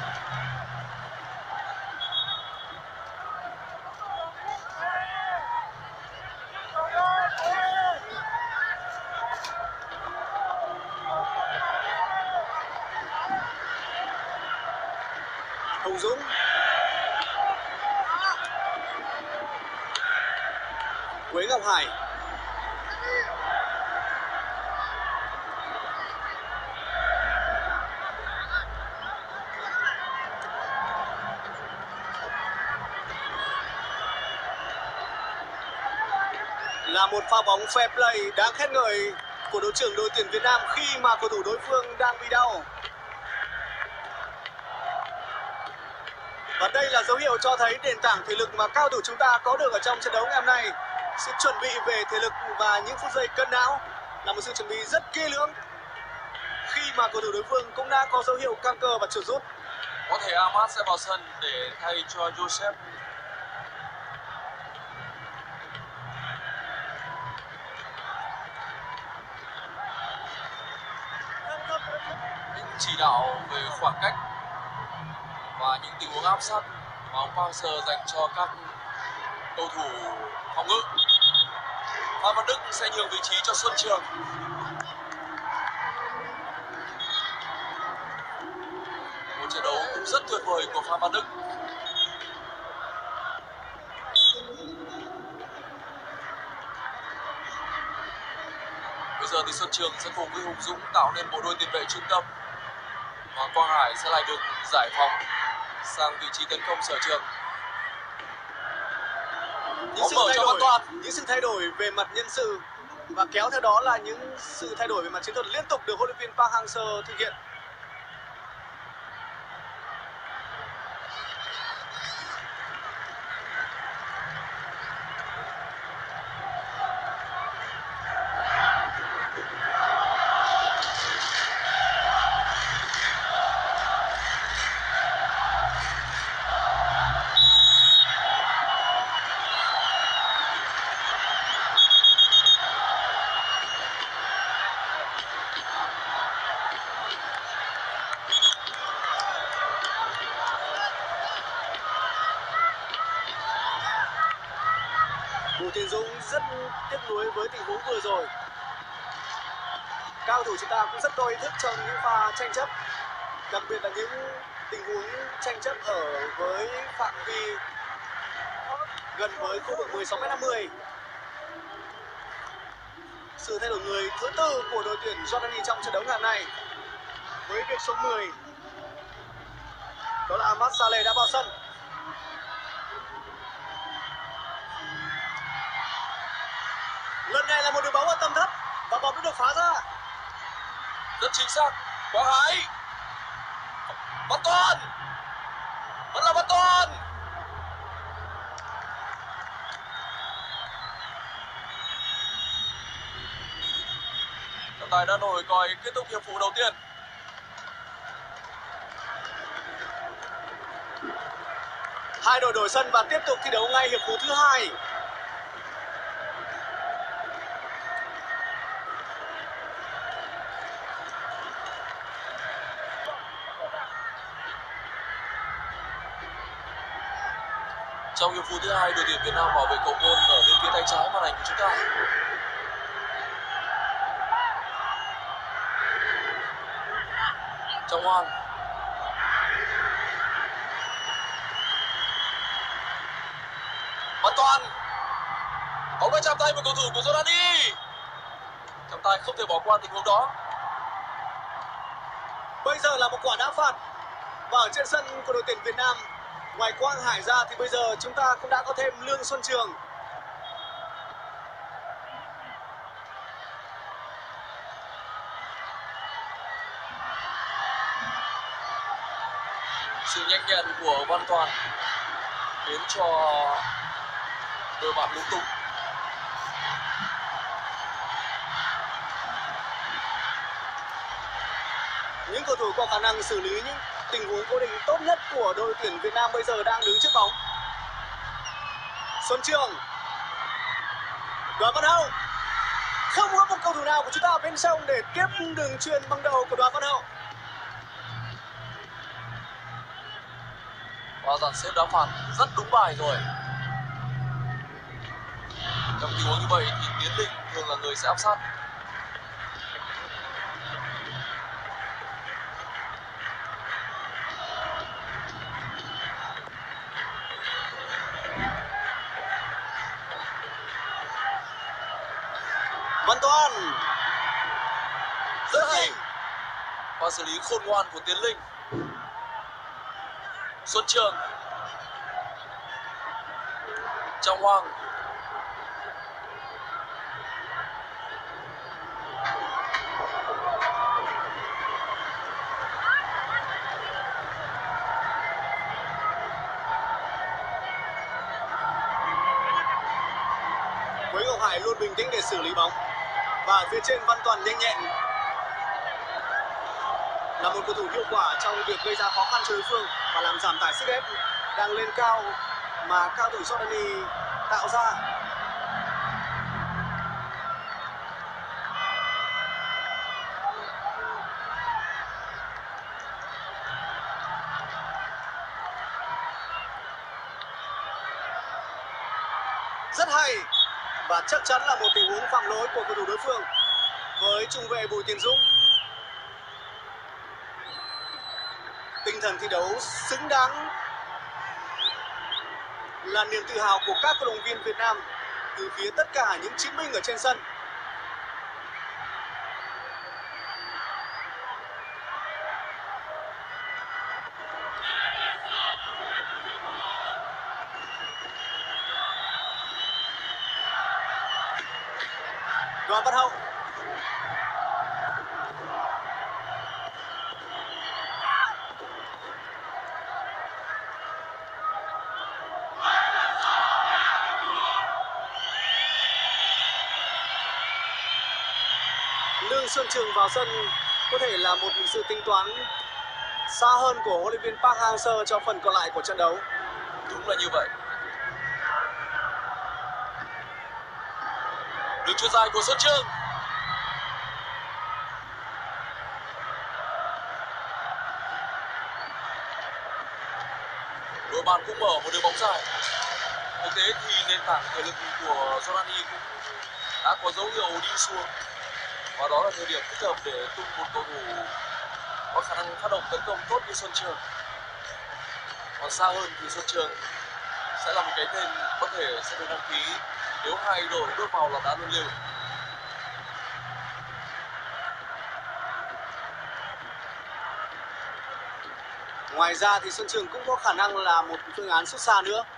Hùng Dũng. Quế Ngọc Hải. Là một pha bóng fair play đáng khen ngợi của đội trưởng đội tuyển Việt Nam khi mà cầu thủ đối phương đang bị đau. Và đây là dấu hiệu cho thấy nền tảng thể lực mà cao thủ chúng ta có được ở trong trận đấu ngày hôm nay. Sự chuẩn bị về thể lực và những phút giây cân não là một sự chuẩn bị rất kỹ lưỡng khi mà cầu thủ đối phương cũng đã có dấu hiệu căng cơ và chuột rút. Có thể Ahmad sẽ vào sân để thay cho Joseph. Những chỉ đạo về khoảng cách và những tình huống áp sát mà ông Park Hang-seo dành cho các cầu thủ phòng ngự. Phan Văn Đức sẽ nhường vị trí cho Xuân Trường. Một trận đấu cũng rất tuyệt vời của Phan Văn Đức. Bây giờ thì Xuân Trường sẽ cùng với Hùng Dũng tạo nên bộ đôi tiền vệ trung tâm. Và Quang Hải sẽ lại được giải phóng sang vị trí tấn công sở trường. Những sự thay đổi về mặt nhân sự và kéo theo đó là những sự thay đổi về mặt chiến thuật liên tục được huấn luyện viên Park Hang-seo thực hiện. Bùi Tiến Dũng rất tiếc nuối với tình huống vừa rồi. Cao thủ chúng ta cũng rất có ý thức trong những pha tranh chấp, đặc biệt là những tình huống tranh chấp ở với phạm vi gần với khu vực 16m50. Sự thay đổi người thứ tư của đội tuyển Jordani trong trận đấu ngày hôm nay với việc số 10 đó là Ahmad Saleh đã vào sân. Lần này là một đường bóng ở tầm thấp và bóng đã được phá ra. Rất chính xác. Quang Hải. Văn Toàn. Vẫn là Văn Toàn. Trọng tài đã nổi còi kết thúc hiệp phụ đầu tiên. Hai đội đổi sân và tiếp tục thi đấu ngay hiệp phụ thứ hai. Trong hiệp phụ thứ hai, đội tuyển Việt Nam bảo vệ cầu môn ở bên phía tay trái màn ảnh của chúng ta. Trọng Hoan. Văn Toàn. Bóng đã chạm tay vào cầu thủ của Jordani. Trọng tài không thể bỏ qua tình huống đó. Bây giờ là một quả đá phạt và ở trên sân của đội tuyển Việt Nam, ngoài Quang Hải ra thì bây giờ chúng ta cũng đã có thêm Lương Xuân Trường. Sự nhanh nhẹn của Văn Toàn khiến cho đội bạn lúng túng. Những cầu thủ có khả năng xử lý những tình huống cố định tốt nhất của đội tuyển Việt Nam bây giờ đang đứng trước bóng. Xuân Trường, Đoàn Văn Hậu, không có một cầu thủ nào của chúng ta ở bên sông để tiếp đường chuyền bằng đầu của Đoàn Văn Hậu. Và dàn xếp đá phạt rất đúng bài rồi. Trong tình huống như vậy thì Tiến Linh thường là người sẽ áp sát. Văn Toàn Rất hay. Và xử lý khôn ngoan của Tiến Linh. Xuân Trường, Trọng Hoàng, Quế Ngọc Hải luôn bình tĩnh để xử lý bóng. Và phía trên Văn Toàn nhanh nhẹn, là một cầu thủ hiệu quả trong việc gây ra khó khăn cho đối phương và làm giảm tải sức ép đang lên cao mà cao thủ Jordani tạo ra. Rất hay, và chắc chắn là một tình huống phạm lỗi của cầu thủ đối phương với trung vệ Bùi Tiến Dũng. Tinh thần thi đấu xứng đáng là niềm tự hào của các cổ động viên Việt Nam từ phía tất cả những chiến binh ở trên sân. Đoàn Văn Hậu, Lương Xuân Trường vào sân có thể là một sự tính toán xa hơn của huấn luyện viên Park Hang-seo cho phần còn lại của trận đấu. đúng là như vậy. Đường chuyền dài của Xuân Trường. Đội bạn cũng mở một đường bóng dài. Thực tế thì nền tảng thể lực của Jordani cũng đã có dấu hiệu đi xuống. Và đó là thời điểm thích hợp để tung một cầu thủ có khả năng phát động tấn công tốt như Xuân Trường. Còn xa hơn thì Xuân Trường sẽ là một cái tên có thể sẽ được đăng ký nếu hai đội bước vào là đá luân lưu. Ngoài ra thì Xuân Trường cũng có khả năng là một phương án sút xa nữa.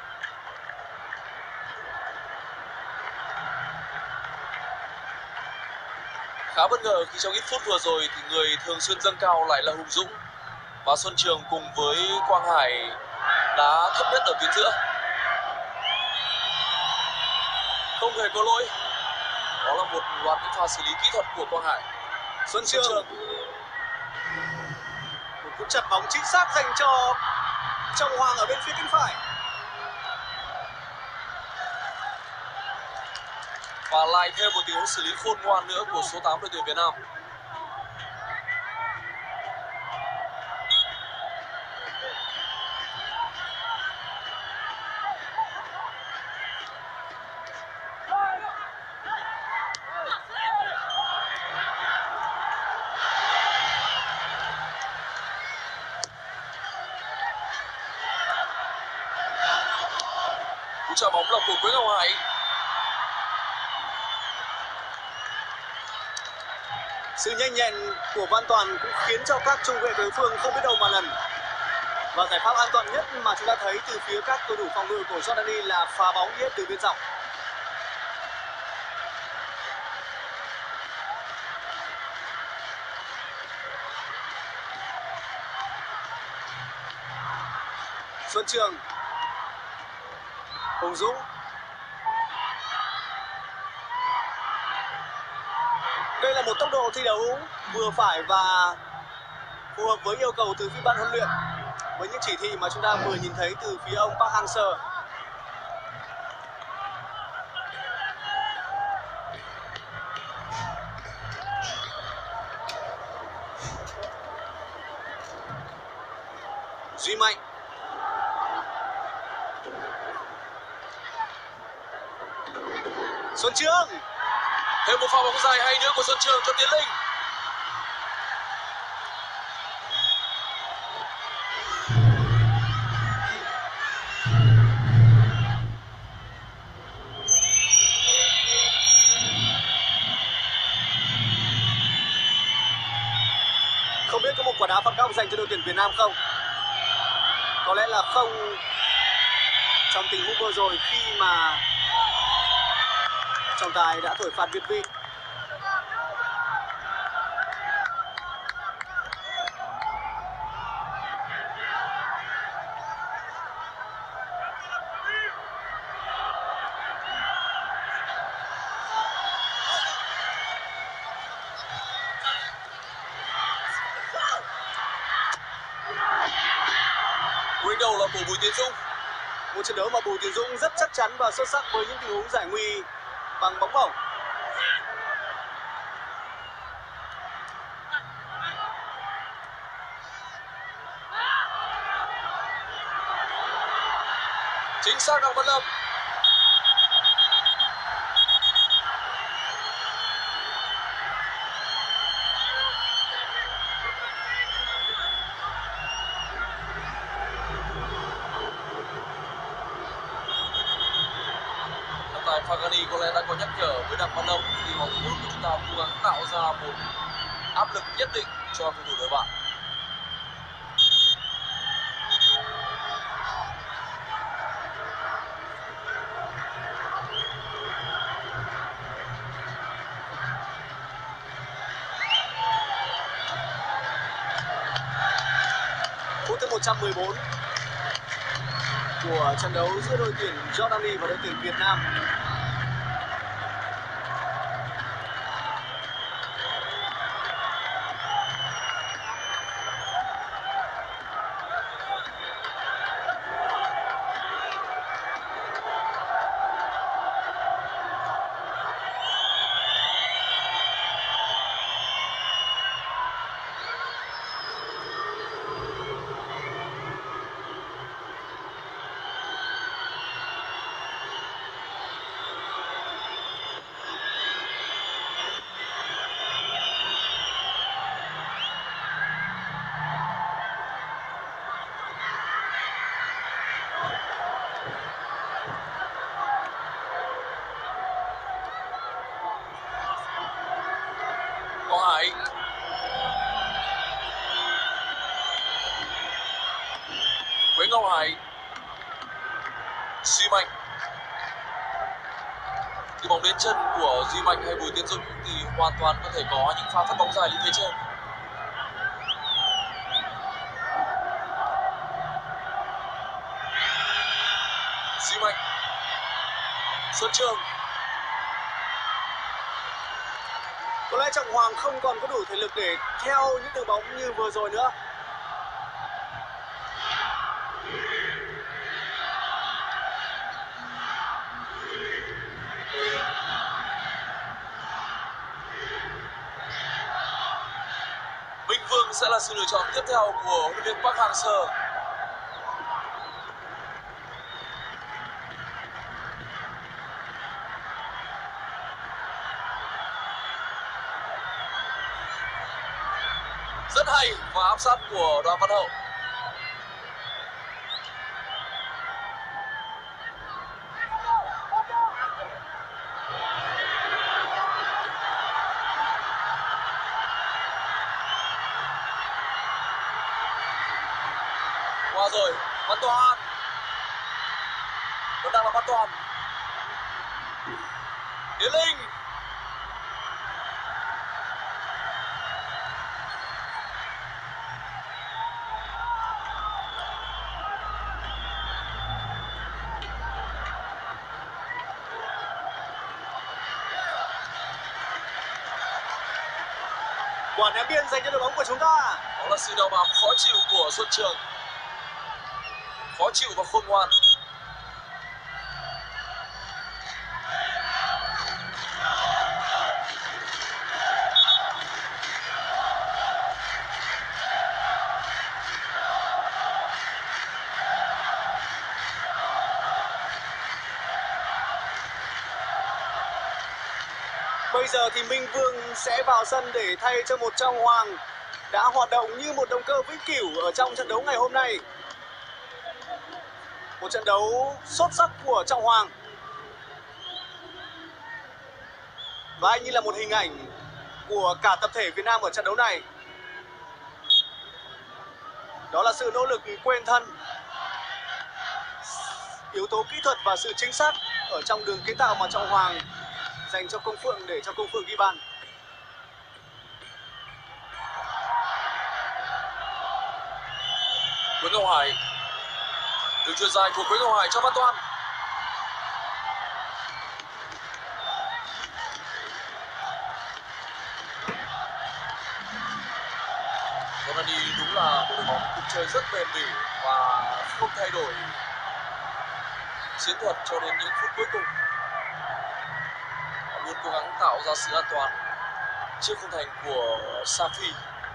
Khá bất ngờ khi trong ít phút vừa rồi thì người thường xuyên dâng cao lại là Hùng Dũng. Và Xuân Trường cùng với Quang Hải đá thấp nhất ở tuyến giữa. Không hề có lỗi. Đó là một loạt những pha xử lý kỹ thuật của Quang Hải. Xuân Trường, một cú chặt bóng chính xác dành cho Trọng Hoàng ở bên phía cánh phải. Và lại thêm một tình huống xử lý khôn ngoan nữa của số 8 đội tuyển Việt Nam. Cú chạm bóng là của Quế Ngọc Hải. Sự nhanh nhẹn của Văn Toàn cũng khiến cho các trung vệ đối phương không biết đâu mà lần. Và giải pháp an toàn nhất mà chúng ta thấy từ phía các cầu thủ phòng ngự của Jordani là phá bóng hết từ bên dọc. Xuân Trường, Hùng Dũng. Đây là một tốc độ thi đấu vừa phải và phù hợp với yêu cầu từ phía ban huấn luyện, với những chỉ thị mà chúng ta vừa nhìn thấy từ phía ông Park Hang-seo. Duy Mạnh, Xuân Trường, Thêm một pha bóng dài hay nữa của Xuân Trường cho Tiến Linh. không biết có một quả đá phạt góc dành cho đội tuyển Việt Nam không? Có lẽ là không, trong tình huống vừa rồi khi mà trọng tài đã thổi phạt việt vị. Cú đánh đầu là của Bùi Tiến Dũng. Một trận đấu mà Bùi Tiến Dũng rất chắc chắn và xuất sắc với những tình huống giải nguy bằng bóng bổng. Chính xác Đặng Văn Lâm. Trọng tài Fagani có lẽ đã có nhắc nhở với Đặng Văn Lâm khi mà thủ môn của chúng ta cố gắng tạo ra một áp lực nhất định cho cầu thủ đội bạn. Phút thứ 114 của trận đấu giữa đội tuyển Jordani và đội tuyển Việt Nam. Có Hải. Quế Ngọc Hải. Duy Mạnh. Khi bóng đến chân của Duy Mạnh hay Bùi Tiến Dũng thì hoàn toàn có thể có những pha phát bóng dài lên phía trên. Duy Mạnh. Xuân Trường. Có lẽ Trọng Hoàng không còn có đủ thể lực để theo những đường bóng như vừa rồi nữa. Minh Vương sẽ là sự lựa chọn tiếp theo của huấn luyện viên Park Hang-seo. Rất hay và áp sát của Đoàn Văn Hậu. Qua rồi, Văn Toàn. Vẫn đang là Văn Toàn. Tiến Linh. Quả ném biên dành cho đội bóng của chúng ta. Đó là sự đào bám khó chịu của Xuân Trường, khó chịu và khôn ngoan. Bây giờ thì Minh Vương sẽ vào sân để thay cho một Trọng Hoàng đã hoạt động như một động cơ vĩnh cửu ở trong trận đấu ngày hôm nay. Một trận đấu xuất sắc của Trọng Hoàng. Và anh như là một hình ảnh của cả tập thể Việt Nam ở trận đấu này. Đó là sự nỗ lực quên thân, yếu tố kỹ thuật và sự chính xác ở trong đường kiến tạo mà Trọng Hoàng dành cho Công Phượng để cho Công Phượng ghi bàn. Nguyễn Ngọc Hải, đường chuyền dài của Nguyễn Ngọc Hải cho Văn Toan. Ronaldo đúng là một đội bóng cuộc chơi rất bền bỉ và không thay đổi chiến thuật cho đến những phút cuối cùng. Họ luôn cố gắng tạo ra sự an toàn trước khung thành của Safi.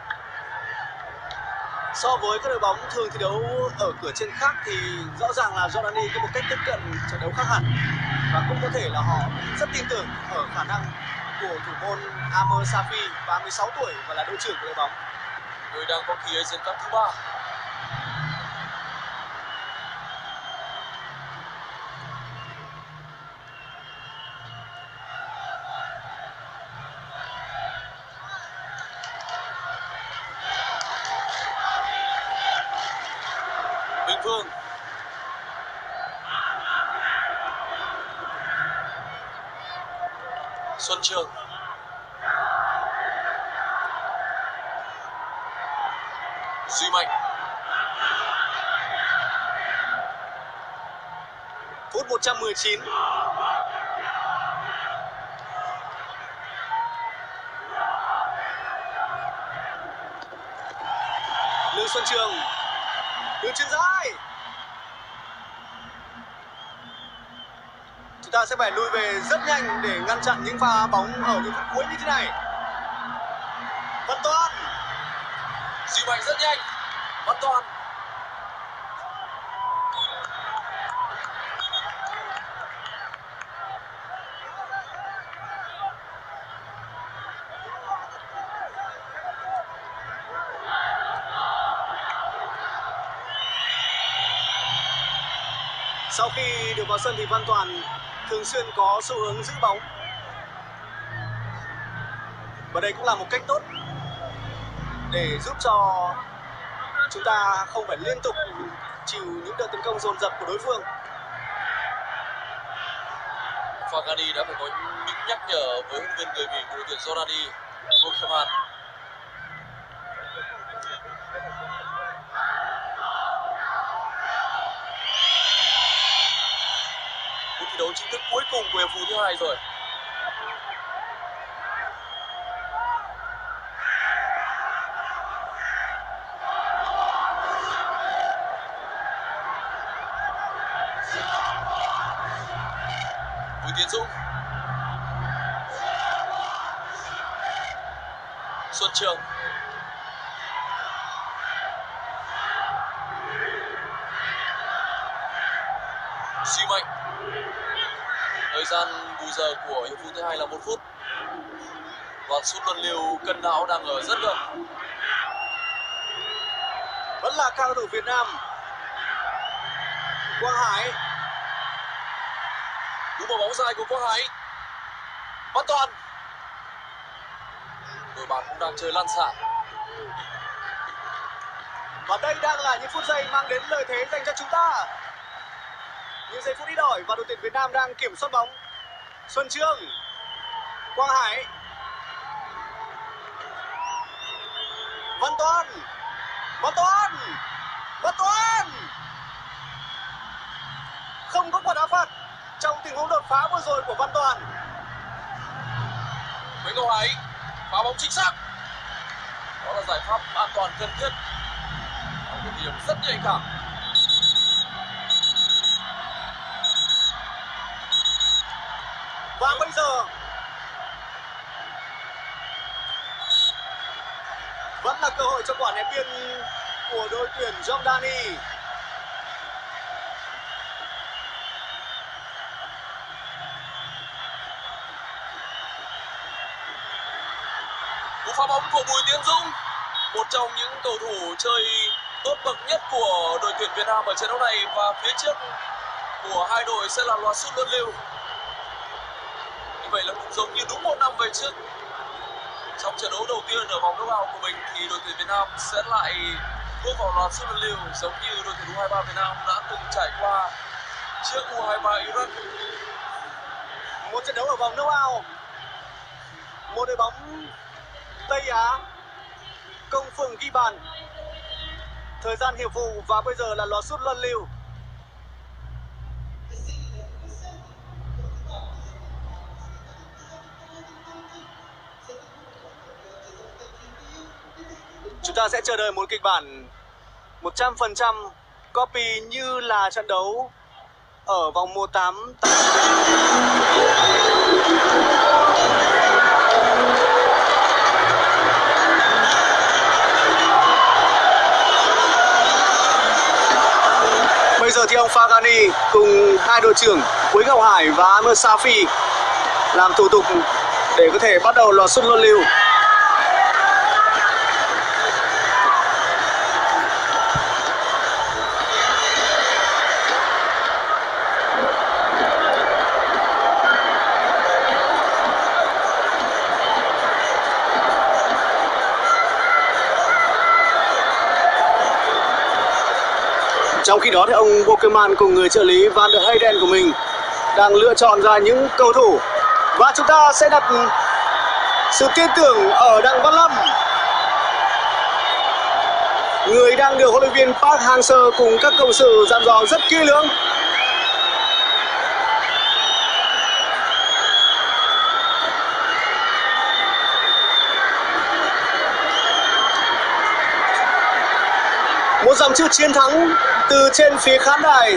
So với các đội bóng thường thi đấu ở cửa trên khác thì rõ ràng là Jordani có một cách tiếp cận trận đấu khác hẳn, và cũng có thể là họ rất tin tưởng ở khả năng của thủ môn Amr Safi, 36 tuổi và là đội trưởng của đội bóng, người đang có kỳ Asian Cup thứ 3. Minh Vương, Xuân Trường, Duy Mạnh. Phút 119. Lương Xuân Trường, đường chuyền dài. Chúng ta sẽ phải lùi về rất nhanh để ngăn chặn những pha bóng ở những phút cuối như thế này. Văn Toan, Duy Mạnh rất nhanh. Văn Toan. Sau khi được vào sân thì Văn Toàn thường xuyên có xu hướng giữ bóng. Và đây cũng là một cách tốt để giúp cho chúng ta không phải liên tục chịu những đợt tấn công dồn dập của đối phương. Fagani đã phải có những nhắc nhở với huấn luyện viên người Bỉ của đội tuyển Jordani, Bokeman. Phút thi đấu chính thức cuối cùng của hiệp phụ thứ 2 rồi. Bùi Tiến Dũng, Xuân Trường, Duy Mạnh. Thời gian bù giờ của hiệp phụ thứ 2 là 1 phút. Và sút luân lưu cân não đang ở rất gần. Vẫn là cao thủ Việt Nam. Quang Hải, cú mở bóng dài của Quang Hải. Văn Toàn. Đội bạn cũng đang chơi lăn xả. và đây đang là những phút giây mang đến lợi thế dành cho chúng ta. Những giây phút ít ỏi và đội tuyển Việt Nam đang kiểm soát bóng. Xuân Trường, Quang Hải, Văn Toan, Văn Toan, Văn Toan. Không có quả đá phạt trong tình huống đột phá vừa rồi của Văn Toàn. Nguyễn Ngọc Hải phá bóng chính xác. Đó là giải pháp an toàn cần thiết ở một điểm rất nhạy cảm. Và bây giờ vẫn là cơ hội cho quả ném biên của đội tuyển Jordani. Cú phá bóng của Bùi Tiến Dũng, một trong những cầu thủ chơi tốt bậc nhất của đội tuyển Việt Nam ở trận đấu này, và phía trước của hai đội sẽ là loạt sút luân lưu. Như vậy là cũng giống như đúng một năm về trước, trong trận đấu đầu tiên ở vòng knock-out của mình thì đội tuyển Việt Nam sẽ lại bước vào loạt sút luân lưu, giống như đội tuyển U23 Việt Nam đã từng trải qua trước U23 Iraq. Một trận đấu ở vòng knock-out, một đội bóng Tây Á công phường ghi bàn, thời gian hiệp vụ và bây giờ là loạt sút luân lưu. Chúng ta sẽ chờ đợi một kịch bản 100% copy như là trận đấu ở vòng 1/8. Bây giờ thì ông Fagani cùng hai đội trưởng Quế Ngọc Hải và Ahmed Safi làm thủ tục để có thể bắt đầu loạt sút luân lưu. Trong khi đó thì ông Bokeman cùng người trợ lý Van der Heyden của mình đang lựa chọn ra những cầu thủ, và chúng ta sẽ đặt sự tin tưởng ở Đặng Văn Lâm, người đang được huấn luyện viên Park Hang-seo cùng các cộng sự dặn dò rất kỹ lưỡng. Một dòng chữ chiến thắng từ trên phía khán đài.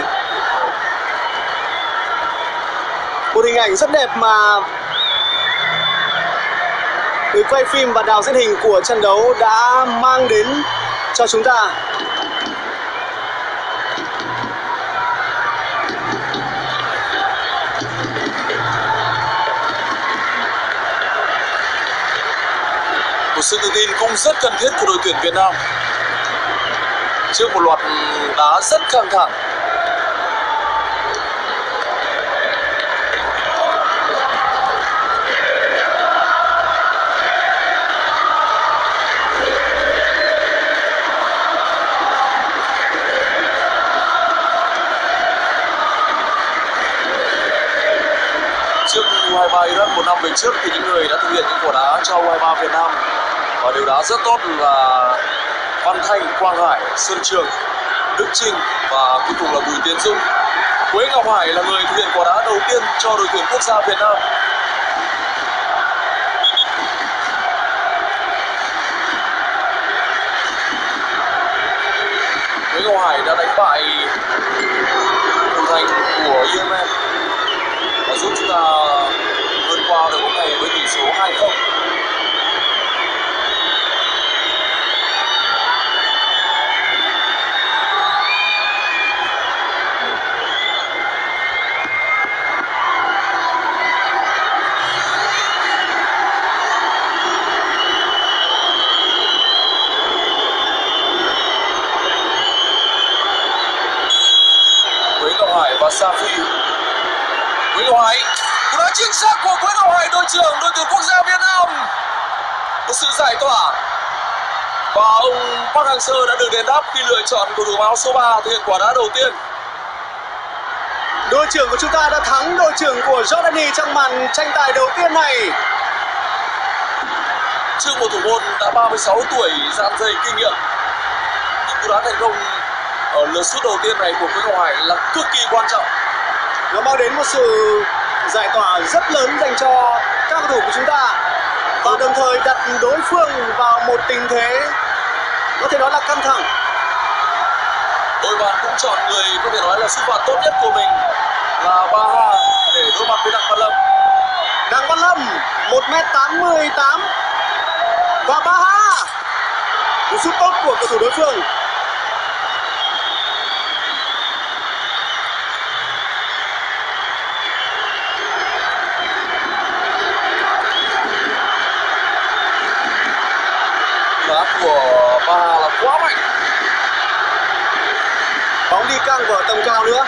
Một hình ảnh rất đẹp mà người quay phim và đạo diễn hình của trận đấu đã mang đến cho chúng ta. Một sự tự tin cũng rất cần thiết của đội tuyển Việt Nam trước một loạt đá rất căng thẳng. Trước U23 Iraq một năm về trước thì những người đã thực hiện những quả đá cho U23 Việt Nam và đều đá rất tốt là Văn Thanh, Quang Hải, Sơn Trường, Đức Trinh và cuối cùng là Bùi Tiến Dũng. Quế Ngọc Hải là người thực hiện quả đá đầu tiên cho đội tuyển quốc gia Việt Nam. Quế Ngọc Hải đã đánh bại thủ thành của Yemen và giúp chúng ta vượt qua đội bóng này với tỷ số 2-0. Và Safi, Quế Ngọc Hải, cú đá chính xác của Quế Ngọc Hải, đội trưởng đội tuyển quốc gia Việt Nam. Một sự giải tỏa và ông Park Hang-seo đã được đền đáp khi lựa chọn cầu thủ áo số 3 thực hiện quả đá đầu tiên. Đội trưởng của chúng ta đã thắng đội trưởng của Jordani trong màn tranh tài đầu tiên này. Trước một thủ môn đã 36 tuổi, dạn dày kinh nghiệm, nhưng cú đá thành công ở lượt sút đầu tiên này của Quế Ngọc Hải là cực kỳ quan trọng. Nó mang đến một sự giải tỏa rất lớn dành cho các cầu thủ của chúng ta. và đồng thời đặt đối phương vào một tình thế có thể nói là căng thẳng. Đội bạn cũng chọn người có thể nói là sút phạt tốt nhất của mình là Baha để đối mặt với Đặng Văn Lâm. Đặng Văn Lâm 1m88 và Baha, cú sút tốt của cầu thủ đối phương. Đá của Baha là quá mạnh. Bóng đi căng vào tầm cao nữa.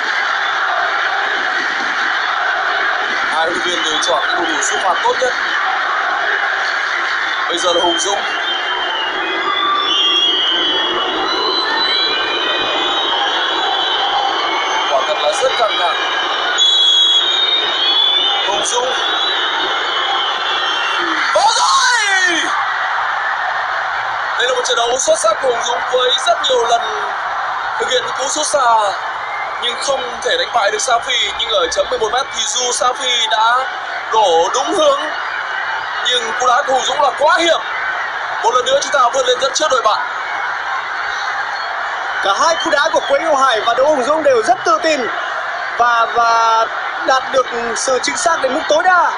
Hai huấn luyện viên đều chọn những cầu thủ sút phạt tốt nhất. Bây giờ là Hùng Dũng. Quả thật là rất căng thẳng. Hùng Dũng. Vô rồi! Đây là một trận đấu xuất sắc của Hùng Dũng với rất nhiều lần thực hiện những cú sút xa nhưng không thể đánh bại được Safi. Nhưng ở chấm 11m thì dù Safi đã đổ đúng hướng nhưng cú đá của Hùng Dũng là quá hiểm. Một lần nữa chúng ta vươn lên dẫn trước đội bạn. Cả hai cú đá của Quế Ngọc Hải và Đỗ Hùng Dũng đều rất tự tin và đạt được sự chính xác đến mức tối đa.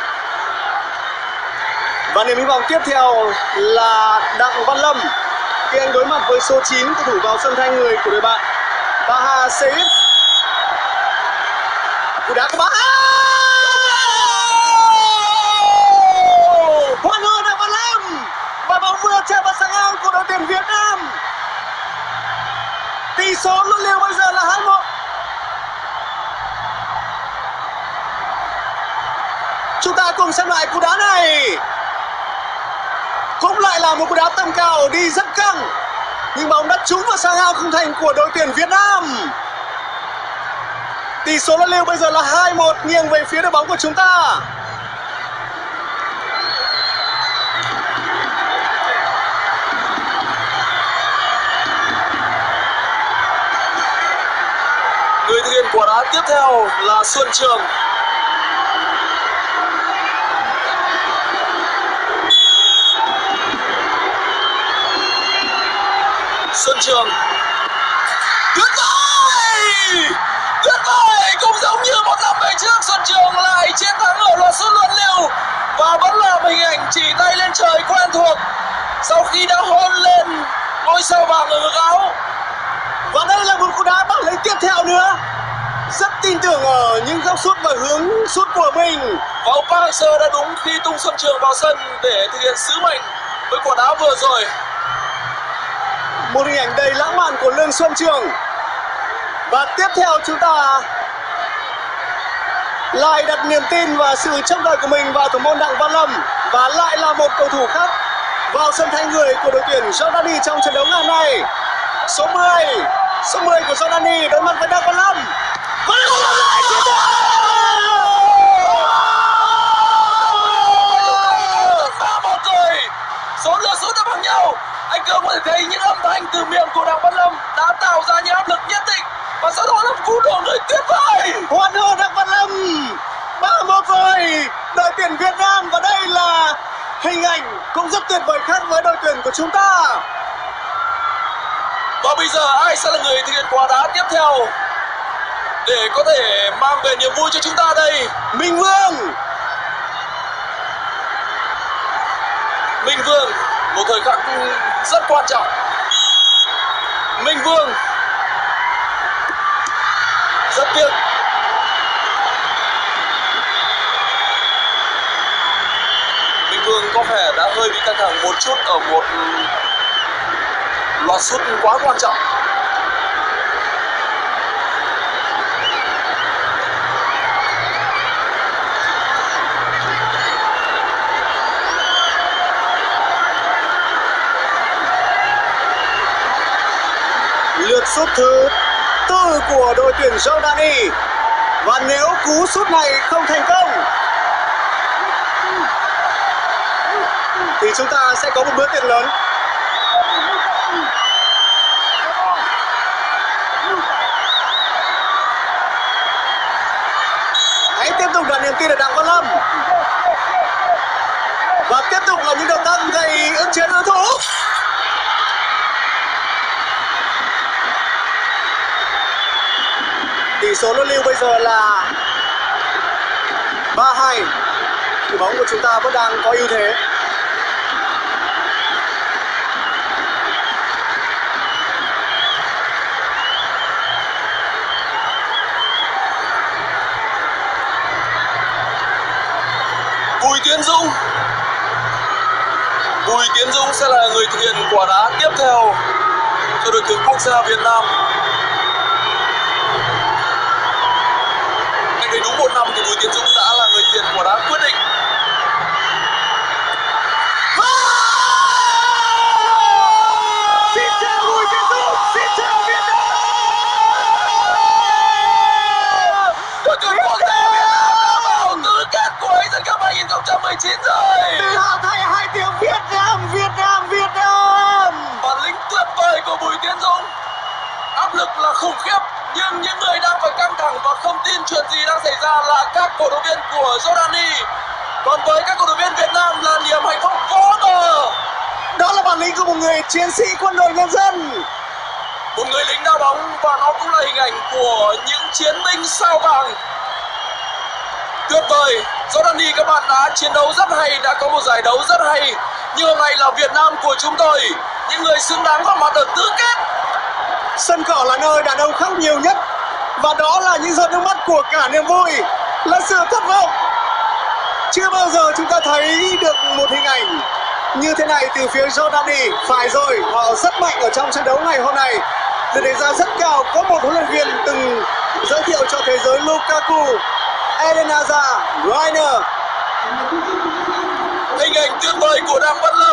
Và niềm hy vọng tiếp theo là Đặng Văn Lâm khi anh đối mặt với số 9 cầu thủ vào sân thay người của đội bạn, Baha Seif. Cú đá của Baha! Hoan hô Đặng Văn Lâm và bóng vừa chạm vào sàng ngang của đội tuyển Việt Nam. Tỷ số luân lưu bây giờ là 2-1. Chúng ta cùng xem lại cú đá này. Cũng lại là một cú đá tầm cao đi rất căng nhưng bóng đã trúng vào sàng ngang khung thành của đội tuyển Việt Nam. Tỷ số luân lưu bây giờ là 2-1 nghiêng về phía đội bóng của chúng ta. Người thực hiện quả đá tiếp theo là Xuân Trường. Xuân Trường. Tuyệt vời! Tuyệt vời! Cũng giống như một năm về trước, Xuân Trường lại chiến thắng ở loạt sút luân lưu và vẫn là hình ảnh chỉ tay lên trời quen thuộc sau khi đã hôn lên ngôi sao vàng ở ngực áo. Và đây là một cú đá bản lĩnh tiếp theo nữa. Rất tin tưởng ở những góc sút và hướng sút của mình. Và ông Park Hang-seo đã đúng khi tung Xuân Trường vào sân để thực hiện sứ mệnh với quả đá vừa rồi. Một hình ảnh đầy lãng mạn của Lương Xuân Trường. Và tiếp theo chúng ta lại đặt niềm tin và sự trông đợi của mình vào thủ môn Đặng Văn Lâm. Và lại là một cầu thủ khác vào sân thay người của đội tuyển Jordani trong trận đấu ngày hôm nay. Số 10 của Jordani đối mặt với Đặng Văn Lâm. Và lại chiến thắng! 3-1 rồi. Số lượt sút đã bằng nhau. Anh Cường có thể thấy những âm thanh từ miệng của Đặng Văn Lâm đã tạo ra những áp lực nhất định và sau đó là một cú đổ người tuyệt vời. Hoan hô Đặng Văn Lâm. 3-1 rồi. Đội tuyển Việt Nam và đây là hình ảnh cũng rất tuyệt vời khác với đội tuyển của chúng ta. Và bây giờ ai sẽ là người thực hiện quả đá tiếp theo để có thể mang về niềm vui cho chúng ta đây? Minh Vương. Minh Vương, một thời khắc rất quan trọng. Minh Vương. Rất tiếc. Minh Vương có vẻ đã hơi bị căng thẳng một chút ở một loạt sút quá quan trọng. Lượt sút thứ 4 của đội tuyển Jordani. Và nếu cú sút này không thành công thì chúng ta sẽ có một bữa tiệc lớn. Hãy tiếp tục đặt niềm tin ở Đặng Văn Lâm. Và tiếp tục là những động tác gây ức chế đối thủ. Tỷ số luân lưu bây giờ là 3-2. Đội bóng của chúng ta vẫn đang có ưu thế. Bùi Tiến Dũng sẽ là người thực hiện quả đá tiếp theo cho đội tuyển quốc gia Việt Nam. Cách đây đúng 1 năm thì Bùi Tiến Dũng đã là người thực hiện quả đá quyết định. Xin chào Bùi Tiến Dũng, xin chào Việt Nam. Đội tuyển quốc gia Việt Nam đã vào tứ kết của Asian Cup 2019 rồi. Tự hào thay 2 tiếng Việt Nam, Việt Nam, Việt Nam. Bản lĩnh tuyệt vời của Bùi Tiến Dũng. Áp lực là khủng khiếp, nhưng những người đang phải căng thẳng và không tin chuyện gì đang xảy ra là các cổ động viên của Jordani. Còn với các cổ động viên Việt Nam là niềm hạnh phúc vô bờ. Đó là bản lĩnh của một người chiến sĩ quân đội nhân dân, một người lính đá bóng, và nó cũng là hình ảnh của những chiến binh sao vàng. Tuyệt vời, Jordani các bạn đã chiến đấu rất hay, đã có một giải đấu rất hay. Nhưng hôm nay là Việt Nam của chúng tôi, những người xứng đáng góp mặt ở tứ kết. Sân cỏ là nơi đàn ông khóc nhiều nhất, và đó là những giọt nước mắt của cả niềm vui, là sự thất vọng. Chưa bao giờ chúng ta thấy được một hình ảnh như thế này từ phía Jordani. Phải rồi, họ rất mạnh ở trong trận đấu ngày hôm nay, được đánh giá rất cao. Có một huấn luyện viên từng giới thiệu cho thế giới Lukaku, Eden Hazard, Reiner. Hình ảnh tuyệt vời của Đặng Văn Lâm.